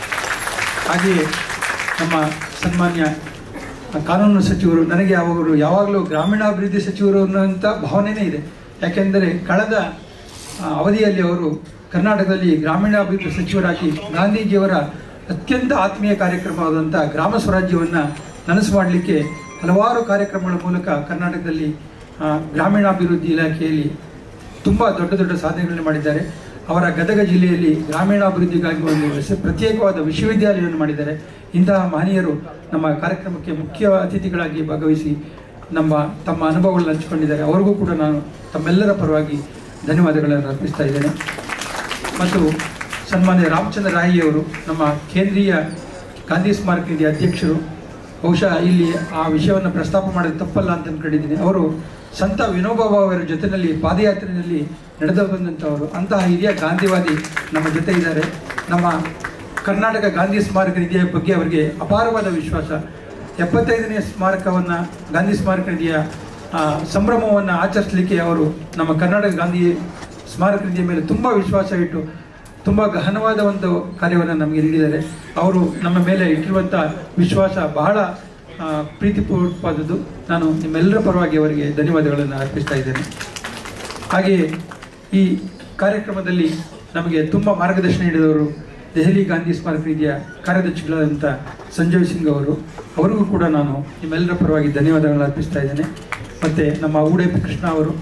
[SPEAKER 8] ಹಾಗೆಯೇ ನಮ್ಮ ಸನ್ಮಾನ್ಯ ಕಾನೂನು ಸಚಿವರು, ನನಗೆ ಅವರು ಯಾವಾಗಲೂ ಗ್ರಾಮೀಣಾಭಿವೃದ್ಧಿ ಸಚಿವರು ಅನ್ನುವಂಥ ಭಾವನೆಯೇ ಇದೆ. ಯಾಕೆಂದರೆ ಕಳೆದ ಅವಧಿಯಲ್ಲಿ ಅವರು ಕರ್ನಾಟಕದಲ್ಲಿ ಗ್ರಾಮೀಣಾಭಿವೃದ್ಧಿ ಸಚಿವರಾಗಿ ಗಾಂಧೀಜಿಯವರ ಅತ್ಯಂತ ಆತ್ಮೀಯ ಕಾರ್ಯಕ್ರಮವಾದಂಥ ಗ್ರಾಮ ಸ್ವರಾಜ್ಯವನ್ನು ನನಸು ಮಾಡಲಿಕ್ಕೆ ಹಲವಾರು ಕಾರ್ಯಕ್ರಮಗಳ ಮೂಲಕ ಕರ್ನಾಟಕದಲ್ಲಿ ಗ್ರಾಮೀಣಾಭಿವೃದ್ಧಿ ಇಲಾಖೆಯಲ್ಲಿ ತುಂಬ ದೊಡ್ಡ ದೊಡ್ಡ ಸಾಧನೆಗಳನ್ನು ಮಾಡಿದ್ದಾರೆ. ಅವರ ಗದಗ ಜಿಲ್ಲೆಯಲ್ಲಿ ಗ್ರಾಮೀಣಾಭಿವೃದ್ಧಿಗಾಗಿ ಒಂದು ಪ್ರತ್ಯೇಕವಾದ ವಿಶ್ವವಿದ್ಯಾಲಯವನ್ನು ಮಾಡಿದ್ದಾರೆ. ಇಂತಹ ಮಹನೀಯರು ನಮ್ಮ ಕಾರ್ಯಕ್ರಮಕ್ಕೆ ಮುಖ್ಯ ಅತಿಥಿಗಳಾಗಿ ಭಾಗವಹಿಸಿ ನಮ್ಮ ತಮ್ಮ ಅನುಭವಗಳನ್ನು ಹಂಚಿಕೊಂಡಿದ್ದಾರೆ. ಅವರಿಗೂ ಕೂಡ ನಾನು ತಮ್ಮೆಲ್ಲರ ಪರವಾಗಿ ಧನ್ಯವಾದಗಳನ್ನು ಅರ್ಪಿಸ್ತಾ ಇದ್ದೇನೆ. ಮತ್ತು ಸನ್ಮಾನ್ಯ ರಾಮಚಂದ್ರ ರಾಯಿಯವರು ನಮ್ಮ ಕೇಂದ್ರೀಯ ಗಾಂಧಿ ಸ್ಮಾರಕ ನಿಧಿ ಅಧ್ಯಕ್ಷರು, ಬಹುಶಃ ಇಲ್ಲಿ ಆ ವಿಷಯವನ್ನು ಪ್ರಸ್ತಾಪ ಮಾಡೋದು ತಪ್ಪಲ್ಲ ಅಂತ ಅಂದ್ಕೊಂಡಿದ್ದೀನಿ. ಅವರು ಸಂತ ವಿನೋಬಾ ಭಾವೆಯವರ ಜೊತೆಯಲ್ಲಿ ಪಾದಯಾತ್ರೆಯಲ್ಲಿ ನಡೆದು ಬಂದಂಥವರು. ಅಂತಹ ಹಿರಿಯ ಗಾಂಧಿವಾದಿ ನಮ್ಮ ಜೊತೆ ಇದ್ದಾರೆ. ನಮ್ಮ ಕರ್ನಾಟಕ ಗಾಂಧಿ ಸ್ಮಾರಕ ನಿಧಿಯ ಬಗ್ಗೆ ಅವರಿಗೆ ಅಪಾರವಾದ ವಿಶ್ವಾಸ. ಎಪ್ಪತ್ತೈದನೇ ಸ್ಮಾರಕವನ್ನು ಗಾಂಧಿ ಸ್ಮಾರಕ ನಿಧಿಯ ಸಂಭ್ರಮವನ್ನು ಆಚರಿಸಲಿಕ್ಕೆ ಅವರು ನಮ್ಮ ಕರ್ನಾಟಕ ಗಾಂಧಿ ಸ್ಮಾರಕ ನಿಧಿಯ ಮೇಲೆ ತುಂಬ ವಿಶ್ವಾಸ ಇಟ್ಟು ತುಂಬ ಗಹನವಾದ ಒಂದು ಕಾರ್ಯವನ್ನು ನಮಗೆ ನೀಡಿದ್ದಾರೆ. ಅವರು ನಮ್ಮ ಮೇಲೆ ಇಟ್ಟಿರುವಂಥ ವಿಶ್ವಾಸ ಬಹಳ ಪ್ರೀತಿಪೂರ್ವಕವಾದದ್ದು. ನಾನು ನಿಮ್ಮೆಲ್ಲರ ಪರವಾಗಿ ಅವರಿಗೆ ಧನ್ಯವಾದಗಳನ್ನು ಅರ್ಪಿಸ್ತಾ ಇದ್ದೇನೆ. ಹಾಗೆಯೇ ಈ ಕಾರ್ಯಕ್ರಮದಲ್ಲಿ ನಮಗೆ ತುಂಬ ಮಾರ್ಗದರ್ಶನ ನೀಡಿದವರು ದೆಹಲಿ ಗಾಂಧಿ ಸ್ಮಾರಕ ನಿಧಿಯ ಕಾರ್ಯದರ್ಶಿಗಳಾದಂಥ ಸಂಜಯ್ ಸಿಂಗ್ ಅವರು, ಅವರಿಗೂ ಕೂಡ ನಾನು ನಿಮ್ಮೆಲ್ಲರ ಪರವಾಗಿ ಧನ್ಯವಾದಗಳನ್ನು ಅರ್ಪಿಸ್ತಾ ಇದ್ದೇನೆ. ಮತ್ತು ನಮ್ಮ ಉಡೇಪಿ ಕೃಷ್ಣ ಅವರು,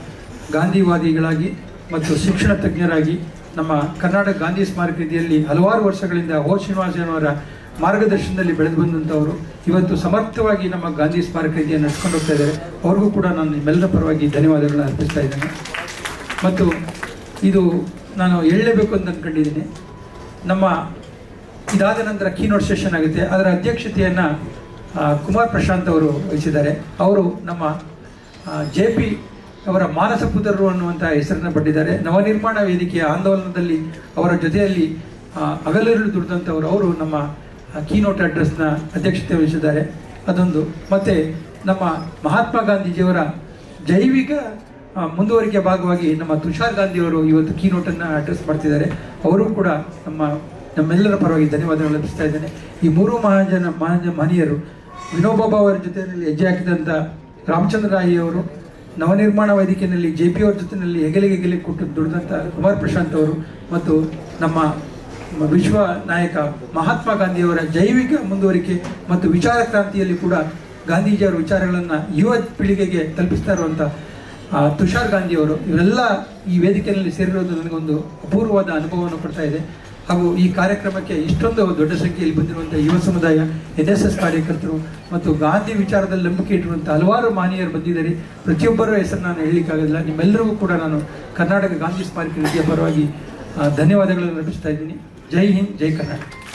[SPEAKER 8] ಗಾಂಧಿವಾದಿಗಳಾಗಿ ಮತ್ತು ಶಿಕ್ಷಣ ತಜ್ಞರಾಗಿ ನಮ್ಮ ಕರ್ನಾಟಕ ಗಾಂಧಿ ಸ್ಮಾರಕ ನಿಧಿಯಲ್ಲಿ ಹಲವಾರು ವರ್ಷಗಳಿಂದ ಓ ಶ್ರೀನಿವಾಸಯ್ಯನವರ ಮಾರ್ಗದರ್ಶನದಲ್ಲಿ ಬೆಳೆದು ಬಂದಂಥವರು ಇವತ್ತು ಸಮರ್ಥವಾಗಿ ನಮ್ಮ ಗಾಂಧಿ ಸ್ಮಾರಕ ನಿಧಿಯನ್ನು ನಡೆಸ್ಕೊಂಡು ಹೋಗ್ತಾ ಇದ್ದಾರೆ. ಅವ್ರಿಗೂ ಕೂಡ ನಾನು ನಿಮ್ಮೆಲ್ಲರ ಪರವಾಗಿ ಧನ್ಯವಾದಗಳನ್ನ ಅರ್ಪಿಸ್ತಾ ಇದ್ದೇನೆ. ಮತ್ತು ಇದು ನಾನು ಹೇಳಲೇಬೇಕು ಅಂತ ಅಂದ್ಕೊಂಡಿದ್ದೀನಿ. ನಮ್ಮ ಇದಾದ ನಂತರ ಕೀನೋಟ್ ಸೆಷನ್ ಆಗುತ್ತೆ. ಅದರ ಅಧ್ಯಕ್ಷತೆಯನ್ನು ಕುಮಾರ್ ಪ್ರಶಾಂತ್ ಅವರು ವಹಿಸಿದ್ದಾರೆ. ಅವರು ನಮ್ಮ ಜೆ ಪಿ ಅವರ ಮಾನಸ ಪುತ್ರರು ಅನ್ನುವಂಥ ಹೆಸರನ್ನು ಪಡೆದಿದ್ದಾರೆ. ನವನಿರ್ಮಾಣ ವೇದಿಕೆಯ ಆಂದೋಲನದಲ್ಲಿ ಅವರ ಜೊತೆಯಲ್ಲಿ ಹಗಲಿರುಳು ದುಡಿದಂಥವರು. ಅವರು ನಮ್ಮ ಕೀನೋಟ್ ಅಡ್ರೆಸ್ನ ಅಧ್ಯಕ್ಷತೆ ವಹಿಸಿದ್ದಾರೆ. ಅದೊಂದು. ಮತ್ತು ನಮ್ಮ ಮಹಾತ್ಮ ಗಾಂಧೀಜಿಯವರ ಜೈವಿಕ ಮುಂದುವರಿಕೆ ಭಾಗವಾಗಿ ನಮ್ಮ ತುಷಾರ್ ಗಾಂಧಿಯವರು ಇವತ್ತು ಕೀನೋಟನ್ನು ಅಡ್ರೆಸ್ ಮಾಡ್ತಿದ್ದಾರೆ. ಅವರು ಕೂಡ ನಮ್ಮ ನಮ್ಮೆಲ್ಲರ ಪರವಾಗಿ ಧನ್ಯವಾದಗಳು ಅರ್ಪಿಸ್ತಾ ಇದ್ದೇನೆ. ಈ ಮೂರು ಮಹಾಜನ ಮಹಾಜ ಮಹನೀಯರು ವಿನೋಬಾಬಾ ಅವರ ಜೊತೆಯಲ್ಲಿ ಹೆಜ್ಜೆ ಹಾಕಿದಂಥ ರಾಮಚಂದ್ರ ರಾಯಿ ಅವರು, ನವನಿರ್ಮಾಣ ವೇದಿಕೆಯಲ್ಲಿ ಜೆ ಪಿ ಅವ್ರ ಜೊತೆಯಲ್ಲಿ ಹೆಗಲಿಗೆ ಹೆಗಲಿಗೆ ಕೊಟ್ಟು ದುಡಿದಂಥ ಕುಮಾರ್ ಪ್ರಶಾಂತ್ ಅವರು, ಮತ್ತು ನಮ್ಮ ವಿಶ್ವ ನಾಯಕ ಮಹಾತ್ಮ ಗಾಂಧಿಯವರ ಜೈವಿಕ ಮುಂದುವರಿಕೆ ಮತ್ತು ವಿಚಾರ ಕ್ರಾಂತಿಯಲ್ಲಿ ಕೂಡ ಗಾಂಧೀಜಿಯವರ ವಿಚಾರಗಳನ್ನು ಯುವ ಪೀಳಿಗೆಗೆ ತಲುಪಿಸ್ತಾ ಇರುವಂಥ ತುಷಾರ್ ಗಾಂಧಿಯವರು, ಇವರೆಲ್ಲ ಈ ವೇದಿಕೆಯಲ್ಲಿ ಸೇರಿರೋದು ನನಗೊಂದು ಅಪೂರ್ವವಾದ ಅನುಭವವನ್ನು ಕೊಡ್ತಾ ಇದೆ. ಹಾಗೂ ಈ ಕಾರ್ಯಕ್ರಮಕ್ಕೆ ಇಷ್ಟೊಂದು ದೊಡ್ಡ ಸಂಖ್ಯೆಯಲ್ಲಿ ಬಂದಿರುವಂಥ ಯುವ ಸಮುದಾಯ, ಎನ್ ಎಸ್ ಎಸ್ ಕಾರ್ಯಕರ್ತರು ಮತ್ತು ಗಾಂಧಿ ವಿಚಾರದಲ್ಲಿ ನಂಬಿಕೆ ಇಟ್ಟಿರುವಂಥ ಹಲವಾರು ಮಾನೀಯರು ಬಂದಿದ್ದಾರೆ. ಪ್ರತಿಯೊಬ್ಬರ ಹೆಸರು ನಾನು ಹೇಳಲಿಕ್ಕಾಗಲ್ಲ. ನಿಮ್ಮೆಲ್ಲರಿಗೂ ಕೂಡ ನಾನು ಕರ್ನಾಟಕ ಗಾಂಧಿ ಸ್ಮಾರಕ ನಿಧಿಯ ಪರವಾಗಿ ಧನ್ಯವಾದಗಳನ್ನು ಅರ್ಪಿಸ್ತಾ ಇದ್ದೀನಿ. ಜೈ ಹಿಂದ್, ಜೈ ಕರ್ನಾಟಕ.